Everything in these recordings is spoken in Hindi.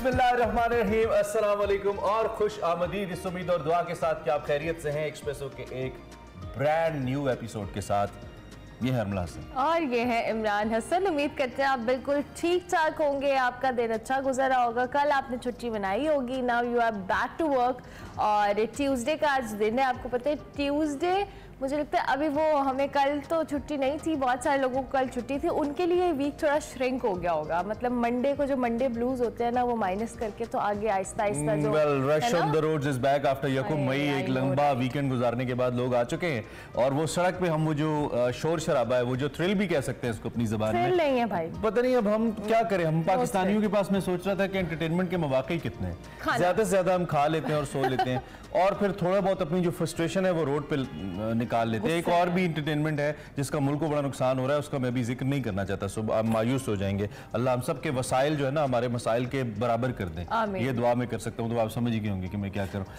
बिस्मिल्लाहिर्रहमानिर्रहीम, अस्सलाम वालेकुम और खुश आमदीद। इस उम्मीद और दुआ के साथ कि आप खैरियत से हैं, एक्सप्रेसो के एक ब्रांड न्यू एपिसोड के साथ ये है अरमला हसन और ये है इमरान हसन। उम्मीद करते हैं आप बिल्कुल ठीक ठाक होंगे, आपका दिन अच्छा गुजरा होगा। कल आपने छुट्टी बनाई होगी, now you are back to work. और ट्यूसडे का आज दिन है, आपको पता है ट्यूसडे मुझे लगता है अभी वो हमें कल तो छुट्टी नहीं थी, बहुत सारे लोगों को कल छुट्टी थी, उनके लिए वीक थोड़ा श्रिंक हो गया होगा। मतलब मंडे को जो मंडे ब्लूज होते हैं ना, वो माइनस करके तो आगे आहिस्ता आहिस्ता जो rush on the roads is back after यकूम मई। एक लंबा वीकेंड गुजारने के बाद लोग आ चुके हैं और वो सड़क पे हम वो जो शोर शराबा है, वो जो थ्रिल भी कह सकते हैं इसको अपनी ज़बान में, नहीं है भाई। पता नहीं अब हम क्या करें। हम पाकिस्तानियों के पास, मैं सोच रहा था कि एंटरटेनमेंट के मौके कितने हैं, ज्यादा से ज्यादा हम खा लेते हैं और सो लेते हैं और फिर थोड़ा बहुत अपनी जो फ्रस्ट्रेशन है वो रोड पे निकाल लेते हैं। एक और भी इंटरटेनमेंट है जिसका मुल्क को बड़ा नुकसान हो रहा है, उसका मैं भी जिक्र नहीं करना चाहता, सो आप मायूस हो जाएंगे। अल्लाह हम सब के वसाइल जो है ना, हमारे मसाइल के बराबर कर दें, ये दुआ मैं कर सकता हूँ। तो आप समझ ही होंगे कि मैं क्या करूँ।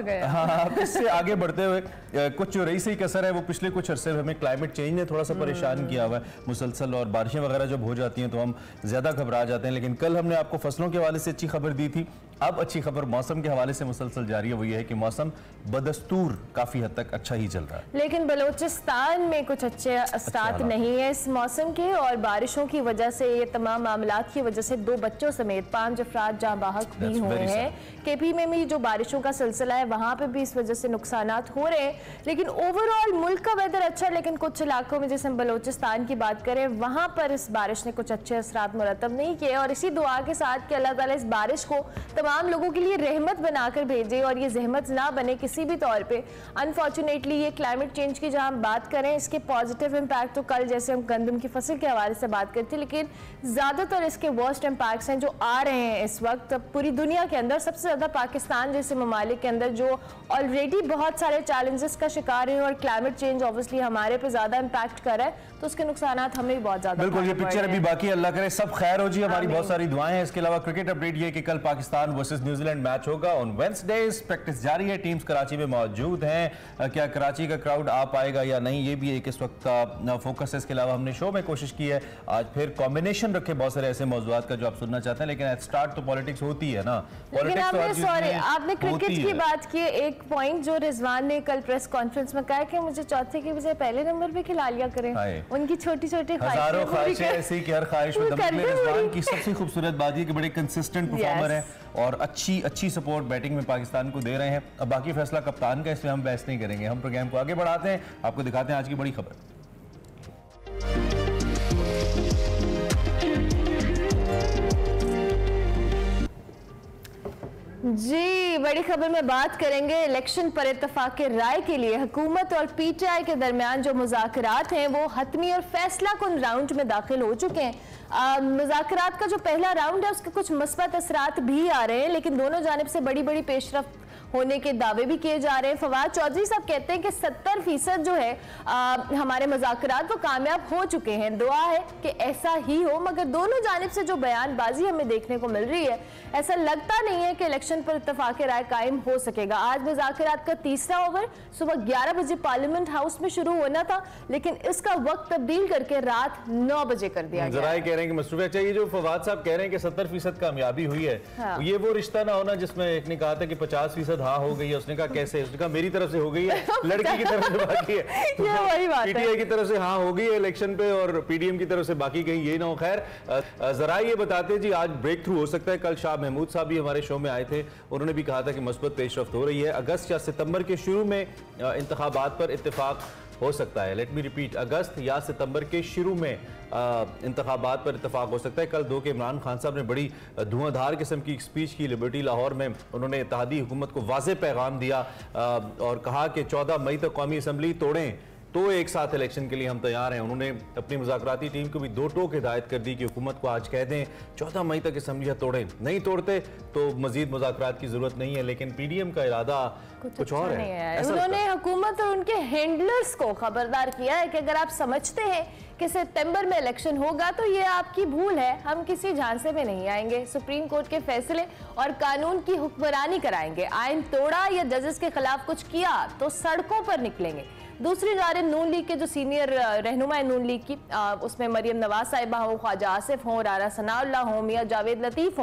अब इससे आगे बढ़ते हुए कुछ जो रईसी कसर है, वो पिछले कुछ अरसे में हमें क्लाइमेट चेंज ने थोड़ा सा परेशान किया हुआ है मुसलसल, और बारिशें वगैरह जब हो जाती हैं तो हम ज्यादा घबरा जाते हैं। लेकिन कल हमने आपको फसलों के हवाले से अच्छी खबर दी थी, अब अच्छी खबर मौसम के हवाले से मुसलसल जारी है। वो ये है कि मौसम बदस्तूर काफी हद तक अच्छा ही चल रहा है, लेकिन बलूचिस्तान में कुछ अच्छे असरात नहीं है इस मौसम के, और बारिशों की वजह से, ये तमाम मामलात की वजह से 2 बच्चों समेत 5 अफराद जहाँ बाहक भी हुए हैं। केपी में भी जो बारिशों का सिलसिला है, वहां पे भी इस वजह से नुकसानात हो रहे हैं। लेकिन ओवरऑल मुल्क का वेदर अच्छा है, लेकिन कुछ इलाकों में जैसे हम बलूचिस्तान की बात करें, वहां पर इस बारिश ने कुछ अच्छे असरात मुरतब नहीं किए। और इसी दुआ के साथ कि अल्लाह ताला इस बारिश को तमाम लोगों के लिए रहमत बनाकर भेजे और ये जहमत ना बने किसी भी तौर पे। अनफॉर्चुनेटली ये क्लाइमेट चेंज की जहां हम बात करें, इसके पॉजिटिव इम्पैक्ट तो कल जैसे हम गंदम की फसल के हवाले से बात करते, लेकिन ज़्यादातर इसके वर्स्ट इम्पैक्ट्स हैं जो आ रहे हैं इस वक्त पूरी दुनिया के अंदर। सबसे ज़्यादा पाकिस्तान जैसे ममालिक के अंदर जो ऑलरेडी बहुत सारे चैलेंजेस का शिकार है, और क्लाइमेट चेंज ऑब्वियसली हमारे पे ज़्यादा इम्पैक्ट कर रहा है, तो उसके नुकसानात हमें भी बहुत ज़्यादा। बिल्कुल, ये पिक्चर अभी बाकी, अल्लाह करे सब खैर हो जी, हमारी बहुत सारी दुआएं हैं। इसके अलावा क्रिकेट अपडेट ये कि कल पाकिस्तान वर्सेस न्यूजीलैंड मैच होगा ऑन वेडनेसडे। प्रैक्टिस जारी है, टीम्स कराची में मौजूद हैं। क्या कराची का क्राउड आ पाएगा या नहीं, ये भी एक इस वक्त का फोकस है। इसके अलावा हमने शो में कोशिश की है आज फिर कॉम्बिनेशन रखे बहुत सारे ऐसे मौजूदात का जो आप सुनना चाहते हैं, लेकिन एट स्टार्ट तो पॉलिटिक्स होती है ना। आपने क्रिकेट की बात की, एक पॉइंट जो रिजवान ने कल प्रेस कॉन्फ्रेंस में कहा कि मुझे चौथे की बजाय पहले नंबर पे खिला लिया करें। उनकी छोटी छोटी हजारों ख्वाहिशें ऐसी कि हर ख्वाहिश में दम निकले। रिजवान की सबसे खूबसूरत बात ये कि बड़े कंसिस्टेंट परफॉर्मर है और अच्छी सपोर्ट बैटिंग में पाकिस्तान को दे रहे हैं। अब बाकी फैसला कप्तान का, इसमें हम बहस नहीं करेंगे। हम प्रोग्राम को आगे बढ़ाते हैं, आपको दिखाते हैं आज की बड़ी खबर। जी, बड़ी खबर में बात करेंगे इलेक्शन पर इत्तफाक राय के लिए हुकूमत और पीटीआई के दरमियान जो मुज़ाकरात हैं वो हतमी और फैसला कुन राउंड में दाखिल हो चुके हैं। मुज़ाकरात का जो पहला राउंड है उसके कुछ मुस्बत असरात भी आ रहे हैं, लेकिन दोनों जानिब से बड़ी बड़ी पेशरफ्त होने के दावे भी किए जा रहे हैं। फवाद चौधरी साहब कहते हैं कि 70% जो है हमारे मुज़ाकरात वो कामयाब हो चुके हैं। दुआ है कि ऐसा ही हो, मगर दोनों जानिब से जो बयानबाजी हमें देखने को मिल रही है, ऐसा लगता नहीं है कि इलेक्शन पर इत्तफाक राय कायम हो सकेगा। आज मुज़ाकरात का तीसरा ओवर सुबह 11 बजे पार्लियामेंट हाउस में शुरू होना था, लेकिन इसका वक्त तब्दील करके रात 9 बजे कर दिया गया। जरा कह रहे हैं कि मसरूफ, अच्छा ये जो फवाद साहब कह रहे हैं कि 70% कामयाबी हुई है, ये वो रिश्ता ना होना जिसमें एक ने कहा था कि 50% हाँ हो गई है, उसने कहा कैसे, उसने कहा मेरी तरफ से हो गई है, लड़की की तरफ से बाकी है। ये वही बात है, पीटीआई की तरफ से हाँ हो गई है इलेक्शन पे और पीडीएम की तरफ से बाकी कहीं ये ना हो। खैर, जरा ये बताते जी आज ब्रेक थ्रू हो सकता है। कल शाह महमूद साहब भी हमारे शो में आए थे, उन्होंने भी कहा था कि मुस्बत पेशरफ्त हो रही है। अगस्त या सितंबर के शुरू में इंतखाबात पर इत्तेफाक हो सकता है। लेट मी रिपीट, अगस्त या सितंबर के शुरू में इंतखाबात पर इत्तेफाक हो सकता है। कल 2 के इमरान खान साहब ने बड़ी धुआंधार किस्म की स्पीच की लिबर्टी लाहौर में। उन्होंने इत्तेहादी हुकूमत को वाज़ेह पैगाम दिया और कहा कि 14 मई तक कौमी असम्बली तोड़ें तो एक साथ इलेक्शन के लिए हम तैयार हैं। उन्होंने अपनी मुज़ाकराती टीम को भी 2 टोक हिदायत कर दी कि हुकूमत को आज कह दें 14 मई तक असम्बलियाँ तोड़ें, नहीं तोड़ते तो मजीद मुज़ाकरात की जरूरत नहीं है। लेकिन पीडीएम का इरादा कुछ और है। उन्होंने हुकूमत और उनके हैंडलर्स को खबरदार किया है कि अगर आप समझते हैं कि सितंबर में इलेक्शन होगा तो ये आपकी भूल है, हम किसी झांसे में नहीं आएंगे। सुप्रीम कोर्ट के फैसले और कानून की हुक्मरानी कराएंगे। आइन तोड़ा या जजेस के खिलाफ कुछ किया तो सड़कों पर निकलेंगे। दूसरी जानिब नून लीग के जो सीनियर रहनुमा है नून लीग की, उसमें मरियम नवाज साहिबा हो, ख्वाजा आसिफ हो, राना सनाउल्लाह हो, मियां जावेद लतीफ हो,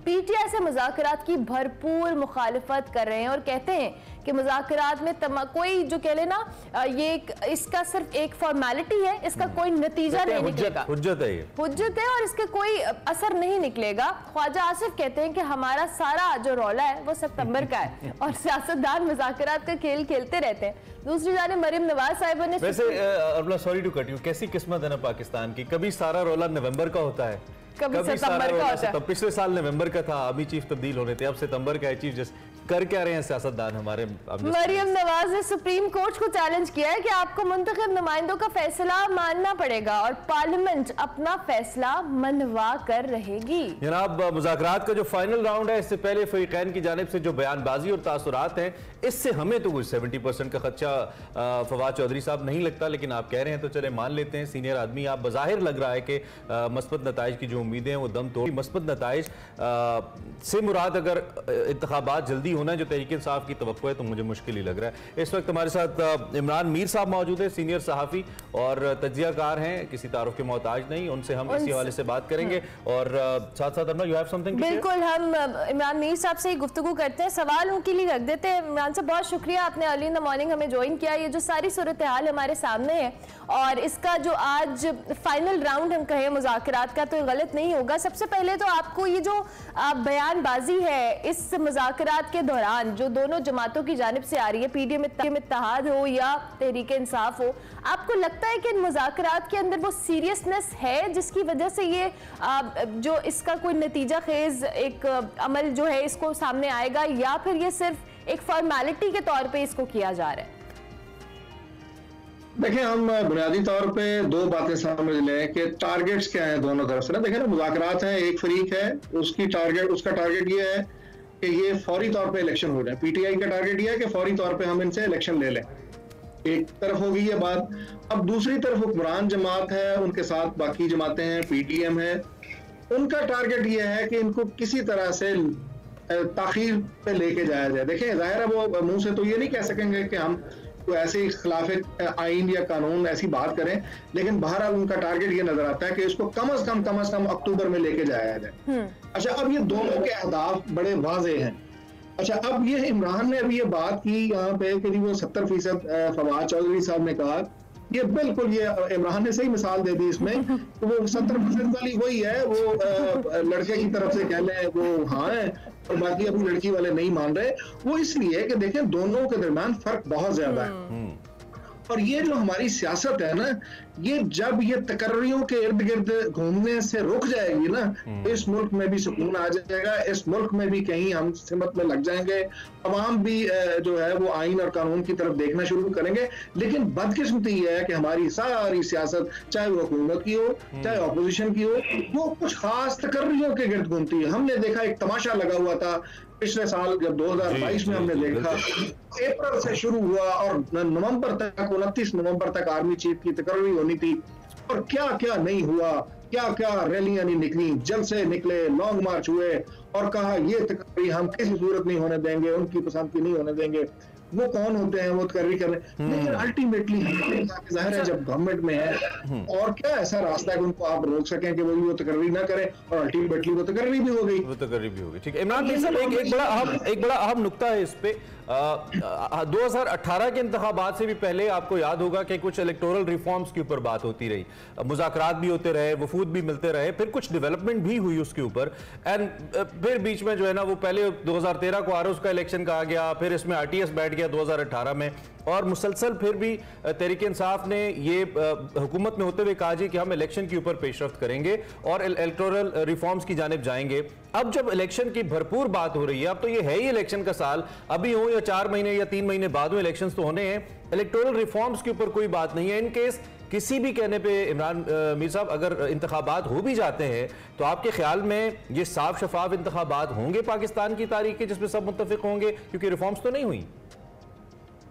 पीटीआई से मुज़ाकरात की भरपूर मुखालिफत कर रहे हैं और कहते हैं कि मुज़ाकरात में कोई जो कह लेना ये इसका सिर्फ एक फॉर्मेलिटी है, इसका कोई नतीजा नहीं निकलेगा, हुज्जत है, ये हुज्जत है और इसके कोई असर नहीं निकलेगा। ख्वाजा आसिफ कहते हैं कि हमारा सारा जो रौला है वो सितंबर का है और सियासतदान मुज़ाकरात का खेल खेलते रहते हैं। दूसरी जानिब मरियम नवाज साहिबा ने वैसे सॉरी टू कट यू, कैसी किस्मत है ना पाकिस्तान की, कभी सारा रौला नवंबर का होता है, कभी सितंबर का होता है। पिछले साल नवंबर का था, अभी चीफ तब्दील होने थे, अब सितंबर का है चीफ जस्ट। कर क्या रहे हैं सियासतदान हमारे? मरियम नवाज ने सुप्रीम कोर्ट को चैलेंज किया है कि आपको मुंतखब नुमाइंदों का फैसला मानना पड़ेगा और पार्लियामेंट अपना फैसला मनवा कर रहेगी। जनाब, मुज़ाकरात का जो फाइनल राउंड है, इससे पहले फरीकैन की जानिब से जो बयानबाजी और तासुरात हैं, इससे हमें तो कुछ 70% का खदशा फवाद चौधरी साहब नहीं लगता, लेकिन आप कह रहे हैं तो चले मान लेते हैं। सीनियर आदमी आप, बज़ाहिर लग रहा है कि मस्बत नताइज की जो उम्मीदें हैं वो दम तोड़। मस्बत नताइज से मुराद अगर इंतखाबात जल्दी होना है जो तहरीक इंसाफ की तवक्को है तो मुझे मुश्किल ही लग रहा है। इस वक्त हमारे साथ इमरान मीर साहब मौजूद है, सीनियर सहाफ़ी और तज्ज़ियाकार हैं, किसी तारुफ के मोहताज नहीं। उनसे हम इसी हवाले से बात करेंगे और साथ साथ यू हैव समथिंग। बिल्कुल, हम इमरान मीर साहब से ही गुफ्तगू करते हैं, सवाल उनके लिए रख देते हैं। इमरान साहब, बहुत शुक्रिया, आपने अर्ली इन द मॉर्निंग हमें ज्वाइन किया। ये जो सारी सूरत हाल हमारे सामने है और इसका जो आज फाइनल राउंड हम कहें मुज़ाकरात का तो गलत नहीं होगा। सबसे पहले तो आपको ये जो बयानबाजी है इस मुज़ाकरात के दौरान जो दोनों जमातों की जानिब से आ रही है, पीडीएम इत्तेहाद हो या तहरीक इंसाफ हो, आपको लगता है कि इन मुज़ाकरात के अंदर वो सीरियसनेस है जिसकी वजह से ये जो इसका कोई नतीजा खेज एक अमल जो है इसको सामने आएगा, या फिर ये सिर्फ एक फॉर्मेलिटी के तौर पे इसको किया जा रहा है? देखिए, हम बुनियादी तौर पे दो बातें समझ लें कि टारगेट्स क्या हैं दोनों तरफ से ना। देखें ना, मुज़ाकरात हैं, एक फरीक है उसका टारगेट ये है कि ये फौरी तौर पे इलेक्शन हो जाए। पीटीआई का टारगेट ये है कि फौरी तौर पे हम इनसे इलेक्शन ले लें। एक तरफ होगी ये बात। अब दूसरी तरफ हुक्मरान जमात है, उनके साथ बाकी जमातें हैं, पीटीएम है, उनका टारगेट ये है कि इनको किसी तरह से ताखीर पे लेके जाया जाए। देखें, जाहिर है वो मुंह से तो ये नहीं कह सकेंगे कि हम तो ऐसे खिलाफ आइन या कानून ऐसी बात करें, लेकिन बहरहाल उनका टारगेट ये नजर आता है कि इसको कम से कम अक्टूबर में लेके जाया जाए। अच्छा, अब ये दोनों के अहदाफ बड़े वाज़े हैं। अच्छा, अब ये इमरान ने अभी ये बात की यहाँ पे कि वो 70% फवाद चौधरी साहब ने कहा, ये बिल्कुल ये इमरान ने सही मिसाल दे दी इसमें। तो वो 70% वाली वही है, वो लड़के की तरफ से कह लें वो हाँ है और बाकी अपनी लड़की वाले नहीं मान रहे। वो इसलिए कि देखें दोनों के दरमियान फर्क बहुत ज्यादा है। और ये जो हमारी सियासत है ना, ये जब ये तकर्रियों के इर्द गिर्द घूमने से रुक जाएगी ना, इस मुल्क में भी सुकून आ जाएगा, इस मुल्क में भी कहीं हम सिमत में लग जाएंगे, अवाम भी जो है वो आइन और कानून की तरफ देखना शुरू करेंगे। लेकिन बदकिस्मती ये है कि हमारी सारी सियासत, चाहे वो हुकूमत की हो चाहे अपोजिशन की हो, वो कुछ खास तकर्रियों के गिर्द घूमती है। हमने देखा एक तमाशा लगा हुआ था पिछले साल जब 2022 में हमने देखा, अप्रैल से शुरू हुआ और नवंबर तक, 29 नवंबर तक आर्मी चीफ की तकर्री होनी थी और क्या क्या नहीं हुआ, क्या क्या रैलियां नहीं निकली, जलसे निकले, लॉन्ग मार्च हुए और कहा ये तकर्री हम किसी सूरत नहीं होने देंगे, उनकी पसंद की नहीं होने देंगे। वो कौन होते हैं वो तकर्री कर रहे हैं, लेकिन अल्टीमेटली जाहिर है जब गवर्नमेंट में है और क्या ऐसा रास्ता है कि उनको आप रोक सकें कि वो तकर्री ना करें, और अल्टीमेटली वो तकर्री भी हो गई। ठीक है इमरान भाई साहब, एक बड़ा अहम नुक्ता है इस पे। 2018 के इंतखाबात से भी पहले आपको याद होगा कि कुछ इलेक्टोरल रिफॉर्म्स के ऊपर बात होती रही, मुज़ाकरात भी होते रहे, वफूद भी मिलते रहे, फिर कुछ डेवलपमेंट भी हुई उसके ऊपर, एंड फिर बीच में जो है ना वो पहले 2013 को आरओएस का इलेक्शन कहा गया, फिर इसमें आरटीएस बैठ गया 2018 में, और मुसलसल फिर भी तहरीक इंसाफ ने ये हुकूमत में होते हुए कहा जी कि हम इलेक्शन के ऊपर पेशरफ्त करेंगे और इलेक्टोरल रिफॉर्म्स की जानिब जाएंगे। अब जब इलेक्शन की भरपूर बात हो रही है, अब तो ये है ही इलेक्शन का साल, अभी हो या 4 महीने या 3 महीने बाद में इलेक्शंस तो होने हैं, इलेक्टोरल रिफॉर्म्स के ऊपर कोई बात नहीं है। इन केस किसी भी कहने पे इमरान मीर साहब अगर इंतखाबात हो भी जाते हैं तो आपके ख्याल में ये साफ शफाफ इंतखाबात होंगे पाकिस्तान की तारीख के जिसमें सब मुत्तफिक होंगे, क्योंकि रिफॉर्म्स तो नहीं हुई?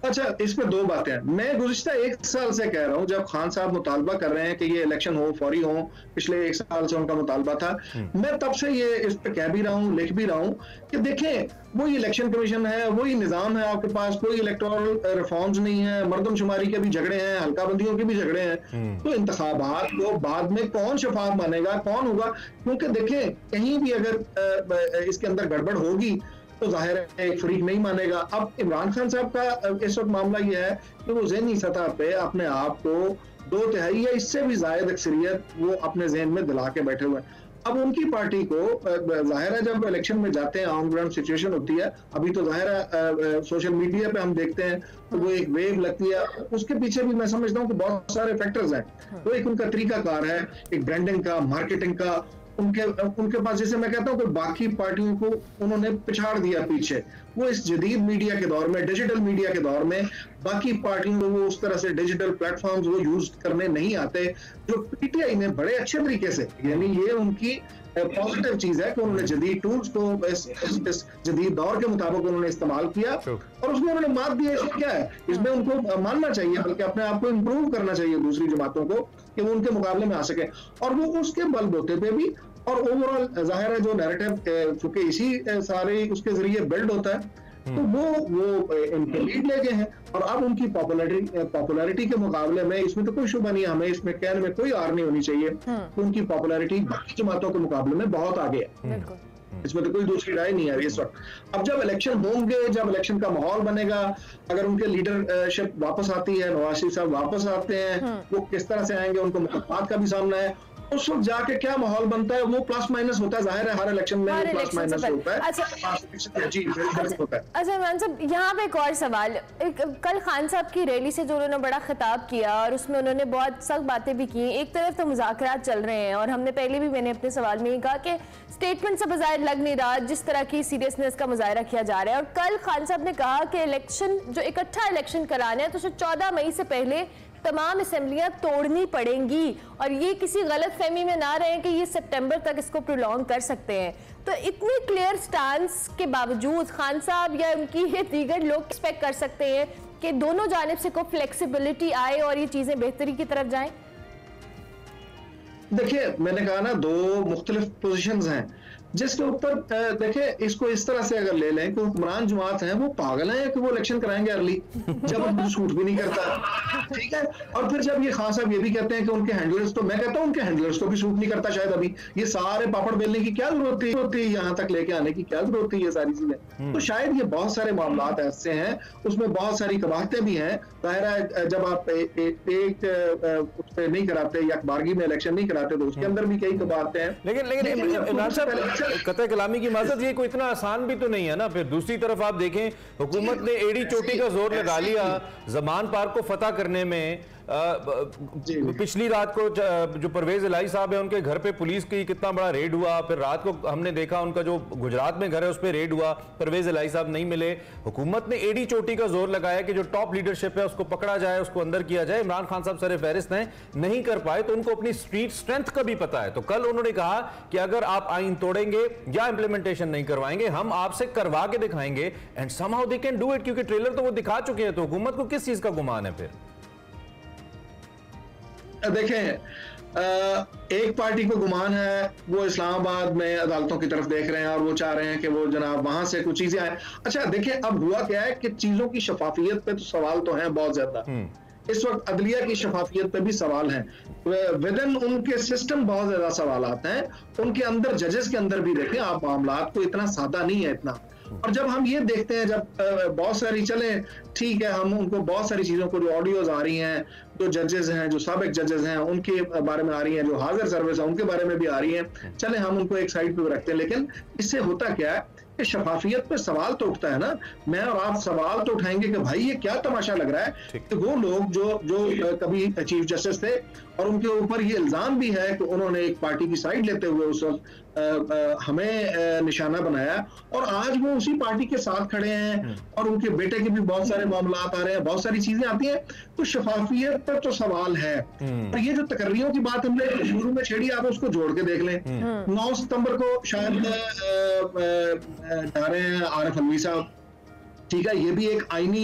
अच्छा, इसमें दो बातें हैं। मैं गुज़िश्ता 1 साल से कह रहा हूं, जब खान साहब मुतालबा कर रहे हैं कि ये इलेक्शन हो, फौरी हो, पिछले 1 साल से उनका मुतालबा था। मैं तब से ये इस पे कह भी रहा हूं, लिख भी रहा हूं कि देखें, वही इलेक्शन कमीशन है, वही निजाम है आपके पास, कोई इलेक्टोरल रिफॉर्म्स नहीं है, मर्दमशुमारी के भी झगड़े हैं, हल्काबंदियों के भी झगड़े हैं। तो इंतखाबात को बाद में कौन शफाफ मानेगा, कौन होगा? क्योंकि देखें, कहीं भी अगर इसके अंदर गड़बड़ होगी तो जाहिर है एक फरीक नहीं मानेगा। अब इमरान खान साहब का इस वक्त मामला यह है कि वो ज़हनी सतह पे अपने आप को 2/3 या इससे भी ज्यादा अक्सरियत वो अपने जहन में दिला के बैठे हुए हैं। अब उनकी पार्टी को जाहिर है जब इलेक्शन में जाते हैं, ऑन ग्राउंड सिचुएशन होती है, अभी तो जाहिर है सोशल मीडिया पे हम देखते हैं तो वो एक वेव लगती है, उसके पीछे भी मैं समझता हूँ कि बहुत सारे फैक्टर्स हैं। तो एक उनका तरीकाकार है, एक ब्रांडिंग का, मार्केटिंग का, उनके पास, जैसे मैं कहता हूँ कि बाकी पार्टियों को उन्होंने पिछाड़ दिया पीछे। वो इस जदीद मीडिया के दौर में, डिजिटल मीडिया के दौर में बाकी पार्टियों को वो उस तरह से डिजिटल प्लेटफॉर्म्स वो यूज करने नहीं आते जो पीटीआई ने बड़े अच्छे तरीके से, यानी ये उनकी पॉजिटिव चीज है कि उन्होंने जदीद टूल्स को इस जदीद दौर के मुताबिक उन्होंने इस्तेमाल किया और उसमें उन्होंने मात दी। इसमें क्या है, इसमें उनको मानना चाहिए, बल्कि अपने आप को इम्प्रूव करना चाहिए दूसरी जमातों को कि वो उनके मुकाबले में आ सके। और वो उसके बलबूते पे भी, और ओवरऑल जाहिर है जो नैरेटिव चूंकि इसी सारे उसके जरिए बिल्ड होता है, तो वो इनके लीड ले गए हैं। और अब उनकी पॉपुलैरिटी के मुकाबले में, इसमें तो कोई शुबा नहीं है, हमें इसमें कहने में कोई आर नहीं होनी चाहिए कि उनकी पॉपुलैरिटी बाकी जमातों के मुकाबले में बहुत आगे है। इसमें तो कोई दूसरी राय नहीं है इस वक्त। अब जब इलेक्शन होंगे, जब इलेक्शन का माहौल बनेगा, अगर उनके लीडरशिप वापस आती है, नवाज शरीफ साहब वापस आते हैं, वो किस तरह से आएंगे, उनको मुकदमात का भी सामना है, उस वक्त जाके क्या माहौल बनता है, वो प्लस माइनस होता है। जाहिर है हर इलेक्शन में प्लस माइनस होता है। अच्छा इमरान साहब, यहाँ पे एक और सवाल, कल खान साहब की रैली से जो उन्होंने बड़ा खिताब किया और उसमें उन्होंने बहुत सख्त बातें भी की। एक तरफ तो मुज़ाकरात चल रहे हैं और हमने पहले भी, मैंने अपने सवाल में ही कहा कि स्टेटमेंट से बजाय लग नहीं रहा जिस तरह की सीरियसनेस का मुजाहरा किया जा रहा है। और कल खान साहब ने कहा कि इलेक्शन, जो इकट्ठा इलेक्शन कराना है तो उसे 14 मई से पहले तमाम असेंबलियां तोड़नी पड़ेंगी और ये किसी गलत फहमी में ना रहे कि ये सितंबर तक इसको प्रोलॉन्ग कर सकते हैं। तो इतनी क्लियर स्टांस के बावजूद खान साहब या उनकी ये दीगर लोग एक्सपेक्ट कर सकते हैं कि दोनों जानिब से कोई फ्लेक्सिबिलिटी आए और ये चीजें बेहतरी की तरफ जाएं? देखिए, मैंने कहा ना, दो मुख्तलिफ पोजीशंस हैं जिसके ऊपर देखिए, इसको इस तरह से अगर ले लें कि हुक्मरान जमात हैं वो पागल हैं कि वो इलेक्शन कराएंगे अर्ली, जब उनको सूट भी नहीं करता, ठीक है। और फिर जब ये खान साहब ये भी कहते हैं कि उनके हैंडलर्स, तो मैं कहता हूं उनके हैंडलर्स को भी सूट नहीं करता शायद अभी, ये सारे पापड़ बेलने की क्या जरूरत होती है, यहाँ तक लेके आने की क्या जरूरत है, ये सारी चीजें। तो शायद ये बहुत सारे मामला ऐसे हैं, उसमें बहुत सारी कबाहतें भी हैं। जाहिर है जब आप एक उस पे नहीं कराते या बारगी में इलेक्शन नहीं कराते तो उसके अंदर भी कई कबाहतें हैं। लेकिन कतई कलामी की माजरत, ये कोई इतना आसान भी तो नहीं है ना। फिर दूसरी तरफ आप देखें, हुकूमत ने एड़ी चोटी का जोर लगा लिया जमान पार्क को फतह करने में। पिछली रात को जो परवेज इलाही साहब है उनके घर पे पुलिस की कितना बड़ा रेड हुआ, फिर रात को हमने देखा उनका जो गुजरात में घर है उस पर रेड हुआ, परवेज इलाही साहब नहीं मिले। हुकूमत ने एड़ी चोटी का जोर लगाया कि जो टॉप लीडरशिप है उसको पकड़ा जाए, उसको अंदर किया जाए। इमरान खान साहब सर फहरिस्त हैं, नहीं कर पाए, तो उनको अपनी स्ट्रीट स्ट्रेंथ का भी पता है। तो कल उन्होंने कहा कि अगर आप आइन तोड़ेंगे या इंप्लीमेंटेशन नहीं करवाएंगे, हम आपसे करवा के दिखाएंगे, and somehow they can do it, क्योंकि ट्रेलर तो वो दिखा चुके हैं। तो हुकूमत को किस चीज का गुमान है फिर? देखें, एक पार्टी को गुमान है, वो इस्लामाबाद में अदालतों की तरफ देख रहे हैं और वो चाह रहे हैं कि वो जनाब वहां से कुछ चीजें आए। अच्छा देखिए, अब हुआ क्या है कि चीजों की शफाफियत पे तो सवाल तो हैं बहुत ज्यादा। इस वक्त अदलिया की शफाफियत पे भी सवाल हैं, विदिन उनके सिस्टम बहुत ज्यादा सवाल आते हैं, उनके अंदर जजेस के अंदर भी देखें आप, मामला तो इतना सादा नहीं है इतना। और जब हम ये देखते हैं, जब बहुत सारी, चले ठीक है, हम उनको बहुत सारी चीजों को, जो ऑडियोज आ रही हैं, जो जजेस हैं, जो साबिक जजेस हैं उनके बारे में आ रही हैं, जो हाजिर सर्विस है उनके बारे में भी आ रही हैं, चले हम उनको एक साइड पे रखते हैं। लेकिन इससे होता क्या है कि शफाफियत पे सवाल तो उठता है ना। मैं और आप सवाल तो उठाएंगे कि भाई ये क्या तमाशा लग रहा है कि वो लोग जो कभी चीफ जस्टिस थे और उनके ऊपर ये इल्जाम भी है कि उन्होंने एक पार्टी की साइड लेते हुए उस वक्त हमें निशाना बनाया, और आज वो उसी पार्टी के साथ खड़े हैं और उनके बेटे के भी बहुत सारे मामला आ रहे हैं, बहुत सारी चीजें आती हैं। तो शफाफियत पर तो सवाल है। और ये जो तकर्रियों की बात हमने शुरू में छेड़ी, आप उसको जोड़ के देख लें। 9 सितंबर को शायद जा रहे हैं आरिफ अलवी साहब, ठीक है, ये भी एक आईनी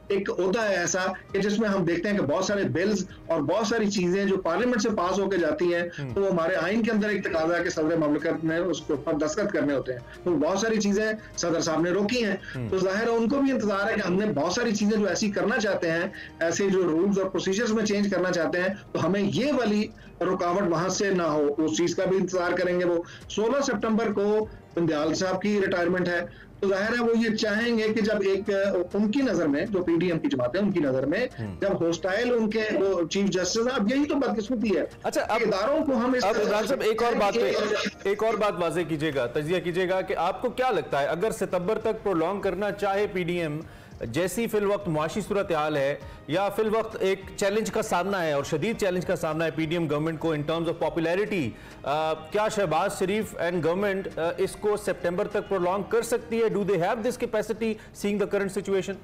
एक ओहदा है ऐसा कि जिसमें हम देखते हैं कि बहुत सारे बिल्स और बहुत सारी चीजें जो पार्लियामेंट से पास होकर जाती हैं तो हमारे आइन के अंदर एक तकाजा है कि सदर ममलकत ने उसके ऊपर दस्तखत करने होते हैं। तो बहुत सारी चीजें सदर साहब ने रोकी हैं, तो जाहिर है उनको भी इंतजार है कि हमने बहुत सारी चीजें जो ऐसी करना चाहते हैं, ऐसे जो रूल्स और प्रोसीजर्स में चेंज करना चाहते हैं, तो हमें ये वाली रुकावट वहां से ना हो, उस चीज का भी इंतजार करेंगे। वो 16 सितंबर को बंदियाल साहब की रिटायरमेंट है, तो जाहिर है वो ये चाहेंगे कि जब एक उनकी नजर में जो पीडीएम की जमात है उनकी नजर में जब होस्टाइल उनके वो चीफ जस्टिस, अब यही तो बदकिस्मती है। अच्छा, अब इदारों को हम अब इमरान साहब एक और बात वाज़ेह कीजिएगा, तजिया कीजिएगा कि आपको क्या लगता है अगर सितंबर तक प्रोलॉन्ग करना चाहे पीडीएम, जैसी फिल वक्त मुआशी सूरत हाल है या फिल वक्त एक चैलेंज का सामना है और शदीद चैलेंज का सामना है पीडीएम गवर्नमेंट को इन टर्म्स ऑफ पॉपुलैरिटी, क्या शहबाज शरीफ एंड गवर्नमेंट इसको सितंबर तक प्रोलॉन्ग कर सकती है? Do they have this capacity seeing the current situation?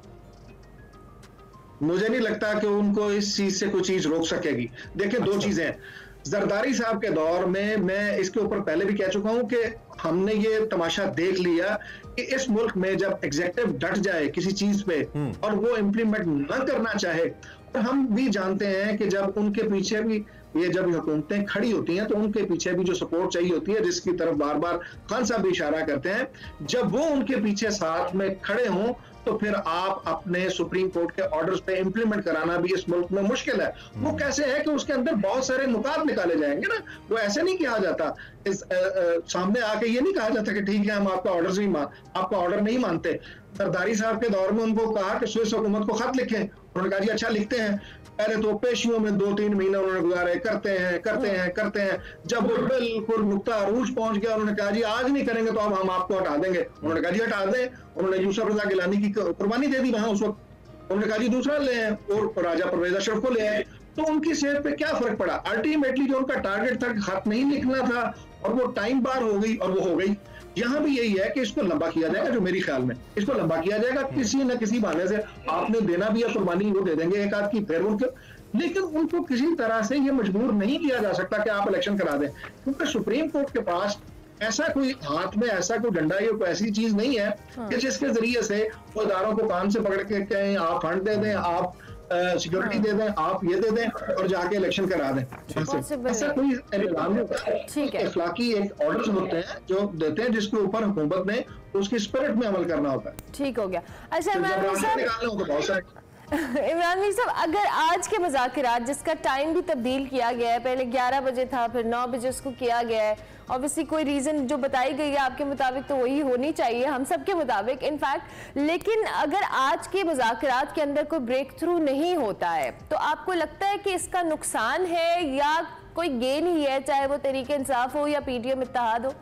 मुझे नहीं लगता कि उनको इस चीज से कोई चीज रोक सकेगी। देखिए, दो चीजें हैं। जरदारी साहब के दौर में मैं इसके ऊपर पहले भी कह चुका हूं कि हमने ये तमाशा देख लिया कि इस मुल्क में जब एग्जीक्यूटिव डट जाए किसी चीज पे और वो इम्प्लीमेंट न करना चाहे, और हम भी जानते हैं कि जब उनके पीछे भी ये जब हुकूमतें खड़ी होती हैं तो उनके पीछे भी जो सपोर्ट चाहिए होती है, जिसकी तरफ बार बार खान साहब भी इशारा करते हैं, जब वो उनके पीछे साथ में खड़े हों तो फिर आप अपने सुप्रीम कोर्ट के ऑर्डर्स पे इंप्लीमेंट कराना भी इस मुल्क में मुश्किल है। वो कैसे है कि उसके अंदर बहुत सारे नुकात निकाले जाएंगे ना, वो ऐसे नहीं कहा जाता, सामने आके ये नहीं कहा जाता कि ठीक है हम आपका आपका ऑर्डर नहीं मानते। सरदारी साहब के दौर में उनको कहा कि स्विस हुकूमत को खत लिखें, उन्होंने कहा जी अच्छा लिखते हैं। पहले तो पेशियों में 2-3 महीने उन्होंने गुजारे, करते हैं। जब वो बिल्कुल नुक्ता अरूज पहुंच गया, उन्होंने कहा जी आज नहीं करेंगे तो अब हम आपको हटा देंगे। उन्होंने कहा जी हटा दें। उन्होंने यूसुफ रजा गिलानी की कुर्बानी दे दी वहां उस वक्त। उन्होंने कहा जी दूसरा ले आए और राजा परवेज अशरफ को ले आए। तो उनकी सेहत पे क्या फर्क पड़ा? अल्टीमेटली जो उनका टारगेट था खत नहीं लिखना था और वो टाइम बार हो गई और वो हो गई। यहाँ भी यही है कि इसको लंबा किया जाएगा, जो मेरी ख्याल में इसको लंबा किया जाएगा किसी न किसी बहाने से। आपने देना भी है कुर्बानी, वो दे देंगे एक आध की, फिर उनके, लेकिन उनको किसी तरह से ये मजबूर नहीं किया जा सकता कि आप इलेक्शन करा दें, क्योंकि सुप्रीम कोर्ट के पास ऐसा कोई हाथ में ऐसा कोई डंडा या कोई ऐसी चीज नहीं है कि जिसके जरिए से वो इदारों को कान से पकड़ के कहें आप फंड दे दें, आप सिक्योरिटी दे दें, आप ये दे दें और जाके इलेक्शन करा दें। ऐसा कोई निज़ाम नहीं होता। इखलाकी एक ऑर्डर्स होते हैं जो देते हैं, जिसके ऊपर हुकूमत ने उसकी स्पिरिट में अमल करना होता है। ठीक हो गया। अच्छा इमरान मीर साहब, अगर आज के मुज़ाकिरात जिसका टाइम भी तब्दील किया गया है, पहले 11 बजे था फिर 9 बजे उसको किया गया है, ऑब्वियसली कोई रीजन जो बताई गई है आपके मुताबिक तो वही होनी चाहिए, हम सब के मुताबिक इनफैक्ट, लेकिन अगर आज के मुज़ाकिरात के अंदर कोई ब्रेक थ्रू नहीं होता है तो आपको लगता है कि इसका नुकसान है या कोई गेन ही है, चाहे वो तहरीक इंसाफ हो या पीडीएम इत्तेहाद हो?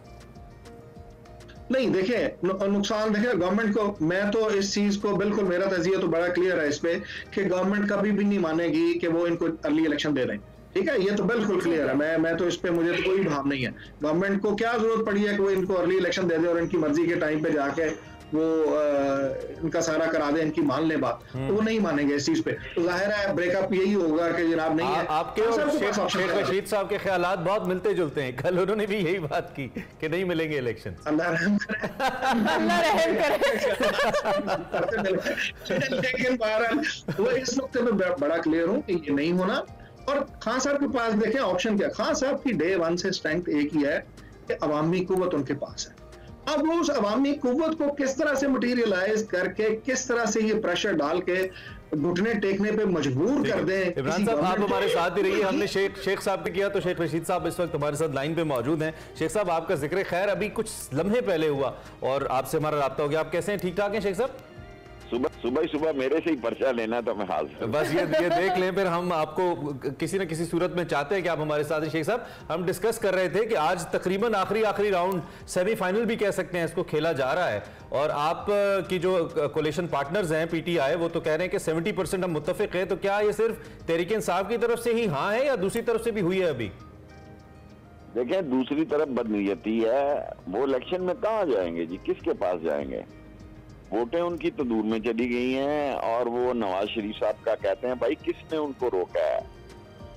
नहीं, देखिए नुकसान, देखिए गवर्नमेंट को, मैं तो इस चीज को बिल्कुल, मेरा तजिया तो बड़ा क्लियर है इस पे कि गवर्नमेंट कभी भी नहीं मानेगी कि वो इनको अर्ली इलेक्शन दे रहे हैं। ठीक है, ये तो बिल्कुल क्लियर है। मैं तो इस पे, मुझे तो कोई भाव नहीं है। गवर्नमेंट को क्या जरूरत पड़ी है कि वो इनको अर्ली इलेक्शन दे दे और इनकी मर्जी के टाइम पे जाके वो इनका सारा करा दे, इनकी मान ले बात, तो वो नहीं मानेंगे इस चीज पे। तो जाहिर है ब्रेकअप यही होगा कि जनाब नहीं है। आपके और शेख रशीद साहब के ख्यालात बहुत मिलते जुलते हैं, कल उन्होंने भी यही बात की कि नहीं मिलेंगे इलेक्शन। अल्लाह रहम करे, अल्लाह रहम करे। लेकिन बहरहाल वो इस नुक्ते पे बड़ा क्लियर हूँ कि ये नहीं होना। और खान साहब के पास देखें ऑप्शन क्या, खान साहब की डे 1 से स्ट्रेंथ एक ही है कि अवामी कुव्वत उनके पास है। अब वो उस अवामी कुव्वत को किस तरह से मटीरियलाइज करके, किस तरह से ये प्रेशर डाल के घुटने टेकने पे मजबूर कर दें। इमरान साहब आप हमारे साथ ही रहिए, हमने शेख साहब ने किया तो शेख रशीद साहब इस वक्त हमारे साथ लाइन पे मौजूद हैं। शेख साहब, आपका जिक्र खैर अभी कुछ लम्हे पहले हुआ और आपसे हमारा राब्ता हो गया, आप कैसे हैं? ठीक ठाक हैं शेख साहब? सुबह मेरे से ही पर्चा लेना तो मैं हाजिर। बस ये देख लें, फिर हम आपको किसी न किसी सूरत में चाहते हैं कि आप हमारे साथ हैं। शेख साहब, हम डिस्कस कर रहे थे कि आज तकरीबन आखिरी राउंड, सेमीफाइनल भी कह सकते हैं इसको, खेला जा रहा है और आप की जो कोलिशन पार्टनर्स हैं पीटीआई, वो तो कह रहे हैं कि 70% हम मुत्तफिक है। तो क्या ये सिर्फ तहरीक इंसाफ की तरफ से ही हाँ है या दूसरी तरफ से भी हुई है? अभी देखें, दूसरी तरफ बदनीयती है, वो इलेक्शन में कहाँ जाएंगे जी, किसके पास जाएंगे? वोटें उनकी तो दूर में चली गई हैं और वो नवाज शरीफ साहब का कहते हैं भाई किसने उनको रोका है।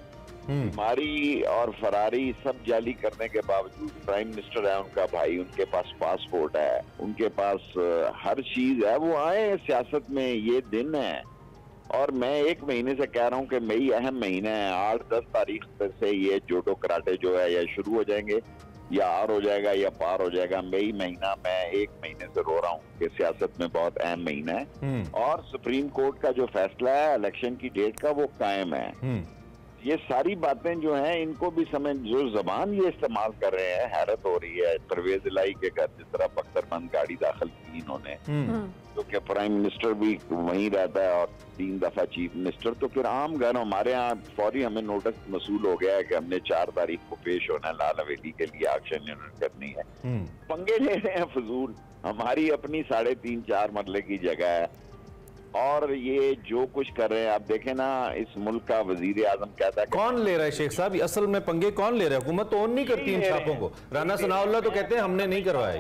बीमारी और फरारी सब जाली करने के बावजूद प्राइम मिनिस्टर है उनका भाई, उनके पास पासपोर्ट है, उनके पास हर चीज है, वो आए सियासत में। ये दिन है और मैं 1 महीने से कह रहा हूँ कि मई अहम महीना है। 8-10 तारीख से ये जूडो कराटे जो है ये शुरू हो जाएंगे, या आर हो जाएगा या पार हो जाएगा। मई महीना मैं 1 महीने से रो रहा हूँ कि सियासत में बहुत अहम महीना है और सुप्रीम कोर्ट का जो फैसला है इलेक्शन की डेट का वो कायम है। ये सारी बातें जो हैं इनको भी समझ, जो जबान ये इस्तेमाल कर रहे हैं, हैरत हो रही है। परवेज इलाही के घर जिस तरह बख्तरबंद गाड़ी दाखिल की इन्होंने, तो क्या प्राइम मिनिस्टर भी वहीं रहता है और 3 दफा चीफ मिनिस्टर, तो फिर आम घर हमारे यहाँ फौरी हमें नोटिस मसूल हो गया है कि हमने 4 तारीख को पेश होना है लाल हवेली के लिए, एक्शन करनी है। पंगे ले रहे हैं फजूल। हमारी अपनी 3.5-4 मरले की जगह है और ये जो कुछ कर रहे हैं आप देखें ना, इस मुल्क का वजीर आजम कहता है कौन ले रहा है शेख साहब, असल में पंगे कौन le रहा है? हुकूमत तो ऑन नहीं करती इन छापों को। राना सनाउल्लाह तो कहते हैं हमने नहीं करवाए।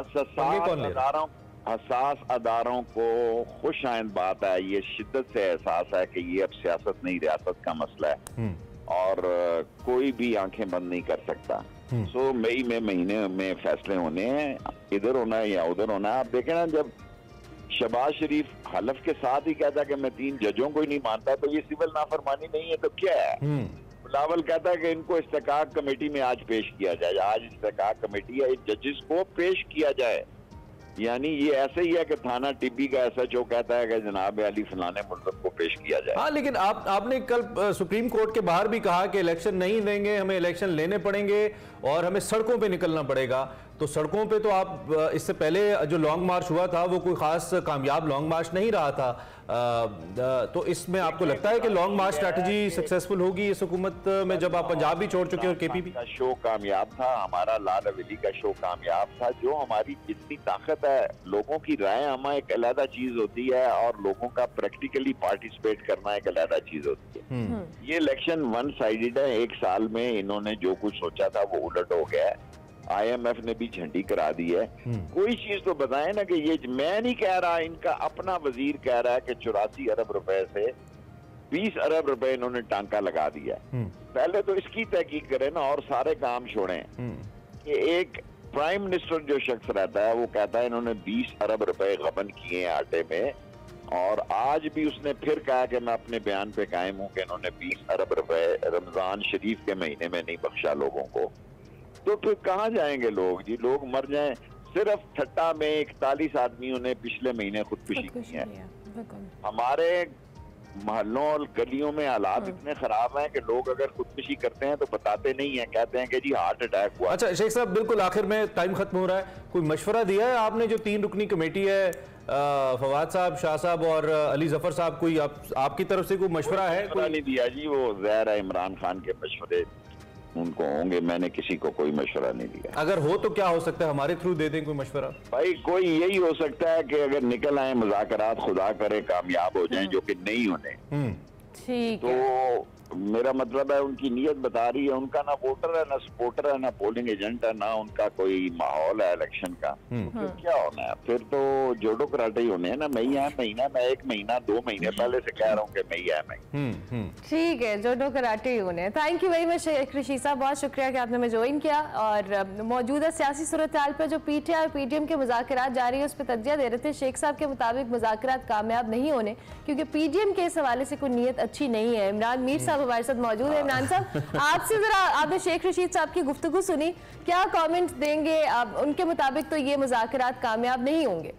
हसास अदारों को खुश आइंद बात है, ये शिद्दत से एहसास है कि ये अब सियासत नहीं रियासत का मसला है और कोई भी आंखें बंद नहीं कर सकता। सो मई में महीने में फैसले होने हैं, इधर होना है या उधर होना है। आप देखें ना, जब शहबाज शरीफ हलफ के साथ ही कहता है कि मैं 3 जजों को ही नहीं मानता, तो ये सिविल नाफरमानी नहीं है तो क्या है? बिलावल कहता है कि इनको इस्तेकाक कमेटी में आज पेश किया जाए, आज इस्तेकाक कमेटी है, जजेस को पेश किया जाए। यानी ये ऐसे ही है कि थाना टिब्बी का SHO कहता है कि जनाब अली फलाने मुल्ज़िम को पेश किया जाए। हाँ, लेकिन आपने कल सुप्रीम कोर्ट के बाहर भी कहा कि इलेक्शन नहीं देंगे, हमें इलेक्शन लेने पड़ेंगे और हमें सड़कों पे निकलना पड़ेगा। तो सड़कों पे तो आप इससे पहले जो लॉन्ग मार्च हुआ था वो कोई खास कामयाब लॉन्ग मार्च नहीं रहा था, तो इसमें आपको लगता है कि लॉन्ग मार्च स्ट्रैटेजी सक्सेसफुल होगी इस हुकूमत में, जब आप पंजाब भी छोड़ चुके और KPP का शो कामयाब था, हमारा लाल हवेली का शो कामयाब था। जो हमारी जितनी ताकत है, लोगों की राय हमें एक अलग चीज होती है और लोगों का प्रैक्टिकली पार्टिसिपेट करना एक अलग चीज होती है। ये इलेक्शन वन साइडेड है। 1 साल में इन्होंने जो कुछ सोचा था वो उलट हो गया है। IMF ने भी झंडी करा दी है। कोई चीज तो बताएं ना कि ये मैं नहीं कह रहा, इनका अपना वजीर कह रहा है कि 84 अरब रुपए से 20 अरब रुपए इन्होंने टांका लगा दिया। पहले तो इसकी तहकीक करें ना और सारे काम छोड़ें कि एक प्राइम मिनिस्टर जो शख्स रहता है वो कहता है इन्होंने 20 अरब रुपए गबन किए हैं आटे में, और आज भी उसने फिर कहा कि मैं अपने बयान पे कायम हूं कि इन्होंने 20 अरब रुपए रमजान शरीफ के महीने में नहीं बख्शा लोगों को। तो फिर कहाँ जाएंगे लोग जी? लोग मर जाएं। सिर्फ ठट्टा में 41 आदमियों ने पिछले महीने खुदकुशी की है। हमारे मोहल्लों और गलियों में हालात इतने खराब हैं कि लोग अगर खुदकुशी करते हैं तो बताते नहीं है, कहते हैं कि जी हार्ट अटैक हुआ। अच्छा शेख साहब, बिल्कुल आखिर में टाइम खत्म हो रहा है, कोई मशवरा दिया है आपने? जो 3 रुकनी कमेटी है, फवाद साहब, शाह साहब और अली जफर साहब, कोई आपकी तरफ से कोई मशवरा है? कोई नहीं दिया जी, वो ज़ाहिर है इमरान खान के मशवरे उनको होंगे, मैंने किसी को कोई मशवरा नहीं दिया। अगर हो तो क्या हो सकता है, हमारे थ्रू दे दें कोई मशवरा? भाई कोई यही हो सकता है कि अगर निकल आए मुज़ाकरात, खुदा करे कामयाब हो जाएं, जो कि नहीं होने। ठीक तो मेरा मतलब है उनकी नीयत बता रही है। उनका ना वोटर है, ना सपोर्टर है, ना पोलिंग एजेंट है, ना उनका कोई माहौल है इलेक्शन का। तो फिर क्या होना है? फिर तो जोडो कराटे ही होने हैं ना। मई है महीना, मैं 1 महीना 2 महीने पहले से कह रहा हूँ कि मई है मई। ठीक है, जोडो कराटे ही होने हैं। Thank you very much Sheikh Rashid साहब, बहुत शुक्रिया कि आपने हमें ज्वाइन किया और मौजूदा सियासी सूरत हाल पर जो PTI और PDM के मुज़ाकरात जारी है उस पर तज्जिया दे रहे थे। शेख साहब के मुताबिक मुज़ाकरात कामयाब नहीं होने क्योंकि PDM के इस हवाले से कोई नीयत अच्छी नहीं है। इमरान मीर साहब हमारे साथ मौजूद है। इमरान साहब, आपसे जरा, आपने शेख रशीद साहब की गुफ्तगू सुनी, क्या कमेंट देंगे आप? उनके मुताबिक तो ये मुज़ाकरात कामयाब नहीं होंगे।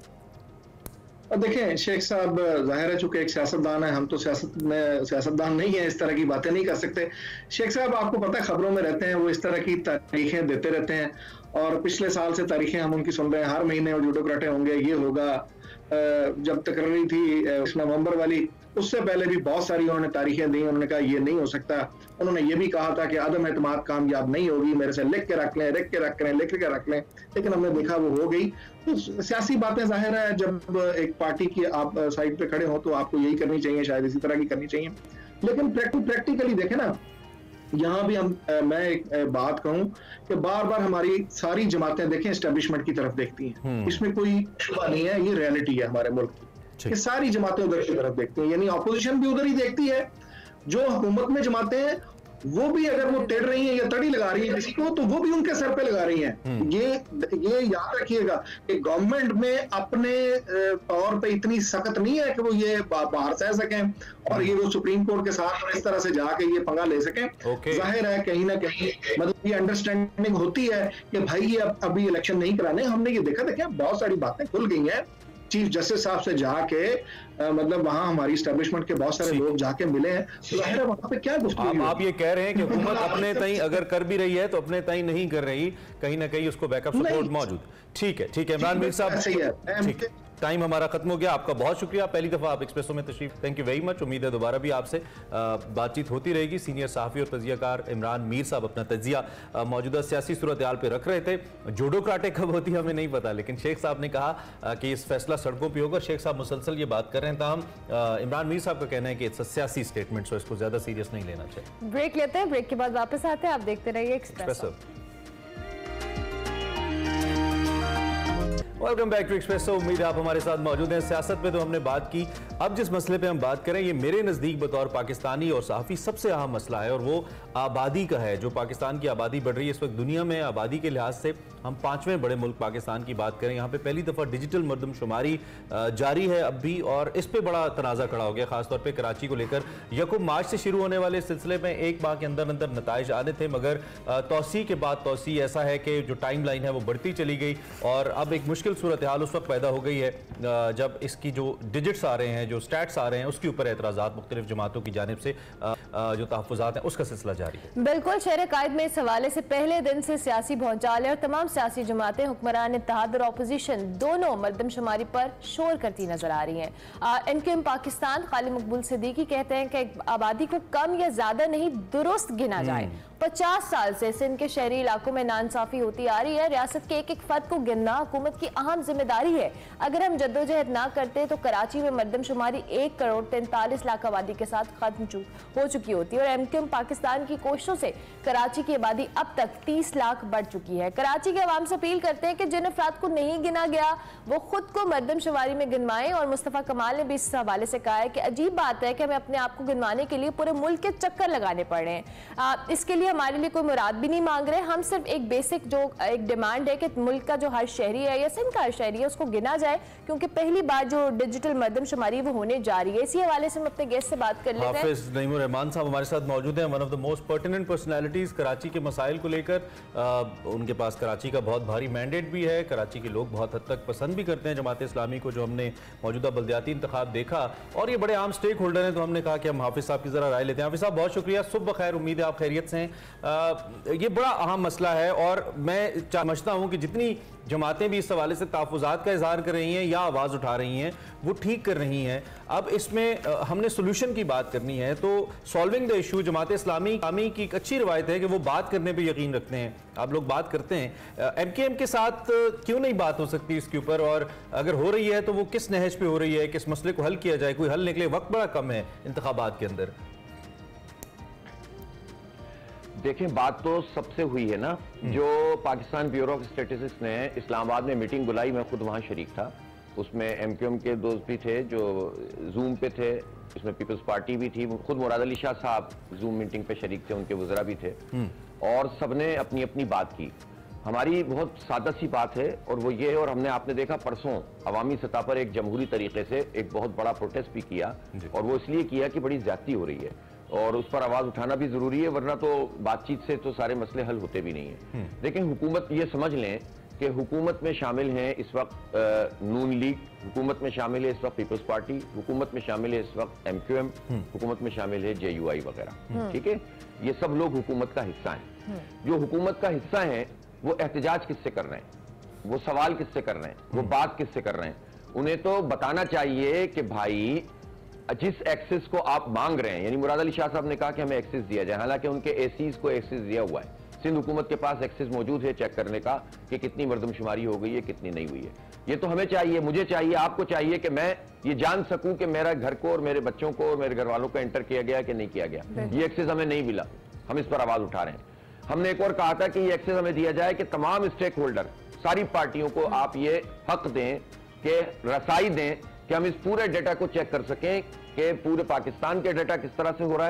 देखें शेख साहब जाहिर है चूंकि एक सियासतदान है, हम तो सियासतदान नहीं है, इस तरह की बातें नहीं कर सकते। शेख साहब आपको पता है खबरों में रहते हैं, वो इस तरह की तारीखें देते रहते हैं और पिछले साल से तारीखें हम उनकी सुन रहे हैं। हर महीने जोडो कराटे होंगे, ये होगा। जब तकरीर थी नवंबर वाली, उससे पहले भी बहुत सारी उन्होंने तारीखें दी। उन्होंने कहा ये नहीं हो सकता। उन्होंने ये भी कहा था कि आदम एतमाद कामयाब नहीं होगी, मेरे से लिख के रख लें, लिख के रख लें। लेकिन हमने देखा वो हो गई। तो सियासी बातें जाहिर है जब एक पार्टी की आप साइड पे खड़े हो तो आपको यही करनी चाहिए, शायद इसी तरह की करनी चाहिए। लेकिन प्रैक्टिकली देखें ना, यहाँ भी मैं एक बात कहूं कि बार बार हमारी सारी जमातें देखें एस्टेब्लिशमेंट की तरफ देखती हैं। इसमें कोई शुबा नहीं है, ये रियलिटी है हमारे मुल्क की कि सारी जमातें उधर की तरफ देखती हैं। यानी ऑपोजिशन भी उधर ही देखती है, जो हुकूमत में जमातें हैं वो भी अगर वो टेढ़ रही हैं या तड़ी लगा रही है किसी को, तो वो भी उनके सर पे लगा रही हैं। ये याद रखिएगा कि गवर्नमेंट में अपने तौर पे इतनी सख्त नहीं है कि वो ये बाहर सह सकें और ये वो सुप्रीम कोर्ट के साथ इस तरह से जाके ये पंगा ले सकें। जाहिर है कहीं ना कहीं मतलब ये अंडरस्टैंडिंग होती है कि भाई ये अभी इलेक्शन नहीं कराने। हमने ये देखा था क्या बहुत सारी बातें खुल गई हैं। चीफ जस्टिस साहब से जाके मतलब वहां हमारी एस्टेब्लिशमेंट के बहुत सारे लोग जाके मिले हैं, तो जाहिर है वहां पे क्या गुफ्तगू। आप ये कह रहे हैं कि हुकूमत अपने तई अगर कर भी रही है तो अपने तई नहीं कर रही, कहीं ना कहीं उसको बैकअप सपोर्ट मौजूद। ठीक है इमरान मीर साहब, ठीक है, टाइम हमारा खत्म हो गया। आपका बहुत शुक्रिया, पहली दफा आप एक्सप्रेसो में तशरीफ, थैंक यू वेरी मच। उम्मीद है दोबारा भी आपसे बातचीत होती रहेगी। सीनियर सहाफ़ी और तजियाकार इमरान मीर साहब अपना तजिया मौजूदा सियासी सूरत हाल पे रख रहे थे। जोडो काटे कब होती है हमें नहीं पता, लेकिन शेख साहब ने कहा कि इस फैसला सड़कों पर होगा। शेख साहब मुसलसल ये बात कर रहे हैं, ताहम इमरान मीर साहब का कहना है कि इट्स अ सियासी स्टेटमेंट, सो इसको ज्यादा सीरियस नहीं लेना चाहिए। ब्रेक लेते हैं, ब्रेक के बाद वापस आते हैं। आप देखते रहिए Expresso. Welcome back to Expresso. उम्मीद है आप हमारे साथ मौजूद हैं। सियासत पे तो हमने बात की, अब जिस मसले पे हम बात करें, ये मेरे नज़दीक बतौर पाकिस्तानी और सहाफ़ी सबसे अहम मसला है, और वो आबादी का है। जो पाकिस्तान की आबादी बढ़ रही है इस वक्त दुनिया में, आबादी के लिहाज से हम 5वें बड़े मुल्क पाकिस्तान की बात करें। यहाँ पे पहली दफ़ा डिजिटल मरदमशुमारी जारी है अब भी, और इस पर बड़ा तनाज़ा खड़ा हो गया, खासतौर पर कराची को लेकर। 1 मार्च से शुरू होने वाले सिलसिले में 1 माह के अंदर अंदर नताइज आने थे, मगर तोसी के बाद तोसी ऐसा है कि जो टाइम लाइन है वो बढ़ती चली गई, और अब एक मुश्किल सूरत हाल उस वक्त पैदा हो गई है जब इसकी जो डिजिट्स आ रहे हैं, जो स्टैट्स आ रहे हैं, उसके ऊपर एतराज़ात मुख्तलिफ जमातों की जानिब से जो तहफ़्फ़ुज़ात हैं उसका सिलसिला जारी है। बिल्कुल, शहर कायद में इस हवाले से पहले दिन से सियासी भौचाल और तमाम सियासी जमातें, हुक्मरान इत्तेहाद और अपोजिशन दोनों मरदमशुमारी पर शोर करती नजर आ रही हैं। एमक्यूएम पाकिस्तान खाली मकबूल सिद्दीकी कहते हैं कि आबादी को कम या ज्यादा नहीं दुरुस्त गिना जाए। 50 साल से सिंध के शहरी इलाकों में नाइंसाफी होती आ रही है। रियासत के एक फर्द को गिनना हुकूमत की अहम जिम्मेदारी है। अगर हम जद्दोजहद ना करते तो कराची में मरदमशुमारी 1 करोड़ 43 लाख आबादी के साथ खत्म हो चुकी होती है, और एमक्यूएम पाकिस्तान की कोशिशों से कराची की आबादी अब तक 30 लाख बढ़ चुकी है। कराची के अवाम से अपील करते हैं कि जिन अफराद को नहीं गिना गया वो खुद को मरदमशुमारी में गिनवाएं। और मुस्तफा कमाल ने भी इस हवाले से कहा है कि अजीब बात है कि हमें अपने आप को गिनवाने के लिए पूरे मुल्क के चक्कर लगाने पड़ रहे हैं। इसके लिए हमारे लिए कोई मुराद भी नहीं मांग रहे, हम सिर्फ एक बेसिक जो एक डिमांड है कि मुल्क का जो हर शहरी है या सिंध का हर शहरी है उसको गिना जाए, क्योंकि पहली बार जो डिजिटल मरदमशुमारी वो होने जा रही है। इसी हवाले से हम अपने गेस्ट से बात कर लेते हैं। हाफिज नईमुर रहमान साहब हमारे साथ मौजूद हैं, one of the most pertinent personalities Karachi के मसाइल को लेकर। उनके पास कराची का बहुत भारी मैंडेट भी है, कराची के लोग बहुत हद तक पसंद भी करते हैं जमात इस्लामी को, जो हमने मौजूदा बल्दियाती इंतखाब देखा, और ये बड़े आम स्टेक होल्डर हैं, तो हमने कहा कि हम हाफिज साहब की जरा राय लेते हैं। हाफिज साहब बहुत शुक्रिया, सुबह खैर, उम्मीद है आप खैरियत से हैं। ये बड़ा अहम मसला है, और मैं समझता हूँ कि जितनी जमातें भी इस हवाले से तहफ़्फ़ुज़ात का इज़हार कर रही हैं या आवाज़ उठा रही हैं वो ठीक कर रही हैं। अब इसमें हमने सोल्यूशन की बात करनी है, तो solving the issue, Jamaat Islami की एक अच्छी रवायत है कि वो बात करने पे यकीन रखते हैं। आप लोग बात करते हैं, एमकेएम के साथ क्यों नहीं बात हो सकती इसके ऊपर, और अगर हो रही है तो वो किस नहज पे हो रही है, किस मसले को हल किया जाए, कोई हल निकले, वक्त बड़ा कम है इंतखाबात के अंदर। देखें, बात तो सबसे हुई है ना, जो पाकिस्तान ब्यूरो ऑफ स्टैटिस्टिक्स ने इस्लामाबाद में मीटिंग बुलाई, मैं खुद वहां शरीक था। उसमें एमक्यूएम के दोस्त भी थे जो जूम पे थे, उसमें पीपल्स पार्टी भी थी, खुद मुराद अली शाह साहब जूम मीटिंग पे शरीक थे, उनके वज़रा भी थे, और सबने अपनी अपनी बात की। हमारी बहुत सादा सी बात है, और वो ये है, और हमने आपने देखा परसों अवामी सतह पर एक जमहूरी तरीके से एक बहुत बड़ा प्रोटेस्ट भी किया, और वो इसलिए किया कि बड़ी ज्यादती हो रही है और उस पर आवाज उठाना भी जरूरी है, वरना तो बातचीत से तो सारे मसले हल होते भी नहीं है। लेकिन हुकूमत, ये समझ लें कि हुकूमत में शामिल हैं इस वक्त नून लीग, हुकूमत में शामिल है इस वक्त पीपल्स पार्टी, हुकूमत में शामिल है इस वक्त एमक्यूएम, हुकूमत में शामिल है जेयूआई वगैरह, ठीक है। ये सब लोग हुकूमत का हिस्सा हैं। जो हुकूमत का हिस्सा है वो एहतजाज किससे कर रहे हैं, वो सवाल किससे कर रहे हैं, वो बात किससे कर रहे हैं। उन्हें तो बताना चाहिए कि भाई जिस एक्सेस को आप मांग रहे हैं, यानी मुराद अली शाह साहब ने कहा कि हमें एक्सेस दिया जाए, हालांकि उनके एसीज को एक्सेस दिया हुआ है, सिंध हुकूमत के पास एक्सेस मौजूद है चेक करने का कि कितनी मरदमशुमारी हो गई है, कितनी नहीं हुई है। ये तो हमें चाहिए, मुझे चाहिए, आपको चाहिए कि मैं ये जान सकूं कि मेरा घर को और मेरे बच्चों को और मेरे घर वालों को एंटर किया गया कि नहीं किया गया। ये एक्सेस हमें नहीं मिला, हम इस पर आवाज उठा रहे हैं। हमने एक और कहा था कि ये एक्सेस हमें दिया जाए कि तमाम स्टेक होल्डर, सारी पार्टियों को आप ये हक दें कि रसाई दें कि हम इस पूरे डेटा को चेक कर सकें कि पूरे पाकिस्तान के डेटा किस तरह से हो रहा है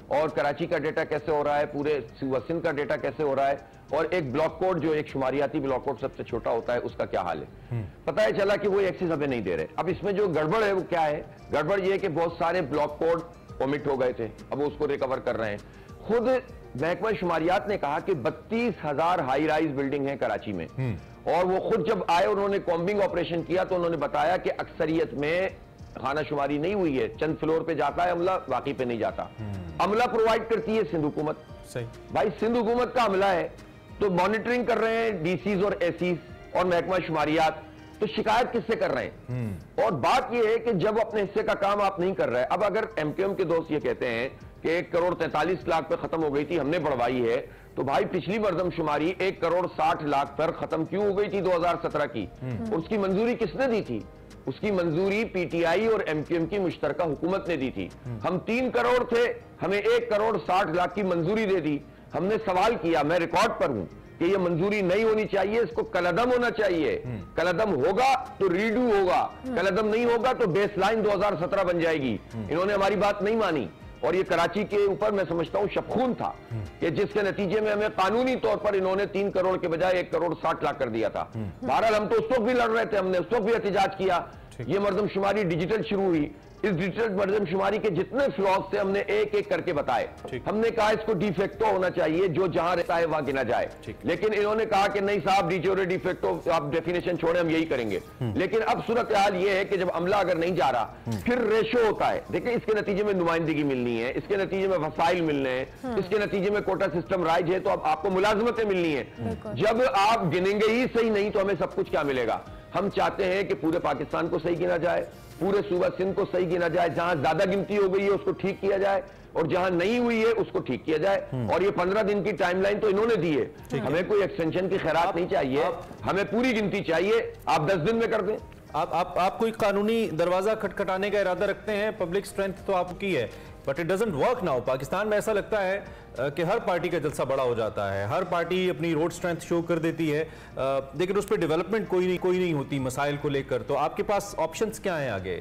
और कराची का डेटा कैसे हो रहा है, पूरे सूबा सिंध का डेटा कैसे हो रहा है, और एक ब्लॉक कोड जो एक शुमारियाती ब्लॉक कोड सबसे छोटा होता है उसका क्या हाल है। पता है चला कि वो एक्सेस हमें नहीं दे रहे। अब इसमें जो गड़बड़ है वो क्या है, गड़बड़ ये है कि बहुत सारे ब्लॉक कोड ओमिट हो गए थे, अब वो उसको रिकवर कर रहे हैं। खुद महकमा शुमारियात ने कहा कि 32,000 हाई राइज बिल्डिंग है कराची में, और वो खुद जब आए उन्होंने कॉम्बिंग ऑपरेशन किया तो उन्होंने बताया कि अक्सरियत में खाना शुमारी नहीं हुई है, चंद फ्लोर पे जाता है अमला, बाकी पे नहीं जाता। अमला प्रोवाइड करती है सिंध हुकूमत। सही भाई सिंध हुकूमत का अमला है तो मॉनिटरिंग कर रहे हैं डीसीज और एसीज और महकमा शुमारियात, तो शिकायत किससे कर रहे हैं। और बात यह है कि जब अपने हिस्से का काम आप नहीं कर रहे, अब अगर एमक्यूएम के दोस्त ये कहते हैं कि 1,43,00,000 पे खत्म हो गई थी, हमने बढ़वाई है, तो भाई पिछली मरदमशुमारी 1,60,00,000 पर खत्म क्यों हो गई थी 2017 की, उसकी मंजूरी किसने दी थी? उसकी मंजूरी पीटीआई और एमक्यूएम की मुश्तरका हुकूमत ने दी थी। हम 3 करोड़ थे, हमें 1,60,00,000 की मंजूरी दे दी। हमने सवाल किया, मैं रिकॉर्ड पर हूं कि ये मंजूरी नहीं होनी चाहिए, इसको कलअदम होना चाहिए। कलअदम होगा तो रीडू होगा, कलअदम नहीं होगा तो बेसलाइन 2017 बन जाएगी। इन्होंने हमारी बात नहीं मानी, और ये कराची के ऊपर मैं समझता हूं शफखून था कि जिसके नतीजे में हमें कानूनी तौर पर इन्होंने 3 करोड़ के बजाय 1,60,00,000 कर दिया था। बहरहाल हम तो उस वक्त भी लड़ रहे थे, हमने उस वक्त भी एहतजाज किया। ये मरदमशुमारी डिजिटल शुरू हुई, इस डिजिटल मरदमशुमारी के जितने फ्लॉज थे हमने एक एक करके बताए। हमने कहा इसको डिफेक्टो होना चाहिए, जो जहां रहता है वहां गिना जाए, लेकिन इन्होंने कहा कि नहीं साहब डिजोरे डिफेक्टो आप डेफिनेशन छोड़े, हम यही करेंगे। लेकिन अब सूरत हाल ये है कि जब अमला अगर नहीं जा रहा फिर रेशो होता है। देखिए इसके नतीजे में नुमाइंदगी मिलनी है, इसके नतीजे में वसाइल मिलने हैं, इसके नतीजे में कोटा सिस्टम राइज है, तो अब आपको मुलाजमतें मिलनी है। जब आप गिनेंगे ही सही नहीं तो हमें सब कुछ क्या मिलेगा। हम चाहते हैं कि पूरे पाकिस्तान को सही गिना जाए, पूरे सूबा सिंध को सही गिना जाए, जहां ज्यादा गिनती हो गई है उसको ठीक किया जाए, और जहां नहीं हुई है उसको ठीक किया जाए। और ये 15 दिन की टाइमलाइन तो इन्होंने दी है, हमें कोई एक्सटेंशन की खैरात नहीं चाहिए, हमें पूरी गिनती चाहिए। आप 10 दिन में कर दें। आप कोई कानूनी दरवाजा खटखटाने का इरादा रखते हैं, पब्लिक स्ट्रेंथ तो आपकी है, but it doesn't work now. Pakistan में ऐसा लगता है कि हर पार्टी का जलसा बड़ा हो जाता है, हर पार्टी अपनी रोड स्ट्रेंथ शो कर देती है, लेकिन उस पर डेवलपमेंट कोई नहीं होती मसाइल को लेकर। तो आपके पास ऑप्शंस क्या हैं आगे?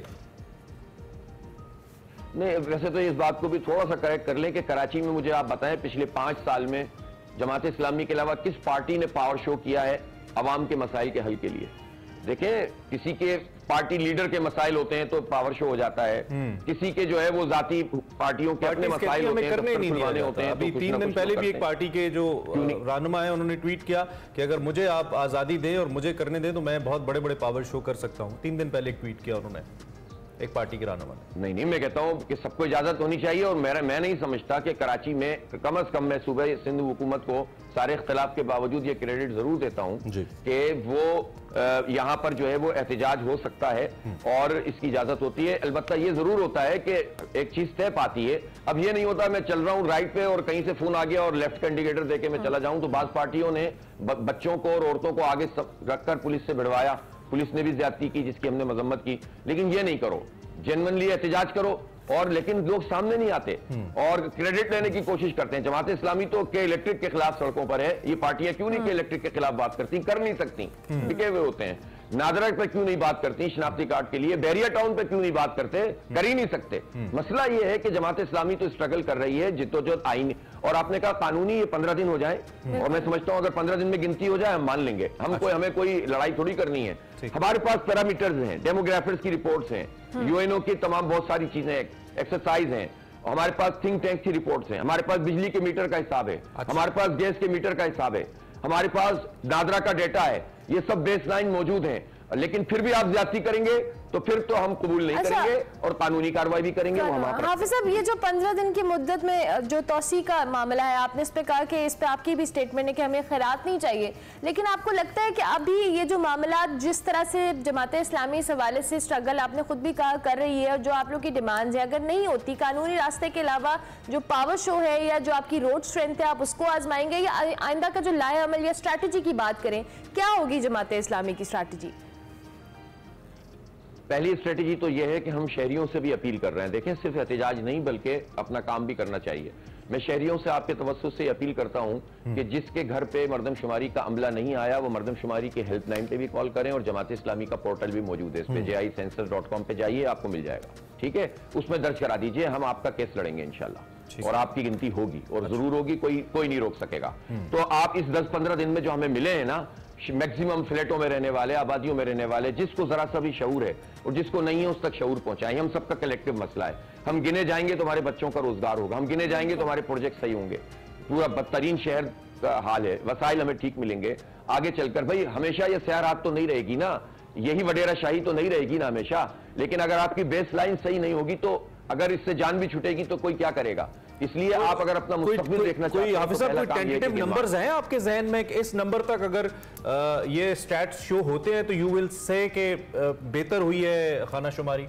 नहीं, वैसे तो इस बात को भी थोड़ा सा करेक्ट कर लें कि कराची में मुझे आप बताएं पिछले 5 साल में जमात इस्लामी के अलावा किस पार्टी ने पावर शो किया है अवाम के मसाइल के हल के लिए। देखें, किसी के पार्टी लीडर के मसाइल होते हैं तो पावर शो हो जाता है, किसी के जो है वो जाती पार्टियों के अपने मसाइल होते हैं, करने नहीं दिया होते हैं। अभी 3 दिन पहले भी एक पार्टी के जो रहनुमा है उन्होंने ट्वीट किया कि अगर मुझे आप आजादी दें और मुझे करने दें तो मैं बहुत बड़े बड़े पावर शो कर सकता हूं। 3 दिन पहले एक ट्वीट किया उन्होंने, एक पार्टी के रहनुमा ने। नहीं, मैं कहता हूं कि सबको इजाजत होनी चाहिए, और मैं नहीं समझता कि कराची में कम अज कम मैं सूबे सिंध हुकूमत को सारे इख्तलाफ के बावजूद ये क्रेडिट जरूर देता हूं कि वो यहां पर जो है वो एहतजाज हो सकता है और इसकी इजाजत होती है। अलबत्ता ये जरूर होता है कि एक चीज तय पाती है। अब ये नहीं होता मैं चल रहा हूं राइट पे और कहीं से फोन आ गया और लेफ्ट का इंडिकेटर देके मैं चला जाऊं। तो बाज पार्टियों ने बच्चों को और औरतों को आगे रखकर पुलिस से भिड़वाया, पुलिस ने भी ज्यादती की जिसकी हमने मजम्मत की। लेकिन ये नहीं करो, जेन्युइनली एहतजाज करो, और लेकिन लोग सामने नहीं आते और क्रेडिट लेने की कोशिश करते हैं। जमात इस्लामी तो के इलेक्ट्रिक के खिलाफ सड़कों पर है, ये पार्टियां क्यों नहीं के इलेक्ट्रिक के खिलाफ बात करती, कर नहीं सकती, टिके हुए होते हैं। नादरा पे क्यों नहीं बात करती शनाख्ती कार्ड के लिए, बैरिया टाउन पे क्यों नहीं बात करते, कर ही नहीं सकते। मसला ये है कि जमात इस्लामी तो स्ट्रगल कर रही है जिद्दोजहद आईनी, और आपने कहा कानूनी ये 15 दिन हो जाए, और मैं समझता हूं अगर 15 दिन में गिनती हो जाए हम मान लेंगे। हमें कोई लड़ाई थोड़ी करनी है। हमारे पास पैरामीटर्स हैं, डेमोग्राफर्स की रिपोर्ट्स हैं, यूएनओ की तमाम बहुत सारी चीजें एक्सरसाइज हैं, हमारे पास थिंक टैंक की रिपोर्ट्स हैं, हमारे पास बिजली के मीटर का हिसाब है, हमारे पास गैस के मीटर का हिसाब है, हमारे पास नादरा का डेटा है, ये सब बेसलाइन मौजूद हैं। लेकिन फिर भी आप ज्यादती करेंगे तो फिर तो हम कबूल नहीं करेंगे और कानूनी कार्रवाई भी करेंगे। हाफिज साहब, ये जो 15 दिन की मुद्दत में जो तौसी का मामला है, आपने इस पे कहा कि इस पे आपकी भी स्टेटमेंट है कि हमें खैरात नहीं चाहिए, लेकिन आपको लगता है कि अभी ये जो मामला जिस तरह से जमात इस्लामी इस हवाले से स्ट्रगल आपने खुद भी कहा कर रही है, और जो आप लोग की डिमांड्स है अगर नहीं होती कानूनी रास्ते के अलावा जो पावर शो है या जो आपकी रोड स्ट्रेंथ है आप उसको आजमाएंगे, या आइंदा का जो लाए अमल या स्ट्रैटेजी की बात करें, क्या होगी जमात इस्लामी की स्ट्रैटेजी? पहली स्ट्रेटेजी तो यह है कि हम शहरियों से भी अपील कर रहे हैं। देखें, सिर्फ एहतजाज नहीं बल्कि अपना काम भी करना चाहिए। मैं शहरियों से आपके तवज्जुह से अपील करता हूं कि जिसके घर पे मरदमशुमारी का अमला नहीं आया वो मरदमशुमारी के हेल्पलाइन पे भी कॉल करें, और जमात इस्लामी का पोर्टल भी मौजूद है, इस पे jicensus.com पे जाइए, आपको मिल जाएगा। ठीक है, उसमें दर्ज करा दीजिए, हम आपका केस लड़ेंगे इंशाल्लाह। और आपकी गिनती होगी और जरूर होगी, कोई नहीं रोक सकेगा। तो आप इस 10-15 दिन में जो हमें मिले हैं ना, मैक्सिमम फ्लैटों में रहने वाले, आबादियों में रहने वाले, जिसको जरा सा भी शऊर है और जिसको नहीं है उस तक शऊर पहुंचाएं। हम सबका कलेक्टिव मसला है। हम गिने जाएंगे तो हमारे बच्चों का रोजगार होगा, हम गिने जाएंगे तो हमारे प्रोजेक्ट सही होंगे। पूरा बदतरीन शहर का हाल है, वसाइल हमें ठीक मिलेंगे आगे चलकर। भाई हमेशा ये सयारात तो नहीं रहेगी ना, यही वडेरा शाही तो नहीं रहेगी ना हमेशा, लेकिन अगर आपकी बेस लाइन सही नहीं होगी तो अगर इससे जान भी छूटेगी तो कोई क्या करेगा। इसलिए आप अगर अपना मुस्तकबिल देखना चाहते हैं, हाफिज साहब, कोई टेंटेटिव नंबर्स हैं आपके जहन में कि इस नंबर तक अगर ये स्टैट्स शो होते हैं तो यू विल से कि बेहतर हुई है खाना शुमारी?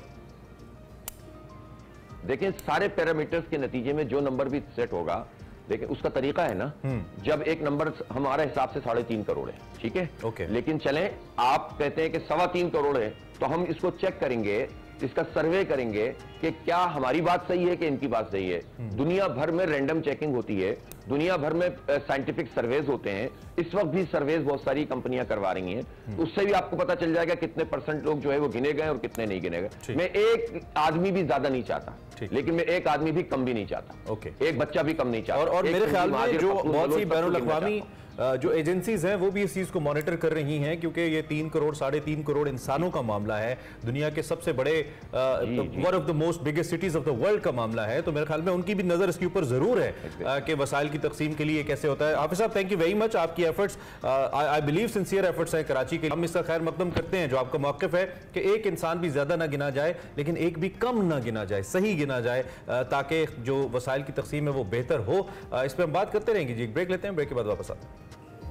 देखिए, सारे पैरामीटर्स के नतीजे में जो नंबर भी सेट होगा, लेकिन उसका तरीका है ना, जब एक नंबर हमारे हिसाब से 3.5 करोड़ है, ठीक है, ओके, लेकिन चलें आप कहते हैं कि 3.25 करोड़ है, तो हम इसको चेक करेंगे, इसका सर्वे करेंगे कि क्या हमारी बात सही है कि इनकी बात सही है। दुनिया भर में रैंडम चेकिंग होती है, दुनिया भर में साइंटिफिक सर्वेज होते हैं, इस वक्त भी सर्वेज बहुत सारी कंपनियां करवा रही हैं, तो उससे भी आपको पता चल जाएगा कितने % लोग जो है वो गिने गए और कितने नहीं गिने गए। मैं एक आदमी भी ज्यादा नहीं चाहता, लेकिन मैं एक आदमी भी कम भी नहीं चाहता, एक बच्चा भी कम नहीं चाहता। और मेरे ख्याल में जो बहुत सी बैनुल अक़वामी जो एजेंसीज हैं वो भी इस चीज को मॉनिटर कर रही हैं, क्योंकि ये 3 करोड़ 3.5 करोड़ इंसानों का मामला है, दुनिया के सबसे बड़े one of the most biggest cities of the world का मामला है। तो मेरे ख्याल में उनकी भी नजर इसके ऊपर जरूर है कि वसाइल की तकसीम के लिए कैसे होता है। हाफिज साहब, थैंक यू वेरी मच, आपकी efforts I believe sincere efforts हैं कराची के। हम इसका खैर मकदम करते हैं जो आपका मौक़िफ़ है कि एक इंसान भी ज्यादा ना गिना जाए लेकिन एक भी कम ना गिना जाए, सही गिना जाए, ताकि जो वसाइल की तकसीम है वो बेहतर हो। इस पर हम बात करते रहेंगे जी। एक ब्रेक लेते हैं, ब्रेक के बाद वापस आते हैं।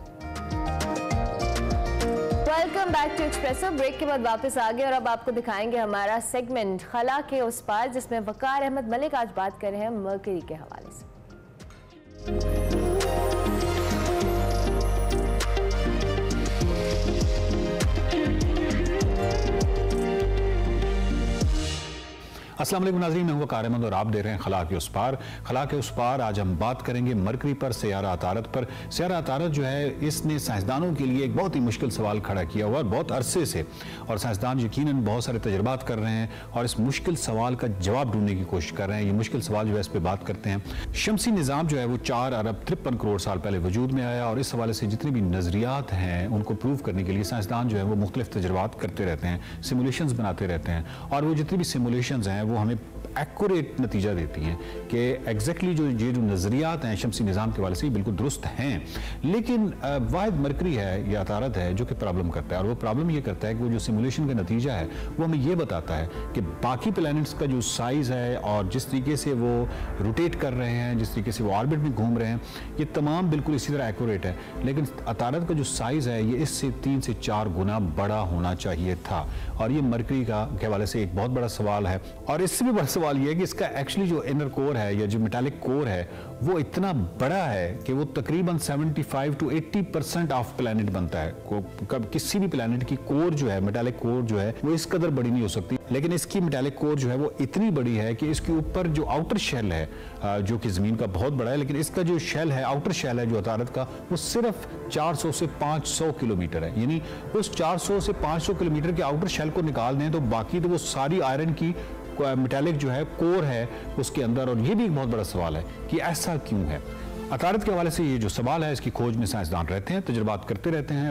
Welcome back to Expresso. Break के बाद वापस आ गए और अब आपको दिखाएंगे हमारा सेगमेंट खला के उस पार, जिसमें वकार अहमद मलिक आज बात कर रहे हैं मर्करी के हवाले से। अस्सलाम वालेकुम नाज़रीन, मैं हूं वकार अहमद और आप देख रहे हैं खला के उस पार। खला के उस पार आज हम बात करेंगे मरकरी पर, सयारा अतारत पर। सयारा अतारत जो है, इसने साइंसदानों के लिए एक बहुत ही मुश्किल सवाल खड़ा किया हुआ है बहुत अरसे से, और साइंसदान यकीनन बहुत सारे तजर्बात कर रहे हैं और इस मुश्किल सवाल का जवाब ढूंढने की कोशिश कर रहे हैं। ये मुश्किल सवाल जो है, इस पर बात करते हैं। शमसी निज़ाम जो है वो 4 अरब 53 करोड़ साल पहले वजूद में आया, और इस हवाले से जितने भी नज़रियात हैं उनको प्रूव करने के लिए साइंसदान जो है वो मुख्तलिफ तजर्बात करते रहते हैं, सिमुलेशंस बनाते रहते हैं, और वो जितनी भी सिमुलेशंस हैं वो हमें एक्यूरेट नतीजा देती हैं कि एग्जैक्टली जो नज़रियात हैं शमसी निज़ाम के वाले से बिल्कुल दुरुस्त हैं। लेकिन वाहिद मरकरी है या अतारत है जो कि प्रॉब्लम करता है, और वो प्रॉब्लम ये करता है कि वो जो सिमुलेशन का नतीजा है वो हमें ये बताता है कि बाकी प्लैनेट्स का जो साइज़ है और जिस तरीके से वो रोटेट कर रहे हैं, जिस तरीके से वो ऑर्बिट में घूम रहे हैं, ये तमाम बिल्कुल इसी तरह एक्यूरेट है। लेकिन अतारत का जो साइज़ है ये इससे 3 से 4 गुना बड़ा होना चाहिए था, और ये मरकरी के हवाले से एक बहुत बड़ा सवाल है। और इससे भी बड़ा सवाल ये है कि इसका एक्चुअली जो इनर कोर है या जो मेटालिक कोर है वो इतना बड़ा है कि वो तकरीबन 75 to 80% ऑफ प्लैनेट बनता है। किसी भी प्लैनेट की कोर जो है, मेटालिक कोर जो है, वो इस कदर बड़ी नहीं हो सकती, लेकिन इसकी मेटालिक कोर जो है वो इतनी बड़ी है कि इसके ऊपर जो आउटर शेल है जो कि ज़मीन का बहुत बड़ा है, लेकिन इसका जो शेल है, आउटर शेल है जो अतारत का, वो सिर्फ 400 से 500 किलोमीटर है। यानी उस 400 से 500 किलोमीटर के आउटर शेल को निकाल दें तो बाकी तो वो सारी आयरन की मेटालिक जो है कोर है उसके अंदर। और ये भी एक बहुत बड़ा सवाल है कि ऐसा क्यों है। अतारत के हवाले से ये जो सवाल है इसकी खोज में साइंसदान रहते हैं, तजर्बात करते रहते हैं,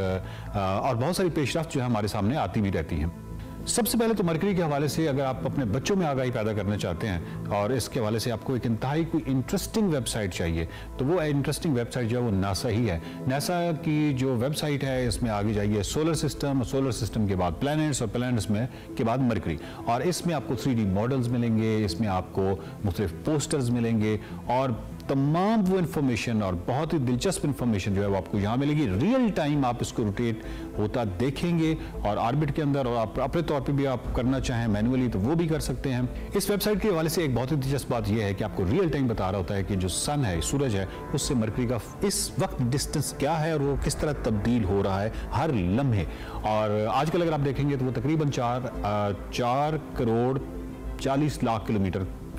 और बहुत सारी पेशरफ्त जो है हमारे सामने आती भी रहती हैं। सबसे पहले तो मरकरी के हवाले से अगर आप अपने बच्चों में आगाही पैदा करना चाहते हैं और इसके हवाले से आपको एक इंतहाई कोई इंटरेस्टिंग वेबसाइट चाहिए, तो वो इंटरेस्टिंग वेबसाइट जो है वो नासा ही है। नासा की जो वेबसाइट है इसमें आगे जाइए सोलर सिस्टम, और सोलर सिस्टम के बाद प्लैनेट्स, और प्लैनेट्स में के बाद मरकरी, और इसमें आपको 3D मॉडल्स मिलेंगे, इसमें आपको मुख्तलिफ पोस्टर्स मिलेंगे, और तमाम वो इन्फॉर्मेशन और बहुत ही दिलचस्प इन्फॉर्मेशन जो है वो आपको यहाँ मिलेगी। रियल टाइम आप इसको रोटेट होता देखेंगे, और ऑर्बिट के अंदर, और आप अपने तौर पे भी आप करना चाहें मैनुअली तो वो भी कर सकते हैं। इस वेबसाइट के हवाले से एक बहुत ही दिलचस्प बात यह है कि आपको रियल टाइम बता रहा होता है कि जो सन है, सूरज है, उससे मरकरी का इस वक्त डिस्टेंस क्या है और वो किस तरह तब्दील हो रहा है हर लम्हे। और आजकल अगर आप देखेंगे तो वो तकरीबन 4 करोड़ 40 लाख किलोमीटर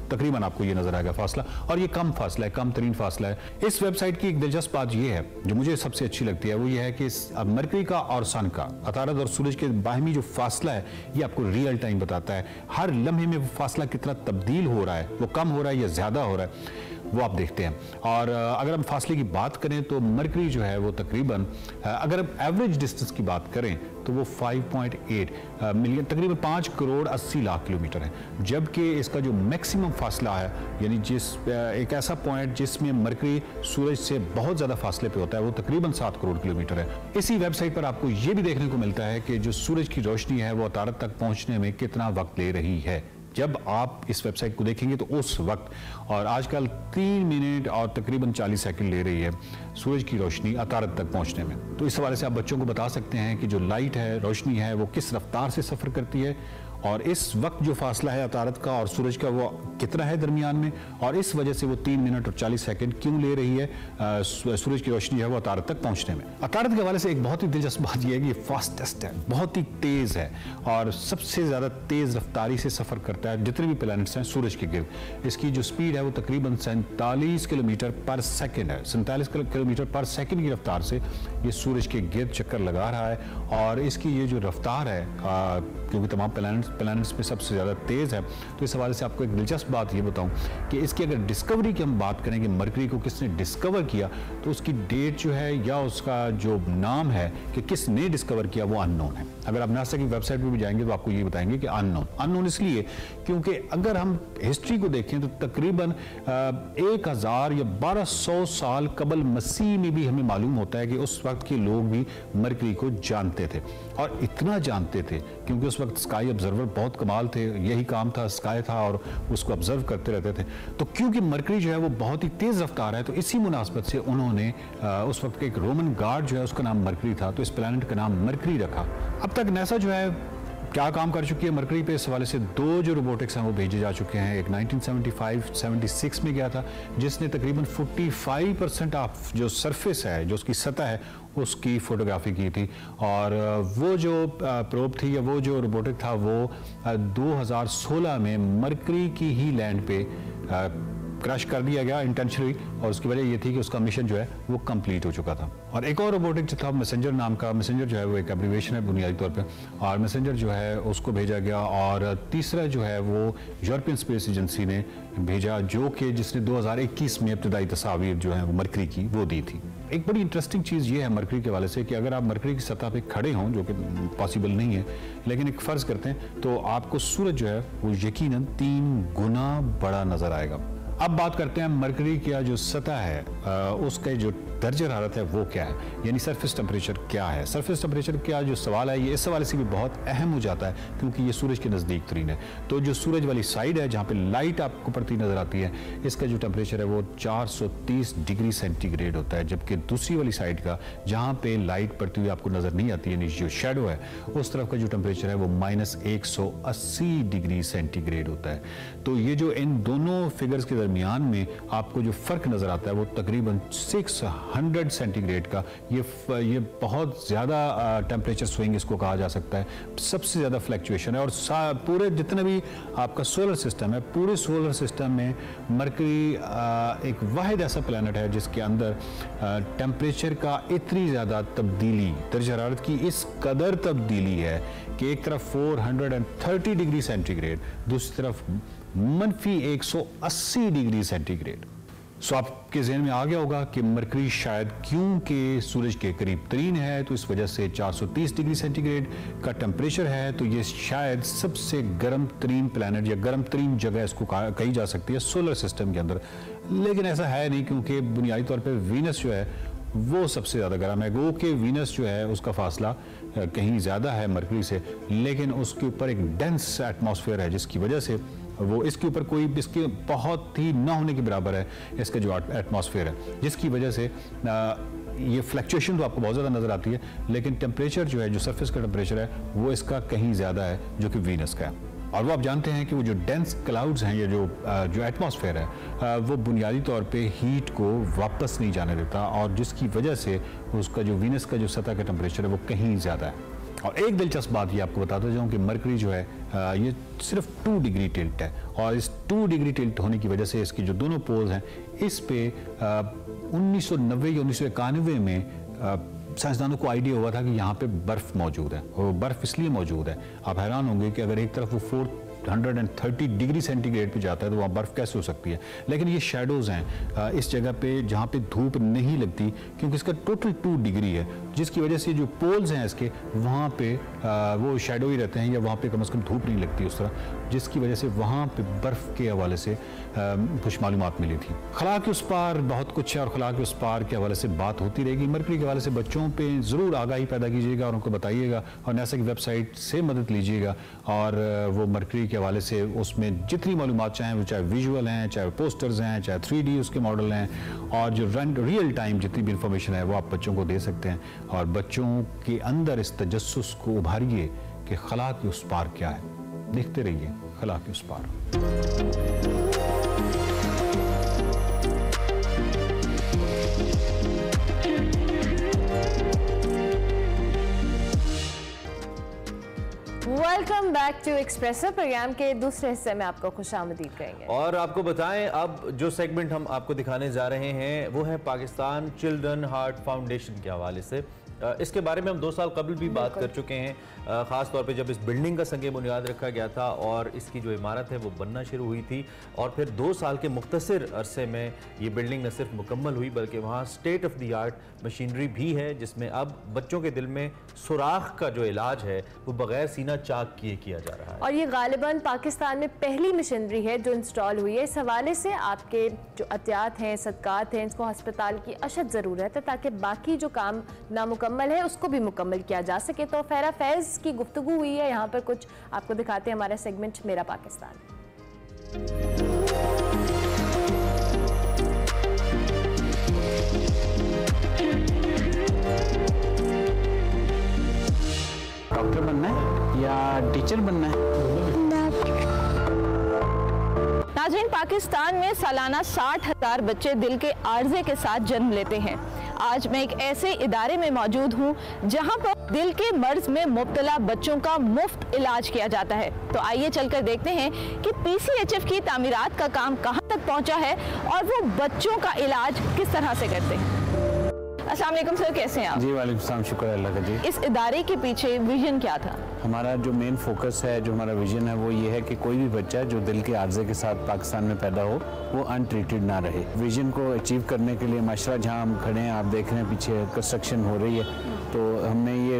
तकरीबन आपको ये नजर आएगा फासला, और ये कम फासला है, कम तरीन फासला है। इस वेबसाइट की एक दिलचस्प बात ये है जो मुझे सबसे अच्छी लगती है, वो ये है कि मरकरी का और सन का, अतारद और सूरज के बाहमी जो फासला है ये आपको रियल टाइम बताता है। हर लम्हे में वो फासला कितना तब्दील हो रहा है, वो कम हो रहा है या ज्यादा हो रहा है, वो आप देखते हैं। और अगर हम फासले की बात करें तो मरकरी जो है वो तकरीबन, अगर हम एवरेज डिस्टेंस की बात करें तो वो 5.8 मिलियन, तकरीबन 5 करोड़ 80 लाख किलोमीटर है, जबकि इसका जो मैक्सिमम फासला है, यानी जिस एक ऐसा पॉइंट जिसमें मरकरी सूरज से बहुत ज़्यादा फासले पे होता है, वो तकरीबन 7 करोड़ किलोमीटर है। इसी वेबसाइट पर आपको ये भी देखने को मिलता है कि जो सूरज की रोशनी है वो अतारत तक पहुँचने में कितना वक्त ले रही है। जब आप इस वेबसाइट को देखेंगे तो उस वक्त, और आजकल 3 मिनट और तकरीबन 40 सेकंड ले रही है सूरज की रोशनी अतारत तक पहुंचने में। तो इस हवाले से आप बच्चों को बता सकते हैं कि जो लाइट है, रोशनी है, वो किस रफ्तार से सफ़र करती है, और इस वक्त जो फासला है अतारत का और सूरज का वो कितना है दरमियान में, और इस वजह से वो 3 मिनट और 40 सेकंड क्यों ले रही है सूरज की रोशनी है वो अतारत तक पहुंचने में। अतारत के हवाले से एक बहुत ही दिलचस्प बात यह है कि ये फास्टेस्ट है, बहुत ही तेज़ है, और सबसे ज़्यादा तेज़ रफ्तारी से सफ़र करता है जितने भी प्लैनेट्स हैं सूरज के गिर्द। इसकी जो स्पीड है वो तकरीबन 47 किलोमीटर पर सेकेंड है। 47 किलोमीटर पर सेकेंड की रफ्तार से ये सूरज के गिर्द चक्कर लगा रहा है, और इसकी ये जो रफ्तार है, क्योंकि तमाम प्लैनेट्स में सबसे ज़्यादा तेज़ है, तो इस हवाले से आपको एक दिलचस्प बात ये बताऊं कि इसकी अगर डिस्कवरी की हम बात करें कि मरकरी को किसने डिस्कवर किया, तो उसकी डेट जो है या उसका जो नाम है कि किसने डिस्कवर किया वो अननोन है। अगर आप नासा की वेबसाइट पर भी जाएंगे तो आपको ये बताएंगे कि अननोन इसलिए क्योंकि अगर हम हिस्ट्री को देखें तो तकरीबन 1000 या 1200 साल कबल मसीह में भी हमें मालूम होता है कि उस वक्त के लोग भी मरकरी को जानते थे, और इतना जानते थे क्योंकि उस वक्त स्काई ऑब्जर्वर बहुत कमाल थे, यही काम था, स्काई था और उसको ऑब्जर्व करते रहते थे। तो क्योंकि मरकरी जो है वो बहुत ही तेज रफ्तार है, तो इसी मुनासबत से उन्होंने उस वक्त एक रोमन गार्ड जो है उसका नाम मरकरी था, तो इस प्लैनेट का नाम मरकरी रखा। अब तक नासा जो है क्या काम कर चुकी है मरकरी पे, इस हवाले से 2 जो रोबोटिक्स हैं वो भेजे जा चुके हैं। एक 1975-76 में गया था जिसने तकरीबन 45% ऑफ जो सरफेस है, जो उसकी सतह है, उसकी फोटोग्राफी की थी, और वो जो प्रोब थी या वो जो रोबोटिक था वो 2016 में मरकरी की ही लैंड पे क्रैश कर दिया गया इंटेंशनली, और उसकी वजह ये थी कि उसका मिशन जो है वो कंप्लीट हो चुका था। और एक और रोबोटिक जो था मैसेंजर नाम का, मैसेंजर जो है वो एक एब्रिविएशन है बुनियादी तौर पे, और मैसेंजर जो है उसको भेजा गया, और तीसरा जो है वो यूरोपियन स्पेस एजेंसी ने भेजा, जो कि जिसने 2021 में इब्तदाई तस्वीर जो है वो मरकरी की वो दी थी। एक बड़ी इंटरेस्टिंग चीज़ ये है मरकरी के हवाले से कि अगर आप मरकरी की सतह पे खड़े हों, जो कि पॉसिबल नहीं है, लेकिन एक फ़र्ज़ करते हैं, तो आपको सूरज जो है वो यकीनन 3 गुना बड़ा नज़र आएगा। अब बात करते हैं मरकरी की जो सतह है उसका जो दर्जा हरारत है वो क्या है, यानी सरफेस टेम्परेचर क्या है। सरफेस टेम्परेचर का जो सवाल है ये इस हवाले से भी बहुत अहम हो जाता है क्योंकि ये सूरज के नज़दीक तरीन है। तो जो सूरज वाली साइड है जहाँ पे लाइट आपको पड़ती नज़र आती है, इसका जो टेम्परेचर है वो 430 डिग्री सेंटीग्रेड होता है, जबकि दूसरी वाली साइड का जहाँ पे लाइट पड़ती हुई आपको नज़र नहीं आती, यानी जो शेडो है, उस तरफ का जो टेम्परेचर है वो -180 डिग्री सेंटीग्रेड होता है। तो ये जो इन दोनों फिगर्स के दरमियान में आपको जो फ़र्क नज़र आता है वो तकरीबन 600 सेंटीग्रेड का, ये बहुत ज़्यादा टेम्परेचर स्विंग इसको कहा जा सकता है, सबसे ज़्यादा फ्लक्चुएशन है। और पूरे जितना भी आपका सोलर सिस्टम है, पूरे सोलर सिस्टम में मरकरी एक वाहिद ऐसा प्लैनेट है जिसके अंदर टेम्परेचर का इतनी ज़्यादा तब्दीली, दर्जा हरारत की इस कदर तब्दीली है कि एक तरफ 430 डिग्री सेंटीग्रेड, दूसरी तरफ -180 डिग्री सेंटीग्रेड। सो आपके जहन में आ गया होगा कि मरकरी शायद क्योंकि सूरज के करीब तरीन है तो इस वजह से 430 डिग्री सेंटीग्रेड का टेम्परेचर है, तो ये शायद सबसे गर्म तरीन प्लैनेट या गर्म तरीन जगह इसको कही जा सकती है सोलर सिस्टम के अंदर। लेकिन ऐसा है नहीं, क्योंकि बुनियादी तौर पर वीनस जो है वो सबसे ज़्यादा गर्म है। गो कि वीनस जो है उसका फासला कहीं ज़्यादा है मरकरी से, लेकिन उसके ऊपर एक डेंस एटमॉस्फेयर है जिसकी वजह से वो इसके ऊपर कोई इसके बहुत ही ना होने के बराबर है इसका जो एटमॉस्फेयर है, जिसकी वजह से ये फ्लक्चुएशन तो आपको बहुत ज़्यादा नज़र आती है, लेकिन टेम्परेचर जो है, जो सरफेस का टेम्परेचर है वो इसका कहीं ज़्यादा है जो कि वीनस का है। और वो आप जानते हैं कि वो जो डेंस क्लाउड्स हैं या जो एटमॉस्फेयर है वो बुनियादी तौर पे हीट को वापस नहीं जाने देता, और जिसकी वजह से उसका जो वीनस का जो सतह का टेम्परेचर है वो कहीं ज़्यादा है। और एक दिलचस्प बात ये आपको बताता जाऊँ कि मरकरी जो है ये सिर्फ 2 डिग्री टिल्ट है, और इस 2 डिग्री टिल्ट होने की वजह से इसकी जो दोनों पोल्स हैं इस पे 1990 या 1991 में साइंसदानों को आइडिया हुआ था कि यहाँ पे बर्फ़ मौजूद है, और बर्फ़ इसलिए मौजूद है, आप हैरान होंगे कि अगर एक तरफ वो 430 डिग्री सेंटीग्रेड पे जाता है तो वहाँ बर्फ़ कैसे हो सकती है। लेकिन ये शेडोज़ हैं इस जगह पे जहाँ पे धूप नहीं लगती, क्योंकि इसका टोटल 2 डिग्री है, जिसकी वजह से जो पोल्स हैं इसके वहाँ पे वो शेडो ही रहते हैं, या वहाँ पे कम से कम धूप नहीं लगती उस तरह, जिसकी वजह से वहाँ पे बर्फ़ के हवाले से कुछ मालूमात मिली थी। खला के उस पार बहुत कुछ है, और खला के उस पार के हवाले से बात होती रहेगी। मरकरी के हवाले से बच्चों पे ज़रूर आगाही पैदा कीजिएगा और उनको बताइएगा, और नासा की वेबसाइट से मदद लीजिएगा, और वो मरकरी के हवाले से उसमें जितनी मालूमात चाहें, वो चाहे विजुअल हैं, चाहे पोस्टर्स हैं, चाहे 3D उसके मॉडल हैं, और जो रियल टाइम जितनी भी इंफॉर्मेशन है वो आप बच्चों को दे सकते हैं। और बच्चों के अंदर इस तजस्सुस को उभारिए कि खला के उस पार क्या है। देखते रहिए खला के उस पार। Welcome back to Expresso. Program के दूसरे हिस्से में आपको खुशामदीद करेंगे, और आपको बताएं अब जो सेगमेंट हम आपको दिखाने जा रहे हैं वो है पाकिस्तान चिल्ड्रन हार्ट फाउंडेशन के हवाले से। इसके बारे में हम 2 साल कबल भी बात कर चुके हैं, ख़ास तौर पे जब इस बिल्डिंग का संग बुनियाद रखा गया था और इसकी जो इमारत है वो बनना शुरू हुई थी, और फिर 2 साल के मुख्तसर अरसे में ये बिल्डिंग न सिर्फ मुकम्मल हुई बल्कि वहाँ state of the art machinery भी है, जिसमें अब बच्चों के दिल में सुराख का जो इलाज है वो बगैर सीना चाक किए किया जा रहा है। और ये गालिबन पाकिस्तान में पहली मशीनरी है जो इंस्टॉल हुई है। इस हवाले से आपके जो अतियात हैं, सदकात हैं, इसको हस्पताल की अशद ज़रूरत है ताकि बाकी जो काम नामुकम्मल है उसको भी मुकम्मल किया जा सके। तो फैरा फैज़ की गुफ्तगू हुई है यहाँ पर, कुछ आपको दिखाते हैं हमारा सेगमेंट मेरा पाकिस्तान। डॉक्टर बनना है या टीचर बनना है? नाज़रीन, पाकिस्तान में सालाना 60,000 बच्चे दिल के आर्जे के साथ जन्म लेते हैं। आज मैं एक ऐसे इदारे में मौजूद हूँ जहाँ पर दिल के मर्ज में मुब्तला बच्चों का मुफ्त इलाज किया जाता है। तो आइए चलकर देखते हैं कि PCHF की तामीरात का काम कहाँ तक पहुँचा है और वो बच्चों का इलाज किस तरह से करते हैं। अस्सलाम वालेकुम सर, कैसे हैं आप? जी वालेकुम सलाम, शुक्र अल्लाह का। जी, इस इदारे के पीछे विजन क्या था? हमारा जो मेन फोकस है, जो हमारा विजन है वो ये है कि कोई भी बच्चा जो दिल के आर्जे के साथ पाकिस्तान में पैदा हो वो अनट्रीटेड ना रहे। विजन को अचीव करने के लिए माशाल्लाह जहाँ हम खड़े हैं, आप देख रहे हैं पीछे कंस्ट्रक्शन हो रही है, तो हमने ये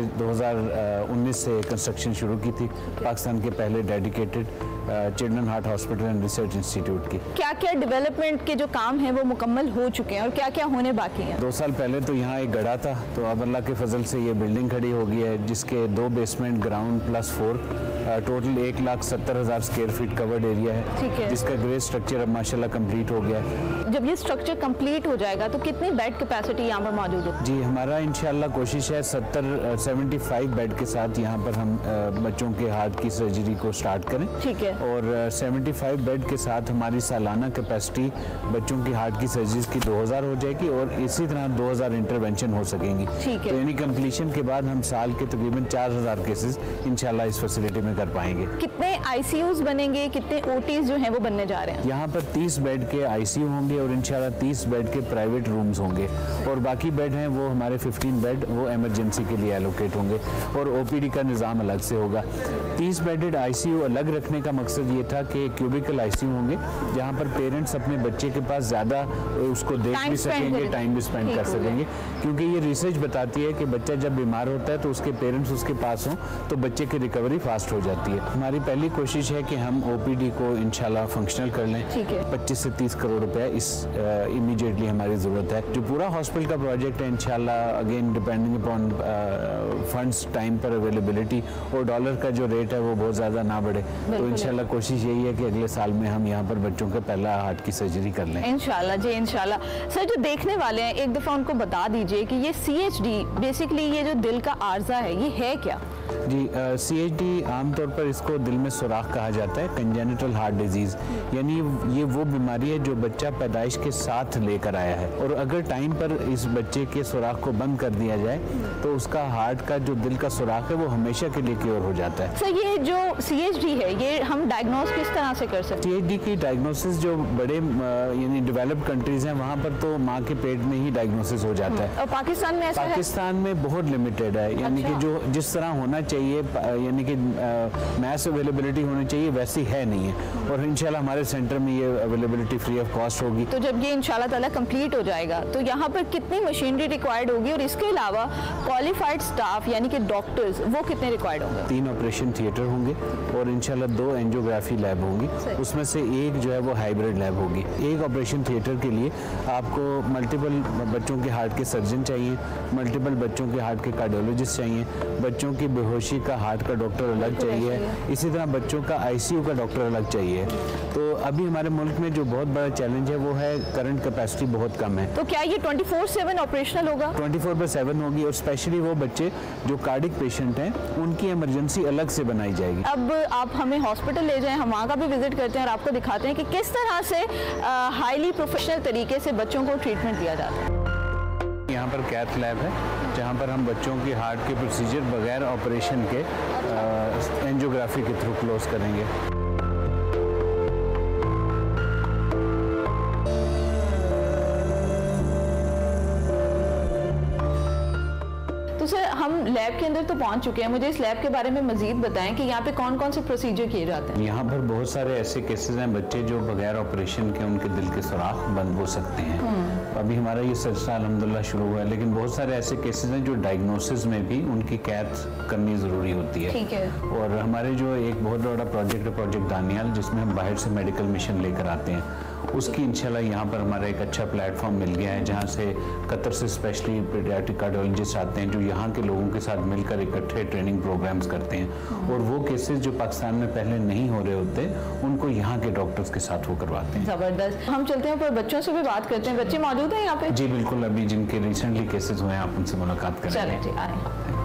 2019 से कंस्ट्रक्शन शुरू की थी पाकिस्तान के पहले dedicated children heart hospital and research institute की। क्या क्या डेवलपमेंट के जो काम हैं वो मुकम्मल हो चुके हैं और क्या क्या होने बाकी हैं? 2 साल पहले तो यहाँ एक गड़ा था, तो अब अल्लाह के फजल से ये बिल्डिंग खड़ी हो गई है जिसके 2 basement, ground plus 4, total 1,70,000 square feet covered area है, जिसका ग्रे स्ट्रक्चर अब माशाल्लाह कंप्लीट हो गया है। जब ये स्ट्रक्चर कंप्लीट हो जाएगा तो कितनी बेड कैपेसिटी यहाँ पर मौजूद है? जी, हमारा इंशाल्लाह कोशिश है 75 बेड के साथ यहाँ पर हम बच्चों के हार्ट की सर्जरी को स्टार्ट करें। ठीक है। और 75 बेड के साथ हमारी सालाना कैपेसिटी बच्चों की हार्ट की सर्जरी की 2000 हो जाएगी और इसी तरह 2000 इंटरवेंशन हो सकेंगी। ठीक है। तो यानी कंप्लीशन के बाद हम साल के तकरीबन 4000 केसेस इंशाल्लाह इस फैसिलिटी में कर पाएंगे। कितने ICUs बनेंगे, कितने OTs जो हैं वो बनने जा रहे हैं? यहाँ पर 30 बेड के ICU होंगे और इंशाल्लाह 30 बेड के प्राइवेट रूम्स होंगे, और बाकी बेड हैं वो हमारे 15 बेड वो इमरजेंसी के लिए एलोकेट होंगे, और OPD का निज़ाम अलग से होगा। 30 बेडेड ICU अलग रखने का मकसद ये था कि क्यूबिकल ICU होंगे जहाँ पर पेरेंट्स अपने बच्चे के पास ज़्यादा उसको देख भी सकेंगे, टाइम भी स्पेंड कर सकेंगे, क्योंकि ये रिसर्च बताती है कि बच्चा जब बीमार होता है तो उसके पेरेंट्स उसके पास हों तो बच्चे की रिकवरी फास्ट हो जाती है। हमारी पहली कोशिश है कि हम OPD को इंशाल्लाह फंक्शनल कर लें। 25 से 30 करोड़ रुपया इस इमीडिएटली हमारी ज़रूरत है। जो पूरा हॉस्पिटल का प्रोजेक्ट है इंशाल्लाह again depending upon funds, time पर अवेलेबिलिटी और डॉलर का जो रेट है वो बहुत ज़्यादा ना बढ़े, तो इंशाल्लाह कोशिश यही है कि अगले साल में हम यहाँ पर बच्चों के पहला हार्ट की सर्जरी कर लें इंशाल्लाह। जी इंशाल्लाह। सर, जो देखने वाले हैं एक दफ़ा उनको बता दीजिए कि ये CHD बेसिकली ये जो दिल का आर्जा है ये है क्या? जी, CHD आमतौर पर इसको दिल में सुराख कहा जाता है, कंजेनिटल हार्ट डिजीज, यानी ये वो बीमारी है जो बच्चा पैदाइश के साथ लेकर आया है, और अगर टाइम पर इस बच्चे के सुराख को बंद कर दिया जाए तो उसका हार्ट का जो दिल का सुराख है वो हमेशा के लिए क्योर हो जाता है। सर, ये जो CHD है ये हम डायग्नोस किस तरह से कर सकते हैं? CHD की डायग्नोसिस जो बड़े यानी डेवलप्ड कंट्रीज हैं वहाँ पर तो माँ के पेट में ही डायग्नोसिस हो जाता है। और पाकिस्तान में ऐसा है? पाकिस्तान में बहुत लिमिटेड है, यानी कि जो जिस तरह होना चाहिए, यानी कि मैस अवेलेबिलिटी होनी चाहिए वैसी है नहीं है, और इंशाल्लाह हमारे सेंटर में ये अवेलेबिलिटी फ्री ऑफ कॉस्ट होगी। तो जब ये इंशाल्लाह ताला कंप्लीट हो जाएगा तो यहाँ पर कितनी मशीनरी रिक्वायर्ड होगी, और इसके अलावा क्वालिफाइड स्टाफ यानी कि डॉक्टर्स वो कितने रिक्वायर्ड होंगे? 3 ऑपरेशन थिएटर होंगे और इंशाल्लाह 2 एंजियोग्राफी लैब होंगी, उसमें से एक जो है वो हाइब्रिड लैब होगी। एक ऑपरेशन थिएटर के लिए आपको मल्टीपल बच्चों के हार्ट के सर्जन चाहिए, मल्टीपल बच्चों के हार्ट के कार्डियोलॉजिस्ट चाहिए, बच्चों की बेहोशी का हार्ट का डॉक्टर अलग चाहिए, इसी तरह बच्चों का ICU का डॉक्टर अलग चाहिए। तो अभी हमारे मुल्क में जो बहुत बड़ा चैलेंज है वो है करंट कैपेसिटी बहुत कम है। तो क्या ये 24/7 ऑपरेशनल होगा? 24/7 होगी, और स्पेशली वो बच्चे जो कार्डिक पेशेंट हैं उनकी इमरजेंसी अलग से बनाई जाएगी। अब आप हमें हॉस्पिटल ले जाएं, हम वहाँ का भी विजिट करते हैं और आपको दिखाते हैं कि किस तरह से हाईली प्रोफेशनल तरीके से बच्चों को ट्रीटमेंट दिया जाता है। यहाँ पर कैथ लैब है जहाँ पर हम बच्चों की हार्ट के प्रोसीजर बगैर ऑपरेशन के एंजियोग्राफी के थ्रू क्लोज करेंगे। तो सर, हम लैब के अंदर तो पहुंच चुके हैं, मुझे इस लैब के बारे में मजीद बताएं कि यहाँ पे कौन कौन से प्रोसीजर किए जाते हैं? यहाँ पर बहुत सारे ऐसे केसेस हैं बच्चे जो बगैर ऑपरेशन के उनके दिल के सुराख बंद हो सकते हैं। अभी हमारा ये सिलसिला अल्हम्दुलिल्लाह शुरू हुआ है, लेकिन बहुत सारे ऐसे केसेस हैं जो डायग्नोसिस में भी उनकी कैथ करनी ज़रूरी होती है। ठीक है। और हमारे जो एक बहुत बड़ा प्रोजेक्ट है प्रोजेक्ट दानियाल, जिसमें हम बाहर से मेडिकल मिशन लेकर आते हैं, उसकी इंशाल्लाह यहाँ पर हमारा एक अच्छा प्लेटफॉर्म मिल गया है, जहाँ से कतर से स्पेशली पीडियाट्रिक कार्डियोलॉजिस्ट आते हैं जो यहाँ के लोगों के साथ मिलकर इकट्ठे ट्रेनिंग प्रोग्राम्स करते हैं, और वो केसेस जो पाकिस्तान में पहले नहीं हो रहे होते उनको यहाँ के डॉक्टर्स के साथ वो करवाते हैं। जबरदस्त। हम चलते हैं पर बच्चों से भी बात करते हैं। बच्चे मौजूद हैं यहाँ पे? जी बिल्कुल, अभी जिनके रिसेंटली केसेस हुए हैं आप उनसे मुलाकात करें। चलें जी, आए।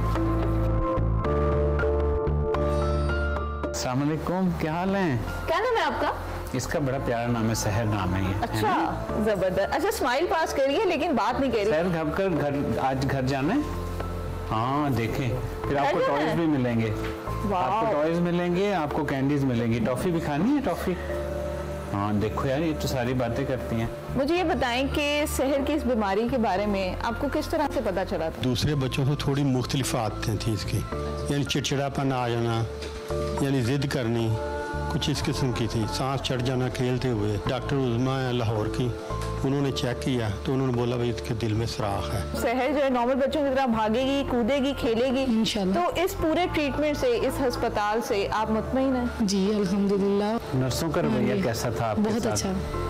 अस्सलाम वालेकुम, क्या हाल है? क्या नाम है आपका? इसका बड़ा प्यारा नाम है, सहर नाम है ये। अच्छा, जबरदस्त। अच्छा, स्माइल पास करिए लेकिन बात नहीं करिए। सहर आज घर जाना है? हाँ देखें, फिर आपको टॉयज भी मिलेंगे, आपको टॉयज मिलेंगे, आपको कैंडीज मिलेंगी, टॉफी भी खानी है? टॉफी, हाँ देखो यार ये तो सारी बातें करती हैं। मुझे ये बताएं कि सहर की इस बीमारी के बारे में आपको किस तरह से पता चला था? दूसरे बच्चों से थोड़ी मुख्तलिफ आदतें थी इसकी, यानी चिड़चिड़ापन आ जाना, यानी जिद करनी, कुछ इस किस्म की थी, सांस चढ़ जाना खेलते हुए। डॉक्टर उज़मा है लाहौर की, उन्होंने चेक किया तो उन्होंने बोला भाई इसके दिल में सुराख है। सहर जो है नॉर्मल बच्चों की तरह भागेगी, कूदेगी, खेलेगी इंशाल्लाह। तो इस पूरे ट्रीटमेंट से, इस अस्पताल से आप मुतमईन हैं? जी अल्हम्दुलिल्लाह। नर्सों का रवैया कैसा था आपके बहुत साथ? अच्छा।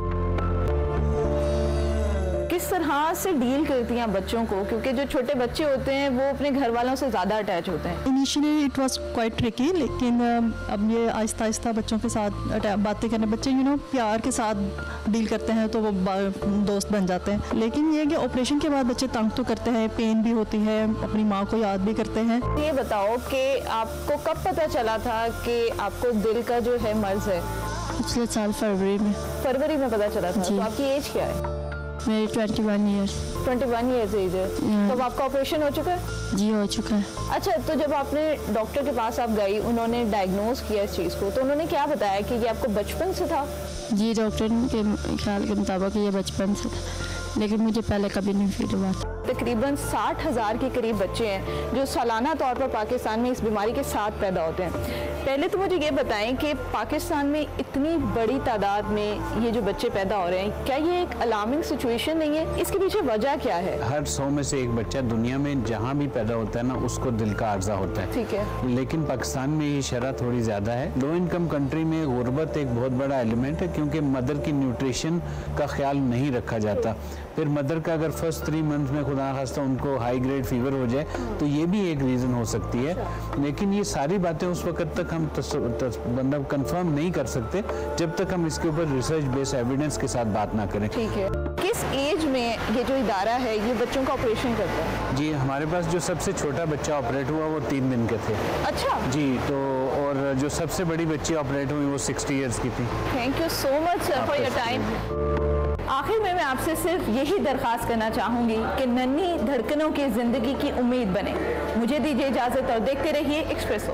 किस तरह से डील करती हैं बच्चों को, क्योंकि जो छोटे बच्चे होते हैं वो अपने घर वालों से ज़्यादा अटैच होते हैं? Initially it was quite tricky, लेकिन अब ये आहिस्ता आहिस्ता बच्चों के साथ बातें करने, बच्चे प्यार के साथ डील करते हैं तो वो दोस्त बन जाते हैं। लेकिन ये कि ऑपरेशन के बाद बच्चे तंग तो करते हैं, पेन भी होती है, अपनी माँ को याद भी करते हैं। ये बताओ कि आपको कब पता चला था कि आपको दिल का जो है मर्ज है? पिछले साल फरवरी में पता चला था। तो आपकी एज क्या है? मेरी 21 ईयर्स। 21 ईयर्स एज है। तो आपका ऑपरेशन हो चुका है? जी हो चुका है। अच्छा, तो जब आपने डॉक्टर के पास आप गई, उन्होंने डायग्नोज किया इस चीज़ को, तो उन्होंने क्या बताया कि ये आपको बचपन से था? जी, डॉक्टर के ख्याल के मुताबिक ये बचपन से था, लेकिन मुझे पहले कभी नहीं फील हुआ था। तकरीबन 60,000 के करीब बच्चे हैं जो सालाना तौर पर पाकिस्तान में इस बीमारी के साथ पैदा होते हैं। पहले तो मुझे ये बताएं कि पाकिस्तान में इतनी बड़ी तादाद में ये जो बच्चे पैदा हो रहे हैं, क्या ये एक अलार्मिंग सिचुएशन नहीं है? इसके पीछे वजह क्या है? हर 100 में से एक बच्चा दुनिया में जहाँ भी पैदा होता है ना, उसको दिल का आर्जा होता है। ठीक है। लेकिन पाकिस्तान में ये शरह थोड़ी ज़्यादा है। लो इनकम कंट्री में गुर्बत एक बहुत बड़ा एलिमेंट है, क्योंकि मदर की न्यूट्रिशन का ख्याल नहीं रखा जाता। फिर मदर का अगर फर्स्ट 3 मंथ में खुदा खास्ता उनको हाई ग्रेड फीवर हो जाए तो ये भी एक रीज़न हो सकती है। लेकिन ये सारी बातें उस वक्त तक हम मतलब कंफर्म नहीं कर सकते जब तक हम इसके ऊपर रिसर्च बेस्ड एविडेंस के साथ बात ना करें। ठीक है। किस एज में ये जो इदारा है ये बच्चों का ऑपरेशन करता है? जी, हमारे पास जो सबसे छोटा बच्चा ऑपरेट हुआ वो 3 दिन के थे। अच्छा जी, तो और जो सबसे बड़ी बच्ची ऑपरेट हुई वो 60 इयर्स की थी। Thank you so much for your time. आखिर में मैं आपसे सिर्फ यही दरख्वास्त करना चाहूँगी कि नन्ही धड़कनों की ज़िंदगी की उम्मीद बने। मुझे दीजिए इजाज़त और देखते रहिए Expresso.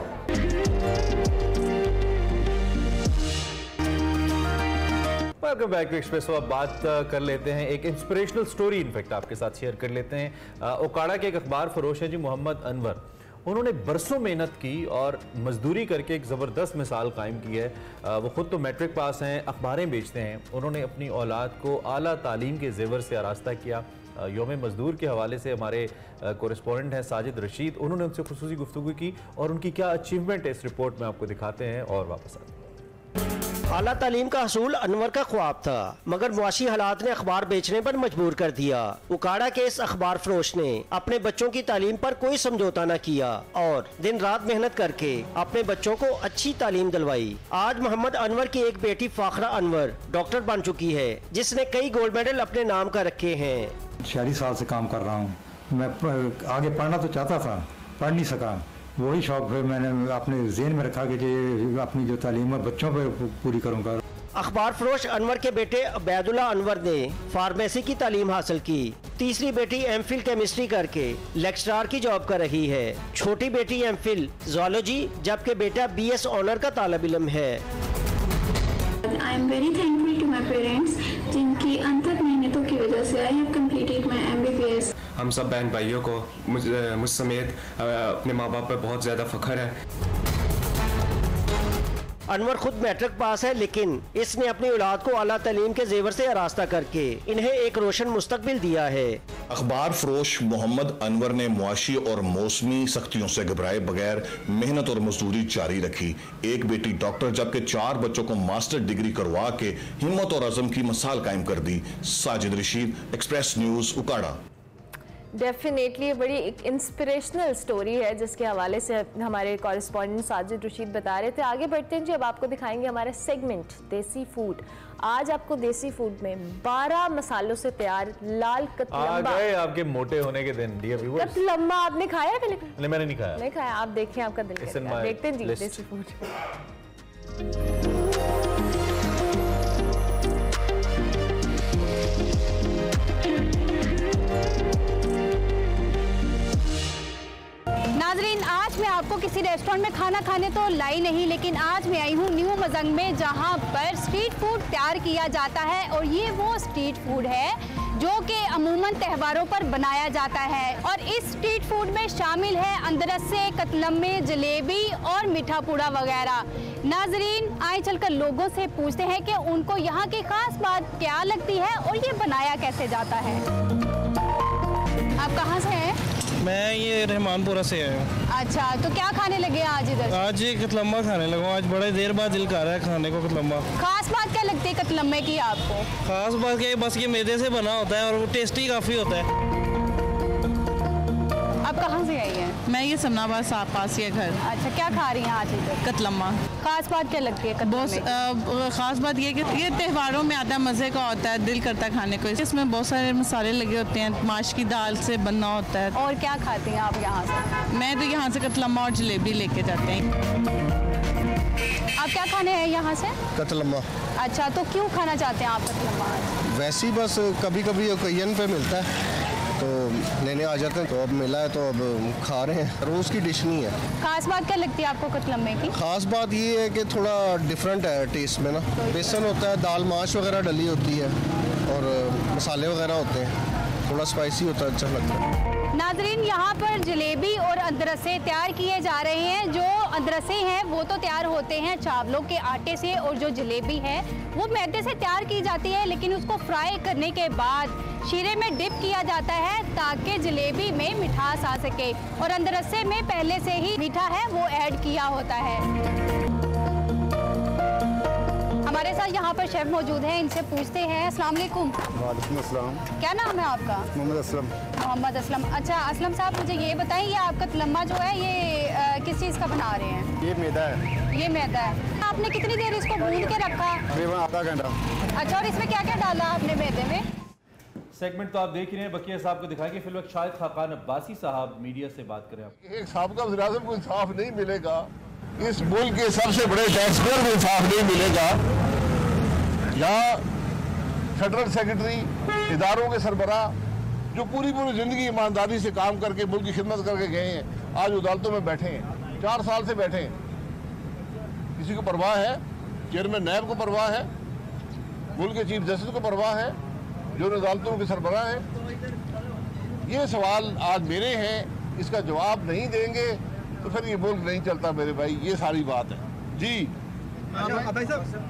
Welcome back to Expresso. अब बात कर लेते हैं एक इंस्पिरेशनल स्टोरी इनफैक्ट आपके साथ शेयर कर लेते हैं। ओकाड़ा के एक अखबार फरोश है जी मोहम्मद अनवर। उन्होंने बरसों मेहनत की और मजदूरी करके एक ज़बरदस्त मिसाल कायम की है। वो ख़ुद तो मैट्रिक पास हैं, अखबारें बेचते हैं। उन्होंने अपनी औलाद को आला तालीम के ज़ेवर से आरास्ता किया। योम मज़दूर के हवाले से हमारे कोरेस्पोंडेंट हैं साजिद रशीद, उन्होंने उनसे खुसूसी गुफ्तगू की और उनकी क्या अचीवमेंट है इस रिपोर्ट में आपको दिखाते हैं और वापस आते हैं। आला तालीम का हसूल अनवर का ख्वाब था, मगर मुआशी हालात ने अखबार बेचने पर मजबूर कर दिया। उकाड़ा के इस अखबार फरोश ने अपने बच्चों की तालीम पर कोई समझौता न किया और दिन रात मेहनत करके अपने बच्चों को अच्छी तालीम दिलवाई। आज मोहम्मद अनवर की एक बेटी फाखरा अनवर डॉक्टर बन चुकी है, जिसने कई गोल्ड मेडल अपने नाम का रखे हैं। 46 साल से काम कर रहा हूँ। मैं आगे पढ़ना तो चाहता था, पढ़ नहीं सका। वही शौक फिर मैंने अपने ज़हन में रखा कि अपनी जो तालीम है बच्चों पर पूरी करूँगा। अखबार फरोश अनवर के बेटे अबैदुल्ला अनवर ने फार्मेसी की तालीम हासिल की। तीसरी बेटी एमफिल केमिस्ट्री करके लेक्चरार की जॉब कर रही है। छोटी बेटी एमफिल ज़ूलॉजी, जबकि बेटा BS ऑनर का तालिब इल्म है। I am very thankful to my parents, जिनकी अनथक मेहनतों की वजह से I have completed my MBBS। हम सब बहन भाइयों को मुझ समेत अपने माँ बाप पर बहुत ज़्यादा फ़ख्र है। अनवर खुद मैट्रिक पास है, लेकिन इसने अपनी औलाद को आला तालीम के जेवर से आरास्ता करके इन्हें एक रोशन मुस्तकबिल दिया है। अखबार फरोश मोहम्मद अनवर ने मुआशी और मौसमी सख्तियों से घबराए बगैर मेहनत और मजदूरी जारी रखी। एक बेटी डॉक्टर जबकि 4 बच्चों को मास्टर डिग्री करवा के हिम्मत और अज़म की मिसाल कायम कर दी। Sajid Rashid, Express News, Okara. Definitely बड़ी एक इंस्पिरेशनल स्टोरी है जिसके हवाले से हमारे कॉरेस्पॉन्डेंट साजिद रशीद बता रहे थे। आगे बढ़ते हैं जी, अब आपको दिखाएंगे हमारा सेगमेंट देसी फूड। आज आपको देसी फूड में 12 मसालों से तैयार लाल कतलम्बा। आ गए आपके मोटे होने के दिन डियर व्यूअर्स। कतलम्बा आपने खाया पहले? नहीं, मैंने नहीं खाया। नहीं खाया? आप देखें, आपका दिल करेगा। देखते हैं जी देसी फूड। नाजरीन, आज मैं आपको किसी रेस्टोरेंट में खाना खाने तो लाई नहीं, लेकिन आज मैं आई हूँ न्यू मजंग में, जहाँ पर स्ट्रीट फूड तैयार किया जाता है। और ये वो स्ट्रीट फूड है जो कि अमूमन त्योहारों पर बनाया जाता है। और इस स्ट्रीट फूड में शामिल है अंदरसे, कतलम्मे, जलेबी और मीठा पूड़ा वगैरह। नाजरीन, आए चलकर लोगों से पूछते हैं कि उनको यहाँ की खास बात क्या लगती है और ये बनाया कैसे जाता है। आप कहाँ से हैं? मैं ये रहमानपुरा से आया हूँ। अच्छा, तो क्या खाने लगे आज इधर? आज ये कतलम्बा खाने लगा। आज बड़े देर बाद दिल कर रहा है खाने को कतलम्बा। खास बात क्या लगती है कतलम्बे की आपको? खास बात क्या है, बस ये मैदे से बना होता है और वो टेस्टी काफ़ी होता है। आप कहाँ से आई हैं? मैं ये समनाबाद साहब पास ही घर। अच्छा, क्या खा रही हैं आज इधर? कतलम्मा। खास बात क्या लगती है? बहुत खास बात ये कि ये त्योहारों में आता है, मज़े का होता है, दिल करता है खाने को। इसमें बहुत सारे मसाले लगे होते हैं, माश की दाल से बना होता है। और क्या खाती हैं आप यहाँ से? मैं तो यहाँ से कतलम्मा और जलेबी लेके जाते हैं। आप क्या खाने हैं यहाँ से? कतलम्मा। अच्छा, तो क्यों खाना चाहते हैं आप कतलम्मा? वैसे ही बस कभी कभी ओकेजन पे मिलता है तो लेने आ जाते हैं, तो अब मिला है तो अब खा रहे हैं। रोज़ की डिश नहीं है। खास बात क्या लगती है आपको कतलम्मे की? खास बात ये है कि थोड़ा डिफरेंट है टेस्ट में ना। बेसन होता है, दाल माश वगैरह डली होती है और मसाले वगैरह होते हैं, थोड़ा स्पाइसी होता है, अच्छा लगता है। नाजरीन, यहाँ पर जलेबी और अदरसे तैयार किए जा रहे हैं। जो अदरसे हैं वो तो तैयार होते हैं चावलों के आटे से, और जो जलेबी है वो मैदे से तैयार की जाती है, लेकिन उसको फ्राई करने के बाद शीरे में डिप किया जाता है ताकि जलेबी में मिठास आ सके। और अदरसे में पहले से ही मीठा है वो ऐड किया होता है। हमारे साथ यहाँ पर शेफ मौजूद हैं, इनसे पूछते हैं। अस्सलाम वालेकुम। वालेकुम अस्सलाम। क्या नाम है आपका? मोहम्मद असलम। मोहम्मद असलम। अच्छा असलम साहब, मुझे ये बताएं, ये आपका तलम्मा जो है ये किस चीज़ का बना रहे हैं? ये मैदा है। ये मैदा है। आपने कितनी देर इसको भून के रखा? तकरीबन आधा घंटा। अच्छा, और इसमें क्या क्या डाला आपने मैदे में? सेगमेंट तो आप देख ही रहे हैं, बकिया साहब को दिखाएंगे। फिर वक्त शाहिद खाकान अब्बासी साहब मीडिया से बात करें। आप एक साहब का वज़ीर-ए-आज़म को इंसाफ नहीं मिलेगा, इस मुल्क के सबसे बड़े टैक्सपेयर को इंसाफ नहीं मिलेगा। यहाँ फेडरल सेक्रेटरी, इदारों के सरबराह जो पूरी जिंदगी ईमानदारी से काम करके मुल्क की खिदमत करके गए हैं, आज अदालतों में बैठे हैं, 4 साल से बैठे हैं। किसी को परवाह है? चेयरमैन नैब को परवाह है? मुल्क के चीफ जस्टिस को परवाह है जो अदालतों के सरबराह है? ये सवाल आज मेरे हैं, इसका जवाब नहीं देंगे तो फिर ये मुल्क नहीं चलता मेरे भाई, ये सारी बात है जी। भाई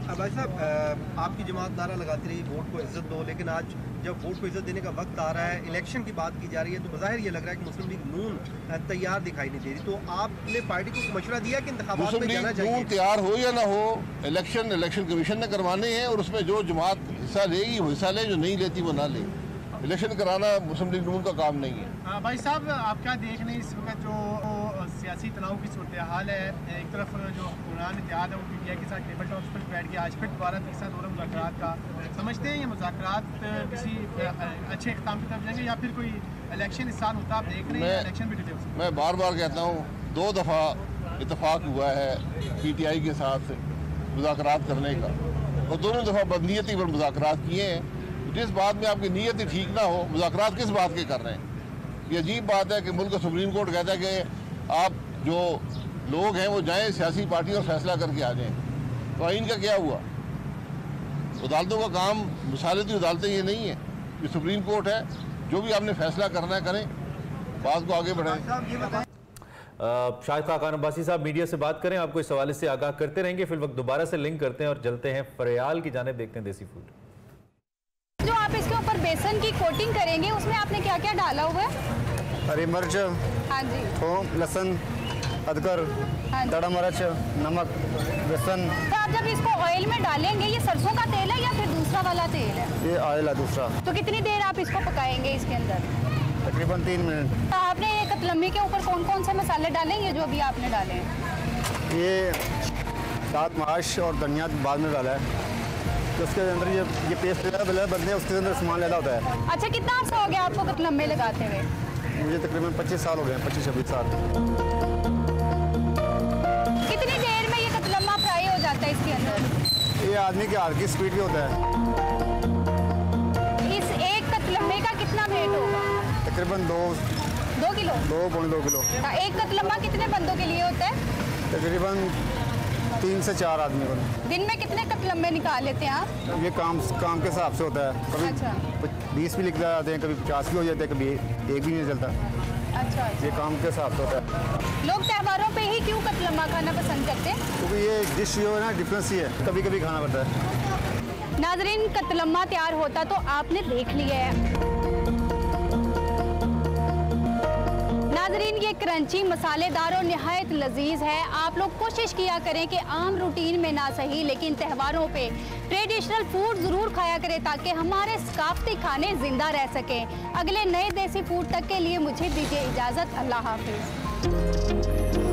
साहब, आपकी जमात नारा लगाती रही वोट को इज्जत दो, लेकिन आज जब वोट को इज्जत देने का वक्त आ रहा है, इलेक्शन की बात की जा रही है, तो बज़ाहिर ये लग रहा है कि मुस्लिम लीग नून तैयार दिखाई नहीं दे रही। तो आपने पार्टी को मशवरा दिया कि इंतखाबात में जाना चाहिए? नून तैयार हो या ना हो, इलेक्शन कमीशन ने करवाने हैं और उसमें जो जमात हिस्सा लेगी वो हिस्सा ले, जो नहीं लेती वो ना ले। इलेक्शन कराना मुस्लिम लीग नून का काम नहीं है। भाई साहब, आप क्या देख रहे हैं इस वक्त जो सियासी तनाव की सूरत हाल है? एक तरफ जो हुक्मरान इत्तेहाद है वो पीटीआई के साथ टेबल टॉक्स पर बैठ गया, आज फिर दोबारा तीसरा दौर मुज़ाकरात का। समझते हैं ये मुज़ाकरात किसी अच्छे इख्तिताम की तरफ जाएंगे या फिर कोई इलेक्शन इस साल होता आप देख रहे हैं? इलेक्शन भी डिले हो सकता है। मैं बार बार कहता हूँ, 2 दफ़ा इत्तेफाक हुआ है पीटीआई के साथ मुज़ाकरात करने का और दोनों दफ़ा बदनीयती पर मुज़ाकरात किए हैं। जिस बात में आपकी नीयत ही ठीक ना हो, मुज़ाकरात किस बात के कर रहे हैं? ये अजीब बात है कि मुल्क का सुप्रीम कोर्ट कहता है कि आप जो लोग हैं वो जाएं सियासी पार्टी और फैसला करके आ जाएं। तो आइन का क्या हुआ? अदालतों का काम, मिसालती अदालतें ये नहीं है, ये सुप्रीम कोर्ट है। जो भी आपने फैसला करना है करें, बात को आगे बढ़ाएं। शाहिद खाकान अब्बासी साहब मीडिया से बात करें, आपको इस हवाले से आगाह करते रहेंगे। फिर वक्त दोबारा से लिंक करते हैं और चलते हैं फरियाल की जानिब, देखते हैं देसी फूड। जो आप इसके ऊपर बेसन की कोटिंग करेंगे उसमें आपने क्या क्या डाला हुआ है? हरी मिर्च, हाँ जी, थोम, लहसुन, अदरक, खड़ा मिर्च, नमक, बेसन। तो आप जब इसको ऑयल में डालेंगे, ये सरसों का तेल है या फिर दूसरा वाला तेल है? ये ऑयल है दूसरा। तो कितनी देर आप इसको पकाएंगे इसके अंदर? तकरीबन 3 मिनट। तो आपने ये कतलम्मी के ऊपर कौन कौन से मसाले डालेंगे जो अभी आपने डाले हैं? ये दाद माश और धनिया बाद में डाला है, तो उसके अंदर ये पेस्ट बनते हैं, उसके अंदर सामान लेना होता है। अच्छा, कितना अर्सा हो गया आपको कतलम्मे लगाते हुए? मुझे तकरीबन 25 साल हो गए, 25-26 साल। कितनी देर में ये कतलम्मा फ्राई हो जाता है इसके अंदर? ये आदमी के हाथ की स्पीड भी होता है। इस एक कतलम्मे का कितना वेट होगा? तकरीबन 2 किलो, 2.2 किलो। एक कतलम्मा कितने बंदों के लिए होता है? तकरीबन 3 से 4 आदमी को। दिन में कितने कतलम्मे निकाल लेते हैं आप? ये काम के हिसाब से होता है, कभी 20 भी लिख जाते हैं, कभी 50 भी हो जाते हैं, कभी एक भी नहीं चलता। अच्छा, ये काम के हिसाब से होता है। लोग त्योहारों पे ही क्यों कतलम्मा खाना पसंद करते हैं? क्योंकि ये डिश जो है ना डिफरेंस ही है, कभी कभी खाना पड़ता है। नाजरीन, कतलम्मा तैयार होता तो आपने देख लिया है। नाजरीन, ये क्रंची, मसालेदार और निहायत लजीज है। आप लोग कोशिश किया करें कि आम रूटीन में ना सही लेकिन त्योहारों पे ट्रेडिशनल फूड ज़रूर खाया करें ताकि हमारे सकाफती खाने जिंदा रह सकें। अगले नए देसी फूड तक के लिए मुझे दीजिए इजाज़त। अल्लाह हाफिज़।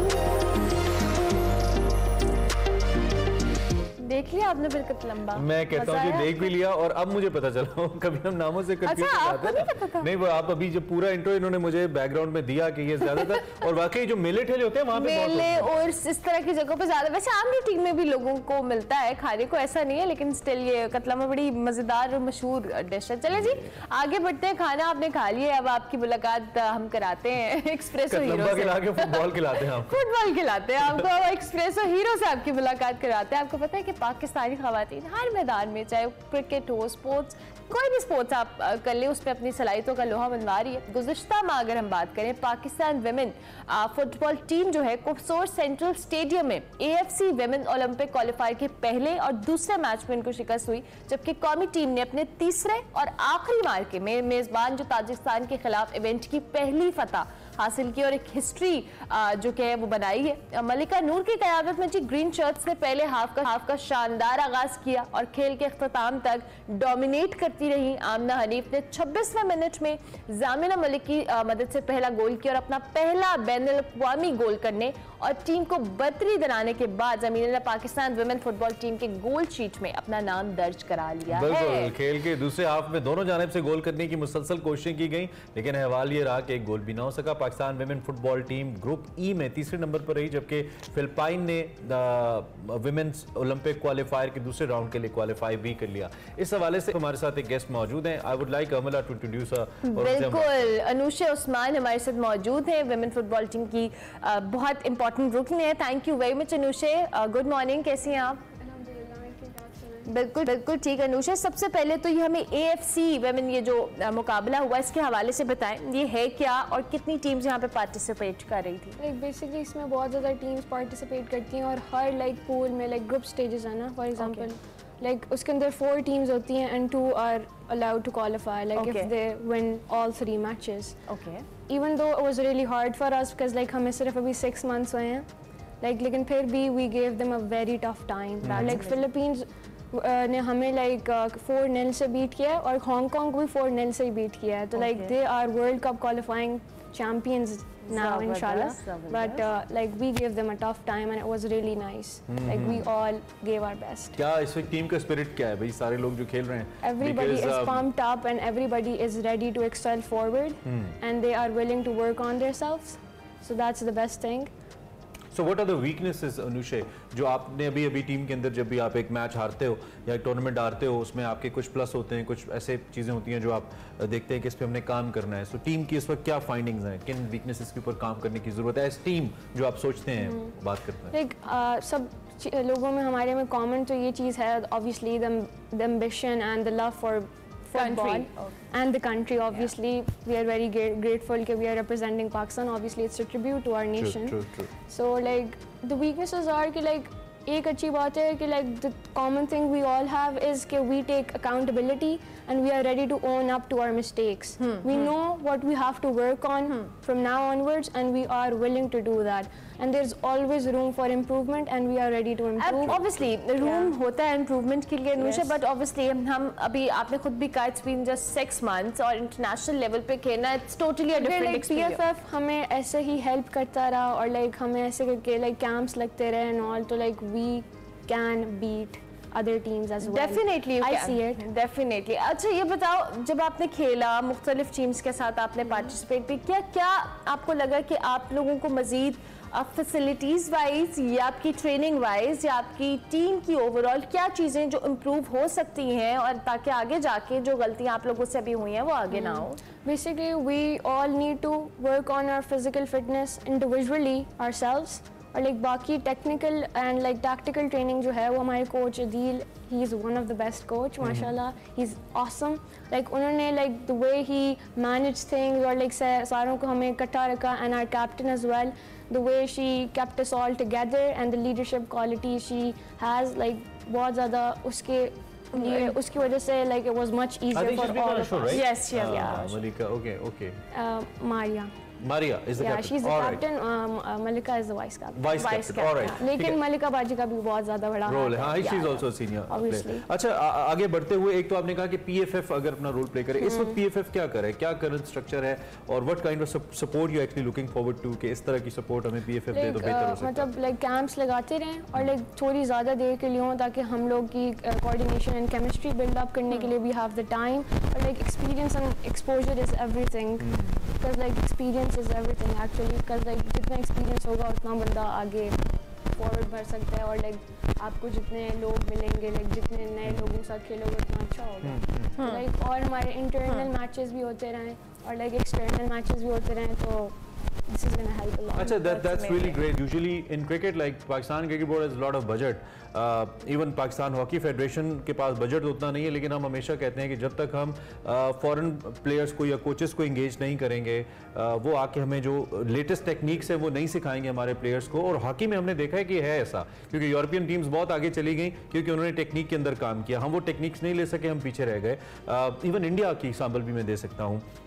देख लिया आपने फिर कतलम्मा? मैं कहता हूँ देख भी लिया और अब मुझे पता चला। कभी हम नामों से कंफ्यूज हो जाते हैं। नहीं, वो आप अभी जो पूरा इंट्रो इन्होंने मुझे बैकग्राउंड में दिया कि ये ज्यादातर और वाकई जो मेले ठेले होते हैं वहाँ पे मेले और इस तरह की जगहों पे ज्यादा, वैसे आम रूटीन में भी लोगों को मिलता है खाने को, ऐसा नहीं है, लेकिन स्टिल ये कतलम्मा बड़ी मजेदार और मशहूर डिश है। चले जी आगे बढ़ते हैं। खाना आपने खा लिया, अब आपकी मुलाकात हम कराते हैं एक्सप्रेसो हीरो से। फुटबॉल खिलाते हैं, फुटबॉल खिलाते हैं आपको, एक्सप्रेसो हीरो से आपकी मुलाकात कराते हैं। आपको पता है कि पाकिस्तानी खवातीन हर मैदान में, चाहे क्रिकेट हो, स्पोर्ट्स, कोई भी स्पोर्ट्स आप कर ले, उस पर अपनी सलाहियतों का लोहा मनवा रही है। गुज़िश्ता में अगर हम बात करें, पाकिस्तान विमेन फुटबॉल टीम जो है कुफसोर सेंट्रल स्टेडियम में AFC विमेन ओलंपिक क्वालिफायर के पहले और दूसरे मैच में इनको शिकस्त हुई, जबकि कौमी टीम ने अपने तीसरे और आखिरी मार्के में मेजबान जो ताजिकिस्तान के खिलाफ इवेंट की पहली फतह हासिल की और एक हिस्ट्री जो कि है वो बनाई है। मलिका नूर की क़यादत में जी ग्रीन शर्ट्स ने पहले हाफ का शानदार आगाज किया और खेल के अख्ताम तक डोमिनेट करती रही। आमना हनीफ ने 26वें मिनट में जामिना मलिक की मदद से पहला गोल किया और अपना पहला बैनुल अक़वामी गोल करने और टीम को बरतरी दिलाने के बाद ज़मीन ने पाकिस्तान वुमेन फुटबॉल टीम के गोल शीट में अपना नाम दर्ज करा लिया है। खेल के दूसरे हाफ में दोनों जानिब से गोल करने की मुसलसल कोशिशें की गई, लेकिन अहवाल ये रहा कि एक गोल भी ना हो सका। Pakistan women football team group E में तीसरे नंबर पर रही, जबकि फिलिपाइन ने वुमेन्स ओलंपिक क्वालिफायर के दूसरे राउंड के लिए क्वालिफाई भी कर लिया। इस हवाले से हमारे साथ एक गेस्ट मौजूद हैं। आई वुड लाइक अमला टू इंट्रोड्यूस। बिल्कुल, अनुशा उस्मान हमारे साथ मौजूद हैं, वुमेन फुटबॉल टीम की बहुत इंपॉर्टेंट रुकन है। Thank you very much Anusha. Good morning, कैसी हैं आप? बिल्कुल बिल्कुल ठीक है अनुशा। सबसे पहले तो ये हमें AFC वुमेन ये जो मुकाबला हुआ इसके हवाले से बताएं, ये है क्या और कितनी टीम्स यहाँ पे पार्टिसिपेट कर रही थी? बेसिकली इसमें बहुत ज़्यादा टीम्स पार्टिसिपेट करती हैं और हर पूल में ग्रुप स्टेजेस है ना। फॉर एग्जांपल उसके अंदर 4 टीम्स होती हैं and 2 are allowed to qualify if they win all 3 matches. Even though it was really hard for us because हमें सिर्फ अभी 6 months हुए हैं, लेकिन फिर भी we gave them a very tough time. Philippines ने हमें 4-0 से बीट किया है और हांगकांग को भी 4-0 से ही बीट किया है। तो they are World Cup qualifying champions now inshallah, but we gave them a tough time and it was really nice. We all gave our best. क्या इस वक्त टीम का स्पिरिट क्या है भाई? सारे लोग जो खेल रहे हैं, everybody is pumped up and everybody is ready to excel forward and they are willing to work on themselves, so that's the best thing. So what are the weaknesses Anushe, जो आपने अभी टीम के अंदर जब भी आप एक मैच हारते हो या एक टूर्नामेंट हारते हो उसमें आपके कुछ प्लस होते हैं, कुछ ऐसे चीज़ें होती हैं जो आप देखते हैं कि इस पे हमने काम करना है। सो टीम की इस वक्त क्या फाइंडिंग्स हैं, किन वीकनेसेस के ऊपर काम करने की ज़रूरत है एज टीम, जो आप सोचते हैं बात करते हैं? सब लोगों में हमारे में कॉमन तो ये चीज़ है obviously the ambition and the love for football and the country. Obviously we are very grateful that we are representing Pakistan. Obviously it's a tribute to our nation. True. So the weaknesses are कि एक अच्छी बात है कि the common thing we all have is कि we take accountability and we are ready to own up to our mistakes. We know what we have to work on from now onwards and we are willing to do that. And there's always room for improvement and we are ready to improve. Obviously room होता है improvement के लिए अनुशा, but obviously हम अभी आपने खुद भी कहा it's been just 6 months और international level पे खेलना it's totally a different experience. PFF हमें ऐसे ही help करता रहा और हमें ऐसे करके camps लगते रहे and all, तो we can beat other teams as well. Definitely you I can. see it. Definitely. अच्छा ये बताओ, जब आपने खेला मुख्तलिफ टीम्स के साथ आपने पार्टिसिपेट भी किया, क्या आपको लगा कि आप लोगों को मजीद फैसिलिटीज़ वाइज या आपकी ट्रेनिंग वाइज या आपकी टीम की ओवरऑल क्या चीज़ें जो इम्प्रूव हो सकती हैं और ताकि आगे जाके जो गलतियाँ आप लोगों से अभी हुई हैं वो आगे ना हो? Basically we all need to work on our physical fitness individually ourselves और बाकी टेक्निकल एंड टैक्टिकल ट्रेनिंग जो है वो हमारे coach Adeel, he is one of the best coach माशाल्लाह, ही इज़ ऑसम। उन्होंने the way he manage things और सारों को हमें इकट्ठा रखा and our captain as well, the way she kept us all together and the leadership quality she has बहुत ज़्यादा उसकी वजह से it was much easier for all of us. Yes, yeah. Malika, okay. Maria is the captain. She's the captain. Malika is the vice captain. Vice captain. All right. लेकिन मलिका बाजी का भी बहुत ज़्यादा बड़ा रोल है। हाँ, she's also a senior obviously. अच्छा, आगे बढ़ते हुए एक तो आपने कहा कि PFF अगर अपना रोल प्ले करे, इस वक्त PFF क्या करे, क्या करंट स्ट्रक्चर है और what kind of support you actually looking forward to कि इस तरह की सपोर्ट हमें PFF दे तो बेहतर हो सकता है? मतलब कैंप्स लगाते रहें और थोड़ी ज़्यादा देर के लिए हों ताकि हम लोग की coordination and chemistry build up करने के लिए we have the time और experience and exposure is everything because experience is everything actually because जितना experience होगा उतना बंदा आगे फॉरवर्ड बढ़ सकता है और आपको जितने लोग मिलेंगे जितने नए लोगों के साथ खेलोगे उतना अच्छा होगा। और हमारे इंटरनल मैचेस भी होते रहें और एक्सटर्नल मैचेस भी होते रहें तो this is going to help a lot. Achha, that's really great. Usually in cricket, Pakistan Cricket Board has a lot of budget. Even Pakistan Hockey Federation के पास बजट उतना नहीं है, लेकिन हम हमेशा कहते हैं कि जब तक हम फॉरेन प्लेयर्स को या कोचेस को इंगेज नहीं करेंगे, वो आके हमें जो लेटेस्ट टेक्निक्स है वो नहीं सिखाएंगे हमारे प्लेयर्स को। और हॉकी में हमने देखा है कि है ऐसा, क्योंकि यूरोपियन टीम्स बहुत आगे चली गई क्योंकि उन्होंने टेक्निक के अंदर काम किया। हम वो टेक्निक्स नहीं ले सके, हम पीछे रह गए। इवन इंडिया की एग्जाम्पल भी मैं दे सकता हूँ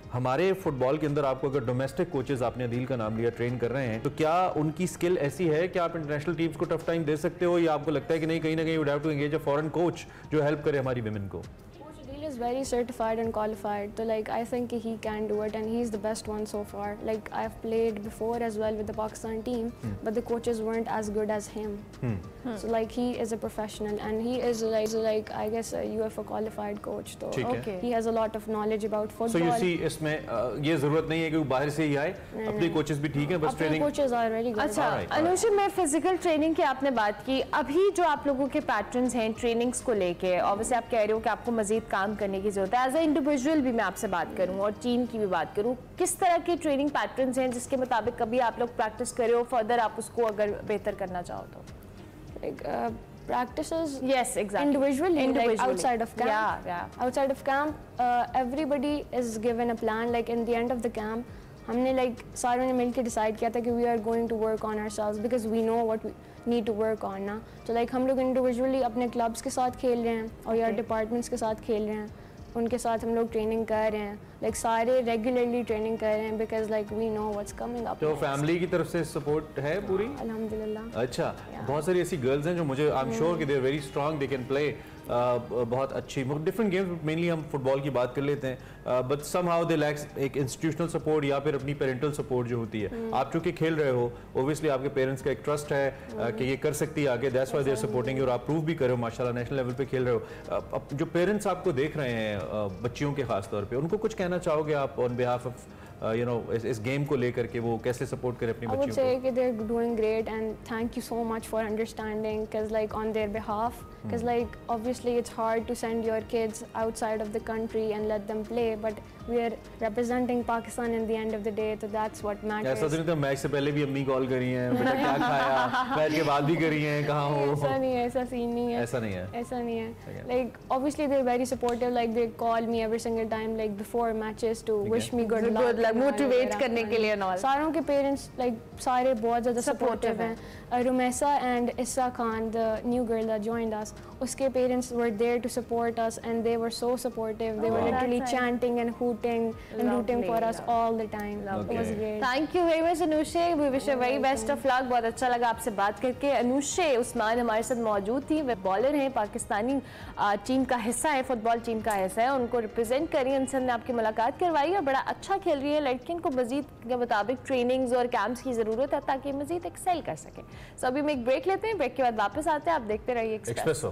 हमारे फुटबॉल के अंदर आपको अगर डोमेस्टिक कोचेस, आपने अदील का नाम लिया, ट्रेन कर रहे हैं, तो क्या उनकी स्किल ऐसी है कि आप इंटरनेशनल टीम्स को टफ टाइम दे सकते हो, या आपको लगता है कि नहीं, कहीं ना कहीं would have to engage a foreign coach जो हेल्प करे हमारी विमेन को? Is very certified and qualified, so like I think he can do it and he's the best one so far. Like I've played before as well with the Pakistan team, but the coaches weren't as good as him. So like he is a professional and he is like I guess a UFO qualified coach. So okay. He has a lot of knowledge about football. So you see, इसमें ये जरूरत नहीं है कि वो बाहर से ही आए, अपने कोचेस भी ठीक हैं, बस training coaches are really good. अच्छा अनुषा, मैं फिजिकल ट्रेनिंग की आपने बात की, अभी जो आप लोगों के पैटर्न्स हैं ट्रेनिंग्स को लेके, ऑब्वियसली आप कह रहे हो कि आपको मजीद काम करने की जरूरत है। एज ए इंडिविजुअल भी मैं आपसे बात करूं और टीम की भी बात करूं, किस तरह के ट्रेनिंग पैटर्न्स हैं जिसके मुताबिक कभी आप लोग प्रैक्टिस करे हो, फर्दर आप उसको अगर बेहतर करना चाहो तो? Like practices, yes, exactly, individually. Like outside of camp, outside of camp, everybody is given a plan. Like in the end of the camp, हमने like सारों ने मिलकर decide किया था कि we are going to work on ourselves because we know what we need to work on ना. तो like हम लोग individually अपने clubs के साथ खेल रहे हैं और या departments के साथ खेल रहे हैं, उनके साथ हम लोग ट्रेनिंग कर रहे हैं, like सारे रेगुलरली ट्रेनिंग कर रहे हैं because like we know what's coming up. तो फैमिली की तरफ से सपोर्ट है पूरी? अल्हम्दुलिल्लाह। अच्छा, बहुत सारी ऐसी गर्ल्स हैं जो मुझे आई एम श्योर कि they are very strong, they can play बहुत अच्छी डिफरेंट गेम्स, मेनली हम फुटबॉल की बात कर लेते हैं, बट समहाउ दे लैक्स एक इंस्टीट्यूशनल सपोर्ट या फिर अपनी पेरेंटल सपोर्ट जो होती है। आप चूंकि खेल रहे हो, ओब्वियसली आपके पेरेंट्स का एक ट्रस्ट है कि ये कर सकती है आगे, that's why they are supporting और आप प्रूव भी कर रहे हो माशाल्लाह, नेशनल लेवल पे खेल रहे हो। जो पेरेंट्स आपको देख रहे हैं बच्चियों के खास तौर पे, उनको कुछ कहना चाहोगे आप on behalf of you know इस गेम को लेकर के, वो कैसे सपोर्ट करें अपनी बच्चियों को? I would say कि they're doing great and thank you so much for understanding, because like on their behalf, because like obviously it's hard to send your kids outside of the country and let them play, but we are representing Pakistan in the end of the day, so that's what matters. ऐसा तो नहीं था मैच से पहले भी अम्मी कॉल करी हैं, बेटा क्या खाया, मैच के बाद भी करी हैं, कहाँ हो? ऐसा नहीं है, ऐसा सीन नहीं है, ऐसा नहीं है। Like obviously they're very supportive, like they call me every single time like before matches to wish me good luck, motivate करने के लिए। सारों के पेरेंट्स लाइक सारे बहुत ज़्यादा सपोर्टिव हैं। Rumaisa and Issa Khan, the new girl that joined us, उसके parents were there to support us and they were so supportive, they were literally chanting and hooting and rooting for us all the time. It was great. Thank you very much Anushe, we wish you very best of luck. बहुत अच्छा लगा आपसे बात करके। अनुषे उस्मान हमारे साथ मौजूद थी, वे बॉलर हैं, पाकिस्तानी टीम का हिस्सा है, फुटबॉल टीम का हिस्सा है, उनको रिप्रेजेंट कर रही है, उनसे हमने आपकी मुलाकात करवाई और बड़ा अच्छा खेल रही है। लड़कियों को मजीद के मुताबिक ट्रेनिंग्स और कैंप्स की ज़रूरत है ताकि मजीद एक्सेल कर सकें। सो अभी हम एक ब्रेक लेते हैं, ब्रेक के बाद वापस आते हैं, आप देखते रहिए Expresso.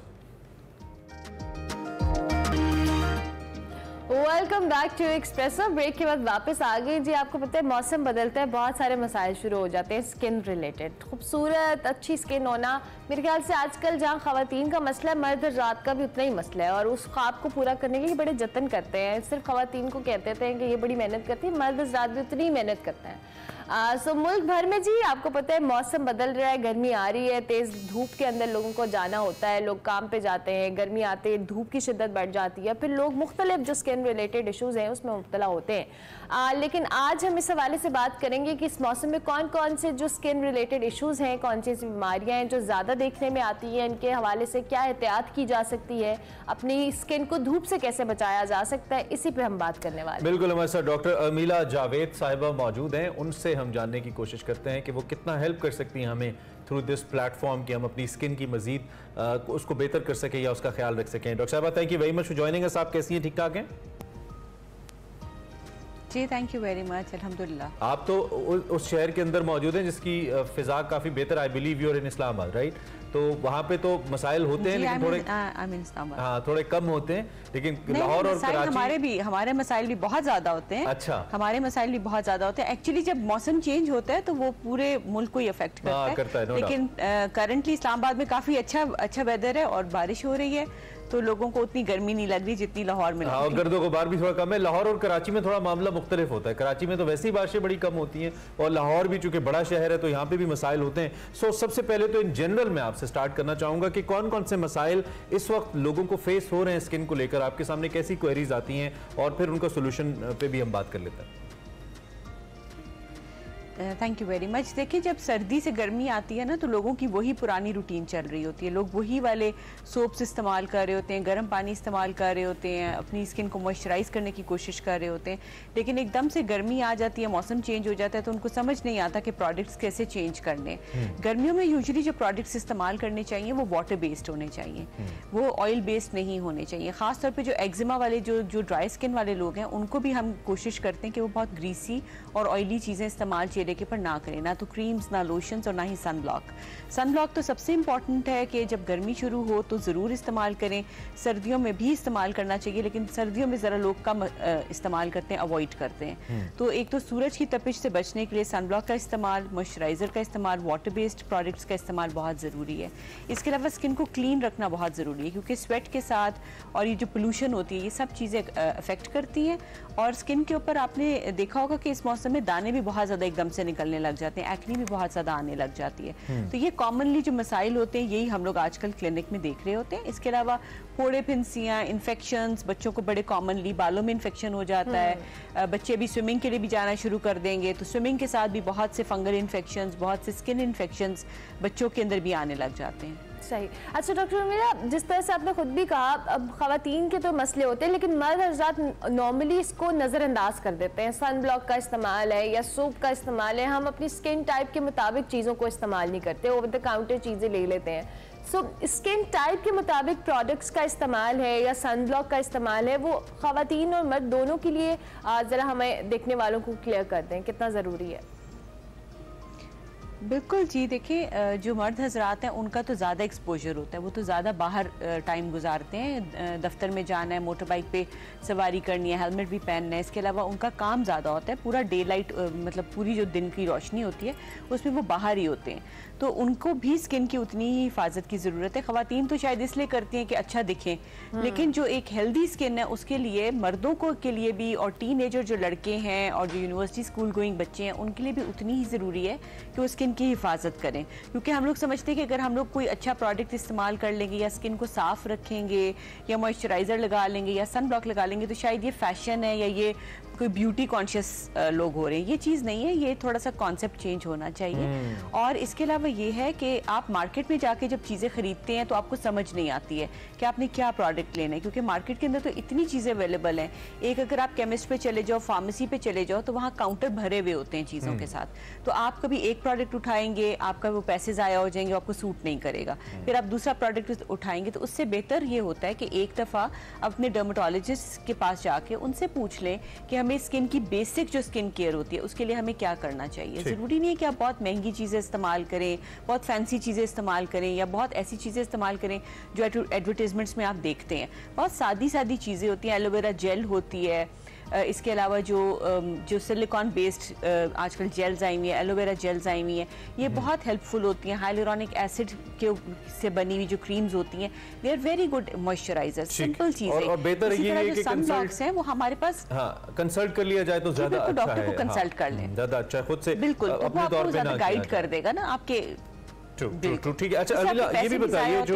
Welcome back to Expresso. Break के बाद वापस आ गए जी। आपको पता है मौसम बदलता है, बहुत सारे मसाइल शुरू हो जाते हैं स्किन रिलेटेड। खूबसूरत अच्छी स्किन होना, मेरे ख्याल से आजकल जहाँ ख़वातीन का मसला है, मर्द रात का भी उतना ही मसला है, और उस ख्वाब को पूरा करने के लिए बड़े जतन करते हैं। सिर्फ ख़वातीन को कहते थे कि ये बड़ी मेहनत करती है, मर्द रात भी उतनी ही मेहनत करते हैं। सो मुल्क भर में जी आपको पता है मौसम बदल रहा है, गर्मी आ रही है, तेज़ धूप के अंदर लोगों को जाना होता है, लोग काम पे जाते हैं, गर्मी आते ही धूप की शिद्दत बढ़ जाती है, फिर लोग मुख्तलिफ जो स्किन रिलेटेड इशूज़ हैं उसमें मुब्तला होते हैं। लेकिन आज हम इस हवाले से बात करेंगे कि इस मौसम में कौन कौन से जो स्किन रिलेटेड इशूज़ हैं, कौन सी ऐसी बीमारियाँ हैं जो ज़्यादा देखने में आती हैं, इनके हवाले से क्या एहतियात की जा सकती है, अपनी स्किन को धूप से कैसे बचाया जा सकता है, इसी पर हम बात करने वाले हैं। बिल्कुल, हमारे साथ डॉक्टर अमीला जावेद साहिबा मौजूद हैं, उनसे हम जानने की कोशिश करते हैं कि वो कितना हेल्प कर सकती हैं हमें थ्रू दिस प्लेटफॉर्म कि हम अपनी स्किन की मजीद उसको बेहतर कर सकें या उसका ख्याल रख सकें। डॉक्टर साहब, thank you very much for joining us. आप कैसी हैं, ठीक ठाक हैं? जी थैंक यू वेरी मच, अल्हम्दुलिल्लाह। आप तो उस शहर के अंदर मौजूद हैं जिसकी फ़िज़ा काफ़ी बेहतर, I believe you are in Islamabad, right? तो वहाँ पे तो मसाइल होते हैं लेकिन थोड़े थोड़े कम होते हैं, लेकिन लाहौर और कराची हमारे मसाइल भी बहुत ज़्यादा होते हैं। अच्छा, हमारे मसाइल भी बहुत ज़्यादा होते हैं। एक्चुअली जब मौसम चेंज होता है तो वो पूरे मुल्क को ही अफेक्ट करता है, लेकिन करंटली इस्लामाबाद में काफ़ी अच्छा वेदर है और बारिश हो रही है, तो लोगों को उतनी गर्मी नहीं लग रही जितनी लाहौर में। हाँ, गर्दो गुबार भी थोड़ा कम है। लाहौर और कराची में थोड़ा मामला मुख्तलिफ होता है। कराची में तो वैसे ही बारिशें बड़ी कम होती हैं, और लाहौर भी चूंकि बड़ा शहर है तो यहाँ पे भी मसाइल होते हैं। सो सबसे पहले तो इन जनरल मैं आपसे स्टार्ट करना चाहूँगा कि कौन कौन से मसाइल इस वक्त लोगों को फेस हो रहे हैं स्किन को लेकर, आपके सामने कैसी क्वेरीज आती हैं, और फिर उनका सोल्यूशन पे भी हम बात कर लेते हैं। Thank you very much. देखिए, जब सर्दी से गर्मी आती है ना, तो लोगों की वही पुरानी रूटीन चल रही होती है। लोग वही वाले सोप्स इस्तेमाल कर रहे होते हैं, गर्म पानी इस्तेमाल कर रहे होते हैं, अपनी स्किन को मॉइस्चराइज करने की कोशिश कर रहे होते हैं। लेकिन एकदम से गर्मी आ जाती है, मौसम चेंज हो जाता है, तो उनको समझ नहीं आता कि प्रोडक्ट्स कैसे चेंज करने। गर्मियों में यूजुअली जो प्रोडक्ट्स इस्तेमाल करने चाहिए वो वाटर बेस्ड होने चाहिए, वो ऑयल बेस्ड नहीं होने चाहिए। खासतौर पर जो एक्जिमा वाले जो ड्राई स्किन वाले लोग हैं, उनको भी हम कोशिश करते हैं कि वो बहुत ग्रीसी और ऑयली चीज़ें इस्तेमाल चेहरे के पर ना करें, ना तो क्रीम्स, ना लोशंस और ना ही सन ब्लॉक। सन ब्लॉक तो सबसे इम्पॉर्टेंट है कि जब गर्मी शुरू हो तो ज़रूर इस्तेमाल करें। सर्दियों में भी इस्तेमाल करना चाहिए, लेकिन सर्दियों में ज़रा लोग कम इस्तेमाल करते हैं, अवॉइड करते हैं। तो एक तो सूरज की तपिश से बचने के लिए सन ब्लॉक का इस्तेमाल, मॉइस्चराइज़र का इस्तेमाल, वाटर बेस्ड प्रोडक्ट्स का इस्तेमाल बहुत ज़रूरी है। इसके अलावा स्किन को क्लीन रखना बहुत ज़रूरी है, क्योंकि स्वेट के साथ और ये जो पोल्यूशन होती है, ये सब चीज़ें अफेक्ट करती हैं। और स्किन के ऊपर आपने देखा होगा कि इस मौसम में दाने भी बहुत ज़्यादा एकदम से निकलने लग जाते हैं, एक्ने भी बहुत ज़्यादा आने लग जाती है। तो ये कॉमनली जो मसाइल होते हैं, यही हम लोग आजकल क्लिनिक में देख रहे होते हैं। इसके अलावा फोड़े, फिंसियाँ, इन्फेक्शंस, बच्चों को बड़े कॉमनली बालों में इन्फेक्शन हो जाता है। बच्चे भी स्विमिंग के लिए भी जाना शुरू कर देंगे, तो स्विमिंग के साथ भी बहुत से फंगल इन्फेक्शंस, बहुत से स्किन इन्फेक्शंस बच्चों के अंदर भी आने लग जाते हैं। सही। अच्छा डॉक्टर उर्मिला, जिस तरह से आपने खुद भी कहा, अब खवातीन के तो मसले होते हैं, लेकिन मर्द हज़रात नॉर्मली इसको नज़रअंदाज कर देते हैं। सन ब्लॉक का इस्तेमाल है या सोप का इस्तेमाल है, हम अपनी स्किन टाइप के मुताबिक चीज़ों को इस्तेमाल नहीं करते, ओवर द काउंटर चीज़ें ले लेते हैं। सो स्किन टाइप के मुताबिक प्रोडक्ट्स का इस्तेमाल है या सन ब्लॉक का इस्तेमाल है, वो खवातीन और मर्द दोनों के लिए ज़रा हमें देखने वालों को क्लियर कर दें, कितना ज़रूरी है? बिल्कुल जी, देखिए, जो मर्द हजरात हैं उनका तो ज़्यादा एक्सपोजर होता है, वो तो ज़्यादा बाहर टाइम गुजारते हैं, दफ्तर में जाना है, मोटर बाइक पे सवारी करनी है, हेलमेट भी पहनना है। इसके अलावा उनका काम ज़्यादा होता है, पूरा डे लाइट मतलब पूरी जो दिन की रोशनी होती है उसमें वो बाहर ही होते हैं, तो उनको भी स्किन की उतनी ही हिफाजत की ज़रूरत है। ख़वातीन तो शायद इसलिए करती हैं कि अच्छा दिखें, लेकिन जो एक हेल्दी स्किन है उसके लिए, मर्दों को के लिए भी, और टीनेजर जो लड़के हैं और जो यूनिवर्सिटी स्कूल गोइंग बच्चे हैं, उनके लिए भी उतनी ही ज़रूरी है कि वो स्किन की हिफाजत करें। क्योंकि हम लोग समझते हैं कि अगर हम लोग कोई अच्छा प्रोडक्ट इस्तेमाल कर लेंगे या स्किन को साफ रखेंगे या मॉइस्चराइज़र लगा लेंगे या सन ब्लॉक लगा लेंगे, तो शायद ये फैशन है या ये कोई ब्यूटी कॉन्शियस लोग हो रहे हैं। ये चीज़ नहीं है, ये थोड़ा सा कॉन्सेप्ट चेंज होना चाहिए। और इसके अलावा ये है कि आप मार्केट में जाके जब चीज़ें खरीदते हैं तो आपको समझ नहीं आती है कि आपने क्या प्रोडक्ट लेना है, क्योंकि मार्केट के अंदर तो इतनी चीज़ें अवेलेबल हैं। एक अगर आप केमिस्ट पे चले जाओ, फार्मेसी पे चले जाओ, तो वहाँ काउंटर भरे हुए होते हैं चीज़ों के साथ, तो आप कभी एक प्रोडक्ट उठाएंगे, आपका वो पैसे ज़ाया हो जाएंगे, आपको सूट नहीं करेगा, फिर आप दूसरा प्रोडक्ट उठाएंगे। तो उससे बेहतर ये होता है कि एक दफ़ा अपने डर्मेटोलॉजिस्ट के पास जाके उनसे पूछ लें कि हमें स्किन की बेसिक जो स्किन केयर होती है उसके लिए हमें क्या करना चाहिए। ज़रूरी नहीं है कि आप बहुत महंगी चीज़ें इस्तेमाल करें, बहुत फैंसी चीज़ें इस्तेमाल करें या बहुत ऐसी चीज़ें इस्तेमाल करें जो एडवर्टाइजमेंट्स में आप देखते हैं। बहुत सादी सादी चीज़ें होती हैं, एलोवेरा जेल होती है, इसके अलावा जो सिलिकॉन बेस्ड आजकल जेल्स आई हुई है, एलोवेरा जेल्स आई हुई हैं, ये बहुत हेल्पफुल होती हैं। हाइलुरोनिक एसिड के से बनी हुई जो क्रीम्स होती हैं, they are very good moisturizer, simple चीज़ें। और बेहतर ये है कि सनब्लॉक्स हैं वो हमारे पास कंसल्ट कर लिया जाए तो ज़्यादा अच्छा है। डॉक्टर को कंसल्ट कर लें, ज़्यादा अच्छा है, खुद से बिल्कुल, वो आपको ज़्यादा गाइड कर देगा ना आपके। ठीक है। अच्छा अनिला, ये भी बताइए, जो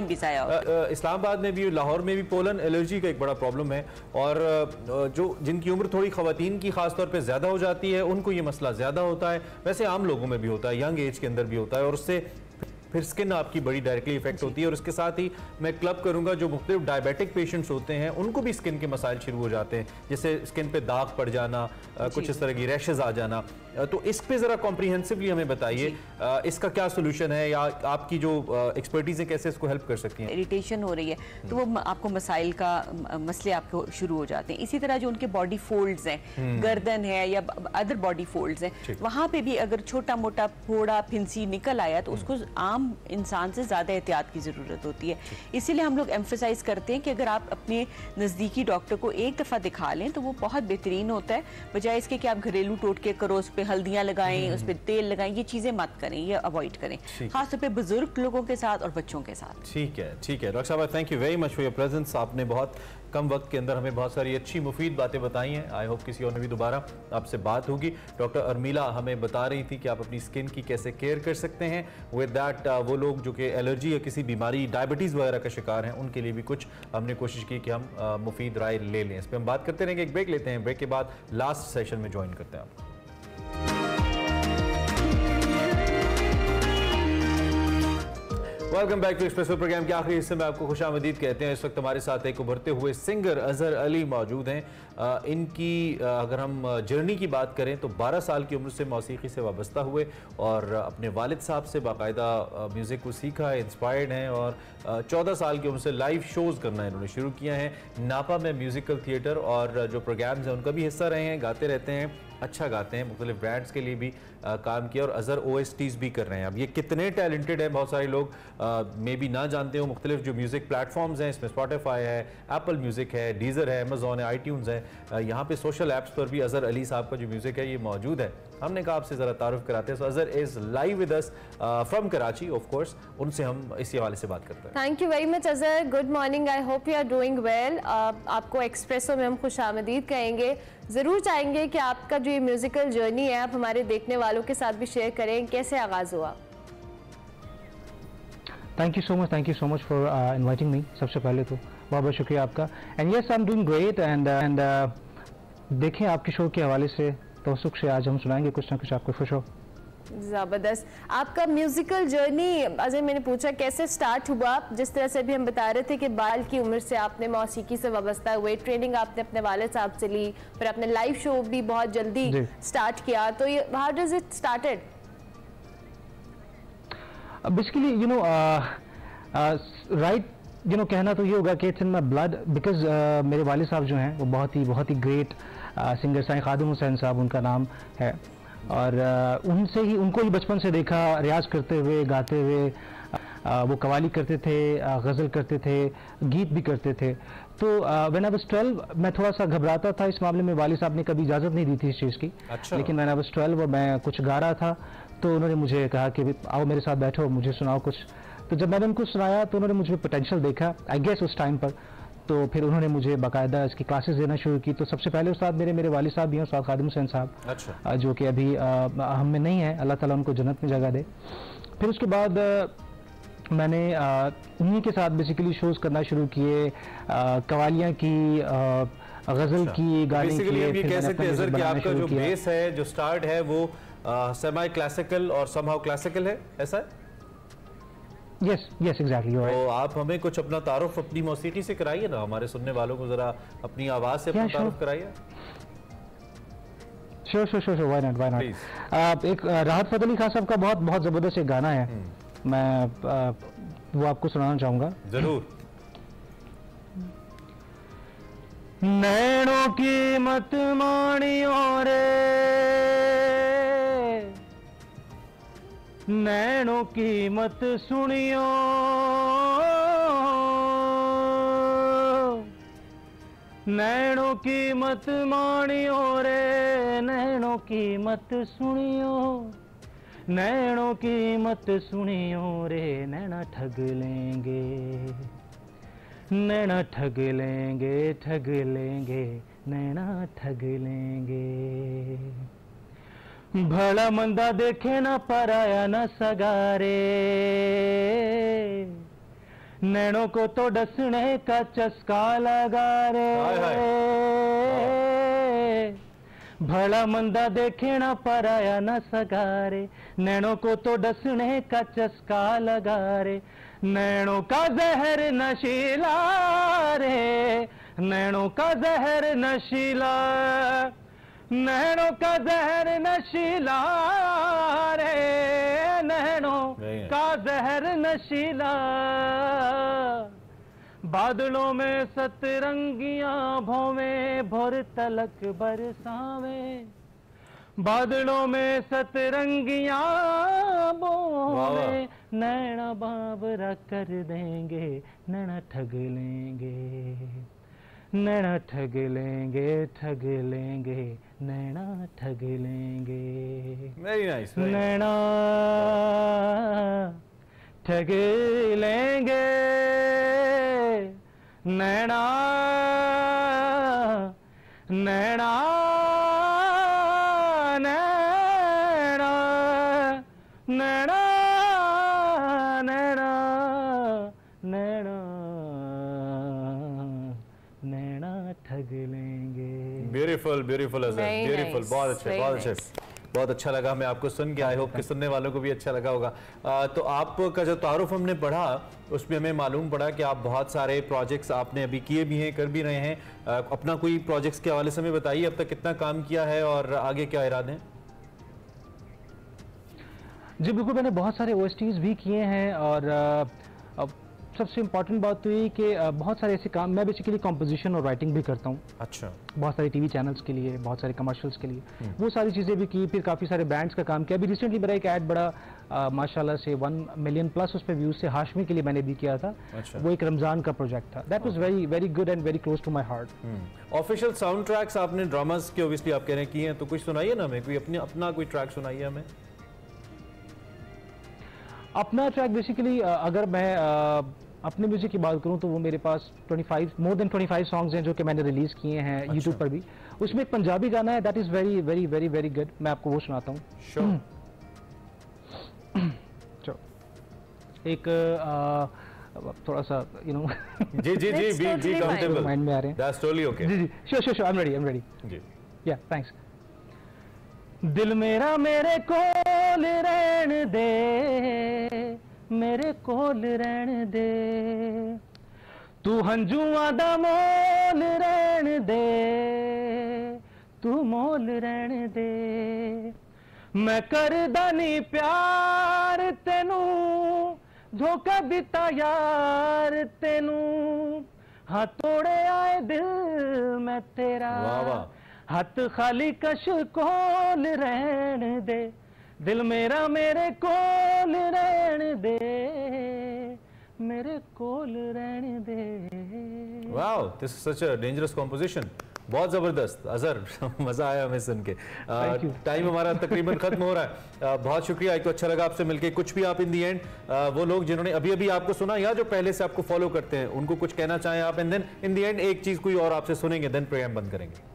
इस्लामाबाद में भी, लाहौर में भी पोलन एलर्जी का एक बड़ा प्रॉब्लम है, और जो जिनकी उम्र थोड़ी खवातीन की खासतौर पे ज़्यादा हो जाती है, उनको ये मसला ज़्यादा होता है। वैसे आम लोगों में भी होता है, यंग एज के अंदर भी होता है, और उससे फिर स्किन आपकी बड़ी डायरेक्टली इफेक्ट होती है। और इसके साथ ही मैं क्लब करूंगा, जो मुख्तलिफ डायबिटिक पेशेंट्स होते हैं उनको भी स्किन के मसाइल शुरू हो जाते हैं, जैसे स्किन पे दाग पड़ जाना, कुछ इस तरह की रैशेज आ जाना। तो इस पे ज़रा कॉम्प्रिहेंसिवली हमें बताइए, इसका क्या सोल्यूशन है, या आपकी जो एक्सपर्टीज है कैसे इसको हेल्प कर सकती हैं? इरिटेशन हो रही है तो वो आपको मसाइल का मसले आपको शुरू हो जाते हैं। इसी तरह जो उनके बॉडी फोल्ड्स हैं, गर्दन है या अदर बॉडी फोल्ड्स हैं, वहाँ पे भी अगर छोटा मोटा फोड़ा फिंसी निकल आया तो उसको आम इंसान से ज़्यादा एहतियात की ज़रूरत होती है। इसीलिए हम लोग एम्फेसाइज करते हैं कि अगर आप अपने नज़दीकी डॉक्टर को एक दफ़ा दिखा लें तो वो बहुत बेहतरीन होता है, बजाय इसके कि आप घरेलू टोटके करो, उस पर हल्दियाँ लगाएं, उस पर तेल लगाएं। ये चीज़ें मत करें, ये अवॉइड करें, खासतौर पर बुजुर्ग लोगों के साथ और बच्चों के साथ। ठीक है, ठीक है डॉक्टर साहब, thank you very much for your presence. आपने बहुत कम वक्त के अंदर हमें बहुत सारी अच्छी मुफीद बातें बताई हैं। आई होप किसी और ने भी दोबारा आपसे बात होगी। डॉक्टर उर्मिला हमें बता रही थी कि आप अपनी स्किन की कैसे केयर कर सकते हैं। विद दैट वो लोग जो कि एलर्जी या किसी बीमारी, डायबिटीज़ वगैरह का शिकार हैं, उनके लिए भी कुछ हमने कोशिश की कि हम मुफीद राय ले लें। इस पर हम बात करते रहेंगे, एक ब्रेक लेते हैं, ब्रेक के बाद लास्ट सेशन में ज्वाइन करते हैं आप। Welcome back to Expresso program के आखिरी हिस्से में आपको खुशामदीद कहते हैं। इस वक्त हमारे साथ एक उभरते हुए सिंगर अजहर अली मौजूद हैं। इनकी अगर हम जर्नी की बात करें तो 12 साल की उम्र से मौसीकी से वाबस्ता हुए और अपने वालिद साहब से बाकायदा म्यूज़िक को सीखा है, इंस्पायर्ड हैं और 14 साल की उम्र से लाइव शोज़ करना इन्होंने शुरू किया है। नापा में म्यूज़िकल थिएटर और जो प्रोग्राम्स हैं उनका भी हिस्सा रहे हैं, गाते रहते हैं, अच्छा गाते हैं, मुख्तलिफ ब्रांड्स के लिए भी काम किया और अजहर OSTs भी कर रहे हैं। अब ये कितने टैलेंटेड हैं बहुत सारे लोग मे बी ना जानते हो। मुख्तलिफ जो म्यूज़िक प्लेटफॉर्म्स हैं, इसमें स्पॉटिफाई है, एप्पल म्यूज़िक है, डीज़र है, अमेज़ॉन है, iTunes है। यहाँ पे सोशल ऐप्स पर भी अजहर अली साहब का जो म्यूज़िक है ये मौजूद है। हमने कहा आपसे ज़रा तारुफ कराते हैं। So Azhar is live with us from Karachi of course. उनसे हम इसी हवाले से बात करते हैं। Thank you very much Azhar, good morning, I hope you are doing well. आपको एक्सप्रेसो में हम खुशामदीद कहेंगे। ज़रूर चाहेंगे कि आपका जो ये म्यूज़िकल जर्नी है आप हमारे देखने वालों के साथ भी शेयर करें, कैसे आगाज़ हुआ? Thank you so much for inviting me. सबसे पहले तो बहुत बहुत शुक्रिया आपका। And yes I am doing great and देखें आपके शो के हवाले से तो सुख से आज हम सुनाएंगे कुछ ना कुछ आपको खुश हो। ज़बरदस्त। आपका म्यूजिकल जर्नी अजय मैंने पूछा कैसे स्टार्ट हुआ? जिस तरह से भी हम बता रहे थे कि बाल की उम्र से आपने मौसीकी से वाबस्ता हुए, ट्रेनिंग आपने अपने वालिद साहब से ली, फिर आपने लाइव शो भी बहुत जल्दी स्टार्ट किया, तो ये how does it started? Basically you know right you know कहना तो ये होगा कि it's in my blood because मेरे वालिद साहब जो हैं वो बहुत ही ग्रेट सिंगर साईं खादिम हुसैन साहब उनका नाम है और उनसे ही उनको ही बचपन से देखा रियाज करते हुए, गाते हुए। वो कवाली करते थे, गज़ल करते थे, गीत भी करते थे। तो व्हेन आई वाज 12 मैं थोड़ा सा घबराता था इस मामले में। वालिद साहब ने कभी इजाज़त नहीं दी थी इस चीज़ की। अच्छा। लेकिन व्हेन आई वाज 12 और मैं कुछ गा रहा था तो उन्होंने मुझे कहा कि आओ मेरे साथ बैठो, मुझे सुनाओ कुछ। तो जब मैंने उनको सुनाया तो उन्होंने मुझे पोटेंशियल देखा आई गेस उस टाइम पर। तो फिर उन्होंने मुझे बाकायदा इसकी क्लासेस देना शुरू की। तो सबसे पहले उस्ताद मेरे वालिद साहब भी हैं, उस्ताद खादिम हुसैन साहब। अच्छा। जो कि अभी हम में नहीं है, अल्लाह ताला उनको जन्नत में जगह दे। फिर उसके बाद मैंने उन्हीं के साथ बेसिकली शोज करना शुरू किए, कवालियाँ की, गज़ल की, गाने की। ये कह सकते हैं कि आपका जो बेस है, जो स्टार्ट है वो सेमी क्लासिकल और समहाउ क्लासिकल है, ऐसा है? Yes exactly. तो आप हमें कुछ अपना तारुफ अपनी मौसीकी से कराइए ना, हमारे सुनने वालों को जरा अपनी आवाज से अपना तारुफ कराइए। Sure why not. एक राहत फतेह अली खान साहब का बहुत जबरदस्त एक गाना है, मैं वो आपको सुनाना चाहूंगा। जरूर। नैनों की मत मानियो रे, नैनों की मत सुनियो, नैनों की मत मानियो रे, नैनों की मत सुनियो, नैनों की मत सुनियो रे, नैना ठग लेंगे, नैना ठग लेंगे, ठग लेंगे, नैना ठग लेंगे। भला मंदा देखे ना पराया ना सगारे, नैनों को तो डसने का चस्का लगा रे। भला मंदा देखे ना पराया ना सगारे, नैनों को तो डसने का चस्का लगा रे। नैनों का जहर नशीला रे, नैनों का जहर नशीला, नैनों का जहर नशीला रे, नैनों का जहर नशीला। बादलों में सतरंगियां भोवे, भोर तलक बरसावे। बादलों में सतरंगियां बोवे, नैना बाबरा कर देंगे, नैना ठग लेंगे, नैना ठग लेंगे, ठग लेंगे, नैना ठग लेंगे। Very nice. नैना ठग लेंगे, नैना, नैना, नैना, नैना, नैना, नैना, नैना ठग लेंगे। ब्यूटीफुल ब्यूटीफुल, बहुत अच्छे बहुत अच्छे। बहुत अच्छा लगा मैं आपको सुन के, आई होप कि सुनने वालों को भी अच्छा लगा होगा। तो आपका जो तारुफ हमने पढ़ा उसमें हमें मालूम पड़ा कि आप बहुत सारे प्रोजेक्ट्स आपने अभी किए भी हैं, कर भी रहे हैं। अपना कोई प्रोजेक्ट्स के हवाले से हमें बताइए, अब तक कितना काम किया है और आगे क्या इरादे हैं? जी बिल्कुल, मैंने बहुत सारे OSTs भी किए हैं और सबसे इम्पॉर्टेंट बात तो ये कि बहुत सारे ऐसे काम, मैं बेसिकली कंपोजिशन और राइटिंग भी करता हूँ। अच्छा। बहुत सारे टीवी चैनल्स के लिए, बहुत सारे कमर्शियल्स के लिए, वो सारी चीज़ें भी की। फिर काफ़ी सारे ब्रांड्स का काम किया। अभी रिसेंटली मेरा एक ऐड बड़ा माशाल्लाह से 1 मिलियन प्लस उस पर व्यूज़ से हाशमी के लिए मैंने भी किया था। अच्छा। वो एक रमज़ान का प्रोजेक्ट था। That was very very good and very close to my heart. Official soundtracks आपने ड्रामास के ऑब्वियसली आप कह रहे हैं किए हैं, तो कुछ सुनाइए ना हमें, कोई अपना कोई ट्रैक सुनाइए हमें। अपना ट्रैक बेसिकली अगर मैं अपने म्यूजिक की बात करूं तो वो मेरे पास मोर देन 25 सॉन्ग्स हैं जो कि मैंने रिलीज किए हैं। अच्छा। यूट्यूब पर भी। उसमें एक पंजाबी गाना है that is very very very very good, मैं आपको वो सुनाता हूँ। एक थोड़ा सा जी जी कंफर्टेबल माइंड में आ रहे हैं। That's totally okay. जी श्योर आई एम रेडी जी या थैंक्स। दिल मेरा मेरे कोल रहन दे, मेरे कोल रहन दे, तू हंजुआ दा मोल रहन दे, तू मोल रहन दे, मैं करदा नहीं प्यार तेनू, धोखा दिता यार तेनू, हाँ तोड़े आए दिल मैं तेरा, हाथ खाली कश कोल रहन दे, दिल मेरा मेरे कोल रहन दे, मेरे कोल रहन दे। Wow, this is such a dangerous composition. बहुत ज़बरदस्त अजहर, मज़ा आया हमें सुन के। टाइम हमारा तकरीबन ख़त्म हो रहा है। बहुत शुक्रिया, एक तो अच्छा लगा आपसे मिलके। कुछ भी आप इन दी एंड वो लोग जिन्होंने अभी अभी आपको सुना या जो पहले से आपको फॉलो करते हैं उनको कुछ कहना चाहें आप, and then in the end एक चीज़ कोई और आपसे सुनेंगे, देन प्रोग्राम बंद करेंगे।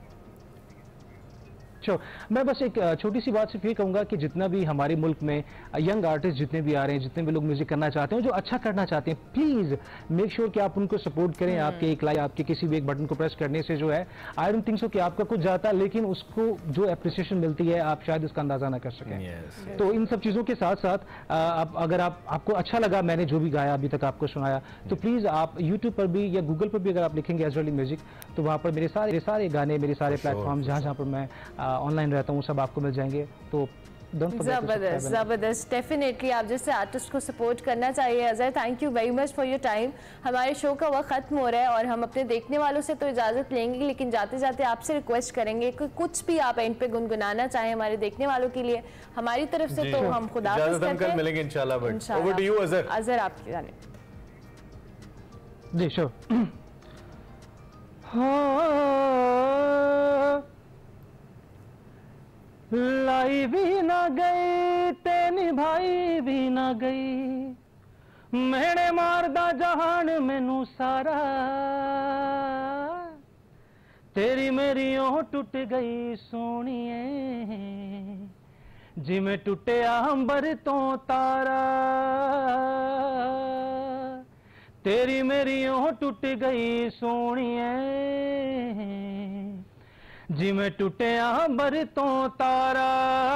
मैं बस एक छोटी सी बात सिर्फ ये कहूँगा कि जितना भी हमारे मुल्क में यंग आर्टिस्ट जितने भी आ रहे हैं, जितने भी लोग म्यूजिक करना चाहते हैं, जो अच्छा करना चाहते हैं, प्लीज़ मेक श्योर कि आप उनको सपोर्ट करें। आपके एक लाइक, आपके किसी भी एक बटन को प्रेस करने से जो है, आई डोंट थिंक सो कि आपका कुछ जाता, लेकिन उसको जो अप्रिसिएशन मिलती है आप शायद उसका अंदाजा ना कर सकें। तो इन सब चीज़ों के साथ साथ अगर आपको अच्छा लगा मैंने जो भी गाया अभी तक आपको सुनाया, तो प्लीज़ आप यूट्यूब पर भी या गूगल पर भी अगर आप लिखेंगे अजहर अली म्यूजिक, तो वहाँ पर मेरे सारे गाने, मेरे सारे प्लेटफॉर्म जहाँ पर मैं ऑनलाइन रहता हूँ सब आपको मिल जाएंगे। तो जबरदस्त, डेफिनेटली आप जैसे आर्टिस्ट को सपोर्ट करना चाहिए। Azhar, thank you very much for your time. हमारे शो का वक्त खत्म हो रहा है और हम अपने देखने वालों से तो इजाजत लेंगे, लेकिन जाते जाते आपसे रिक्वेस्ट करेंगे कि कुछ भी आप एंड पे गुनगुनाना चाहें हमारे देखने वालों के लिए हमारी तरफ से, तो हम खुदा हाफिज़ मिलेंगे इंशाल्लाह। Over to you Azhar. Azhar आपके गाने। जी श्योर। लाई भी ना गई ते निभाई भी ना गई, मेरे मारदा जहान मैनू सारा, तेरी मेरी ओह टुट गई सोनिए, जिमें टुटे अंबर तो तारा, तेरी मेरी ओह टुट गई सोनिए, जिमें टूटे अंबर तो तारा,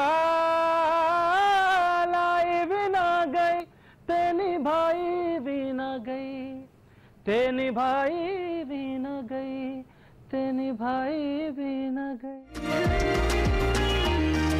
लाई भी ना गई ते निभाई भी ना गई, ते निभाई भी ना गई, ते निभाई भी ना गई।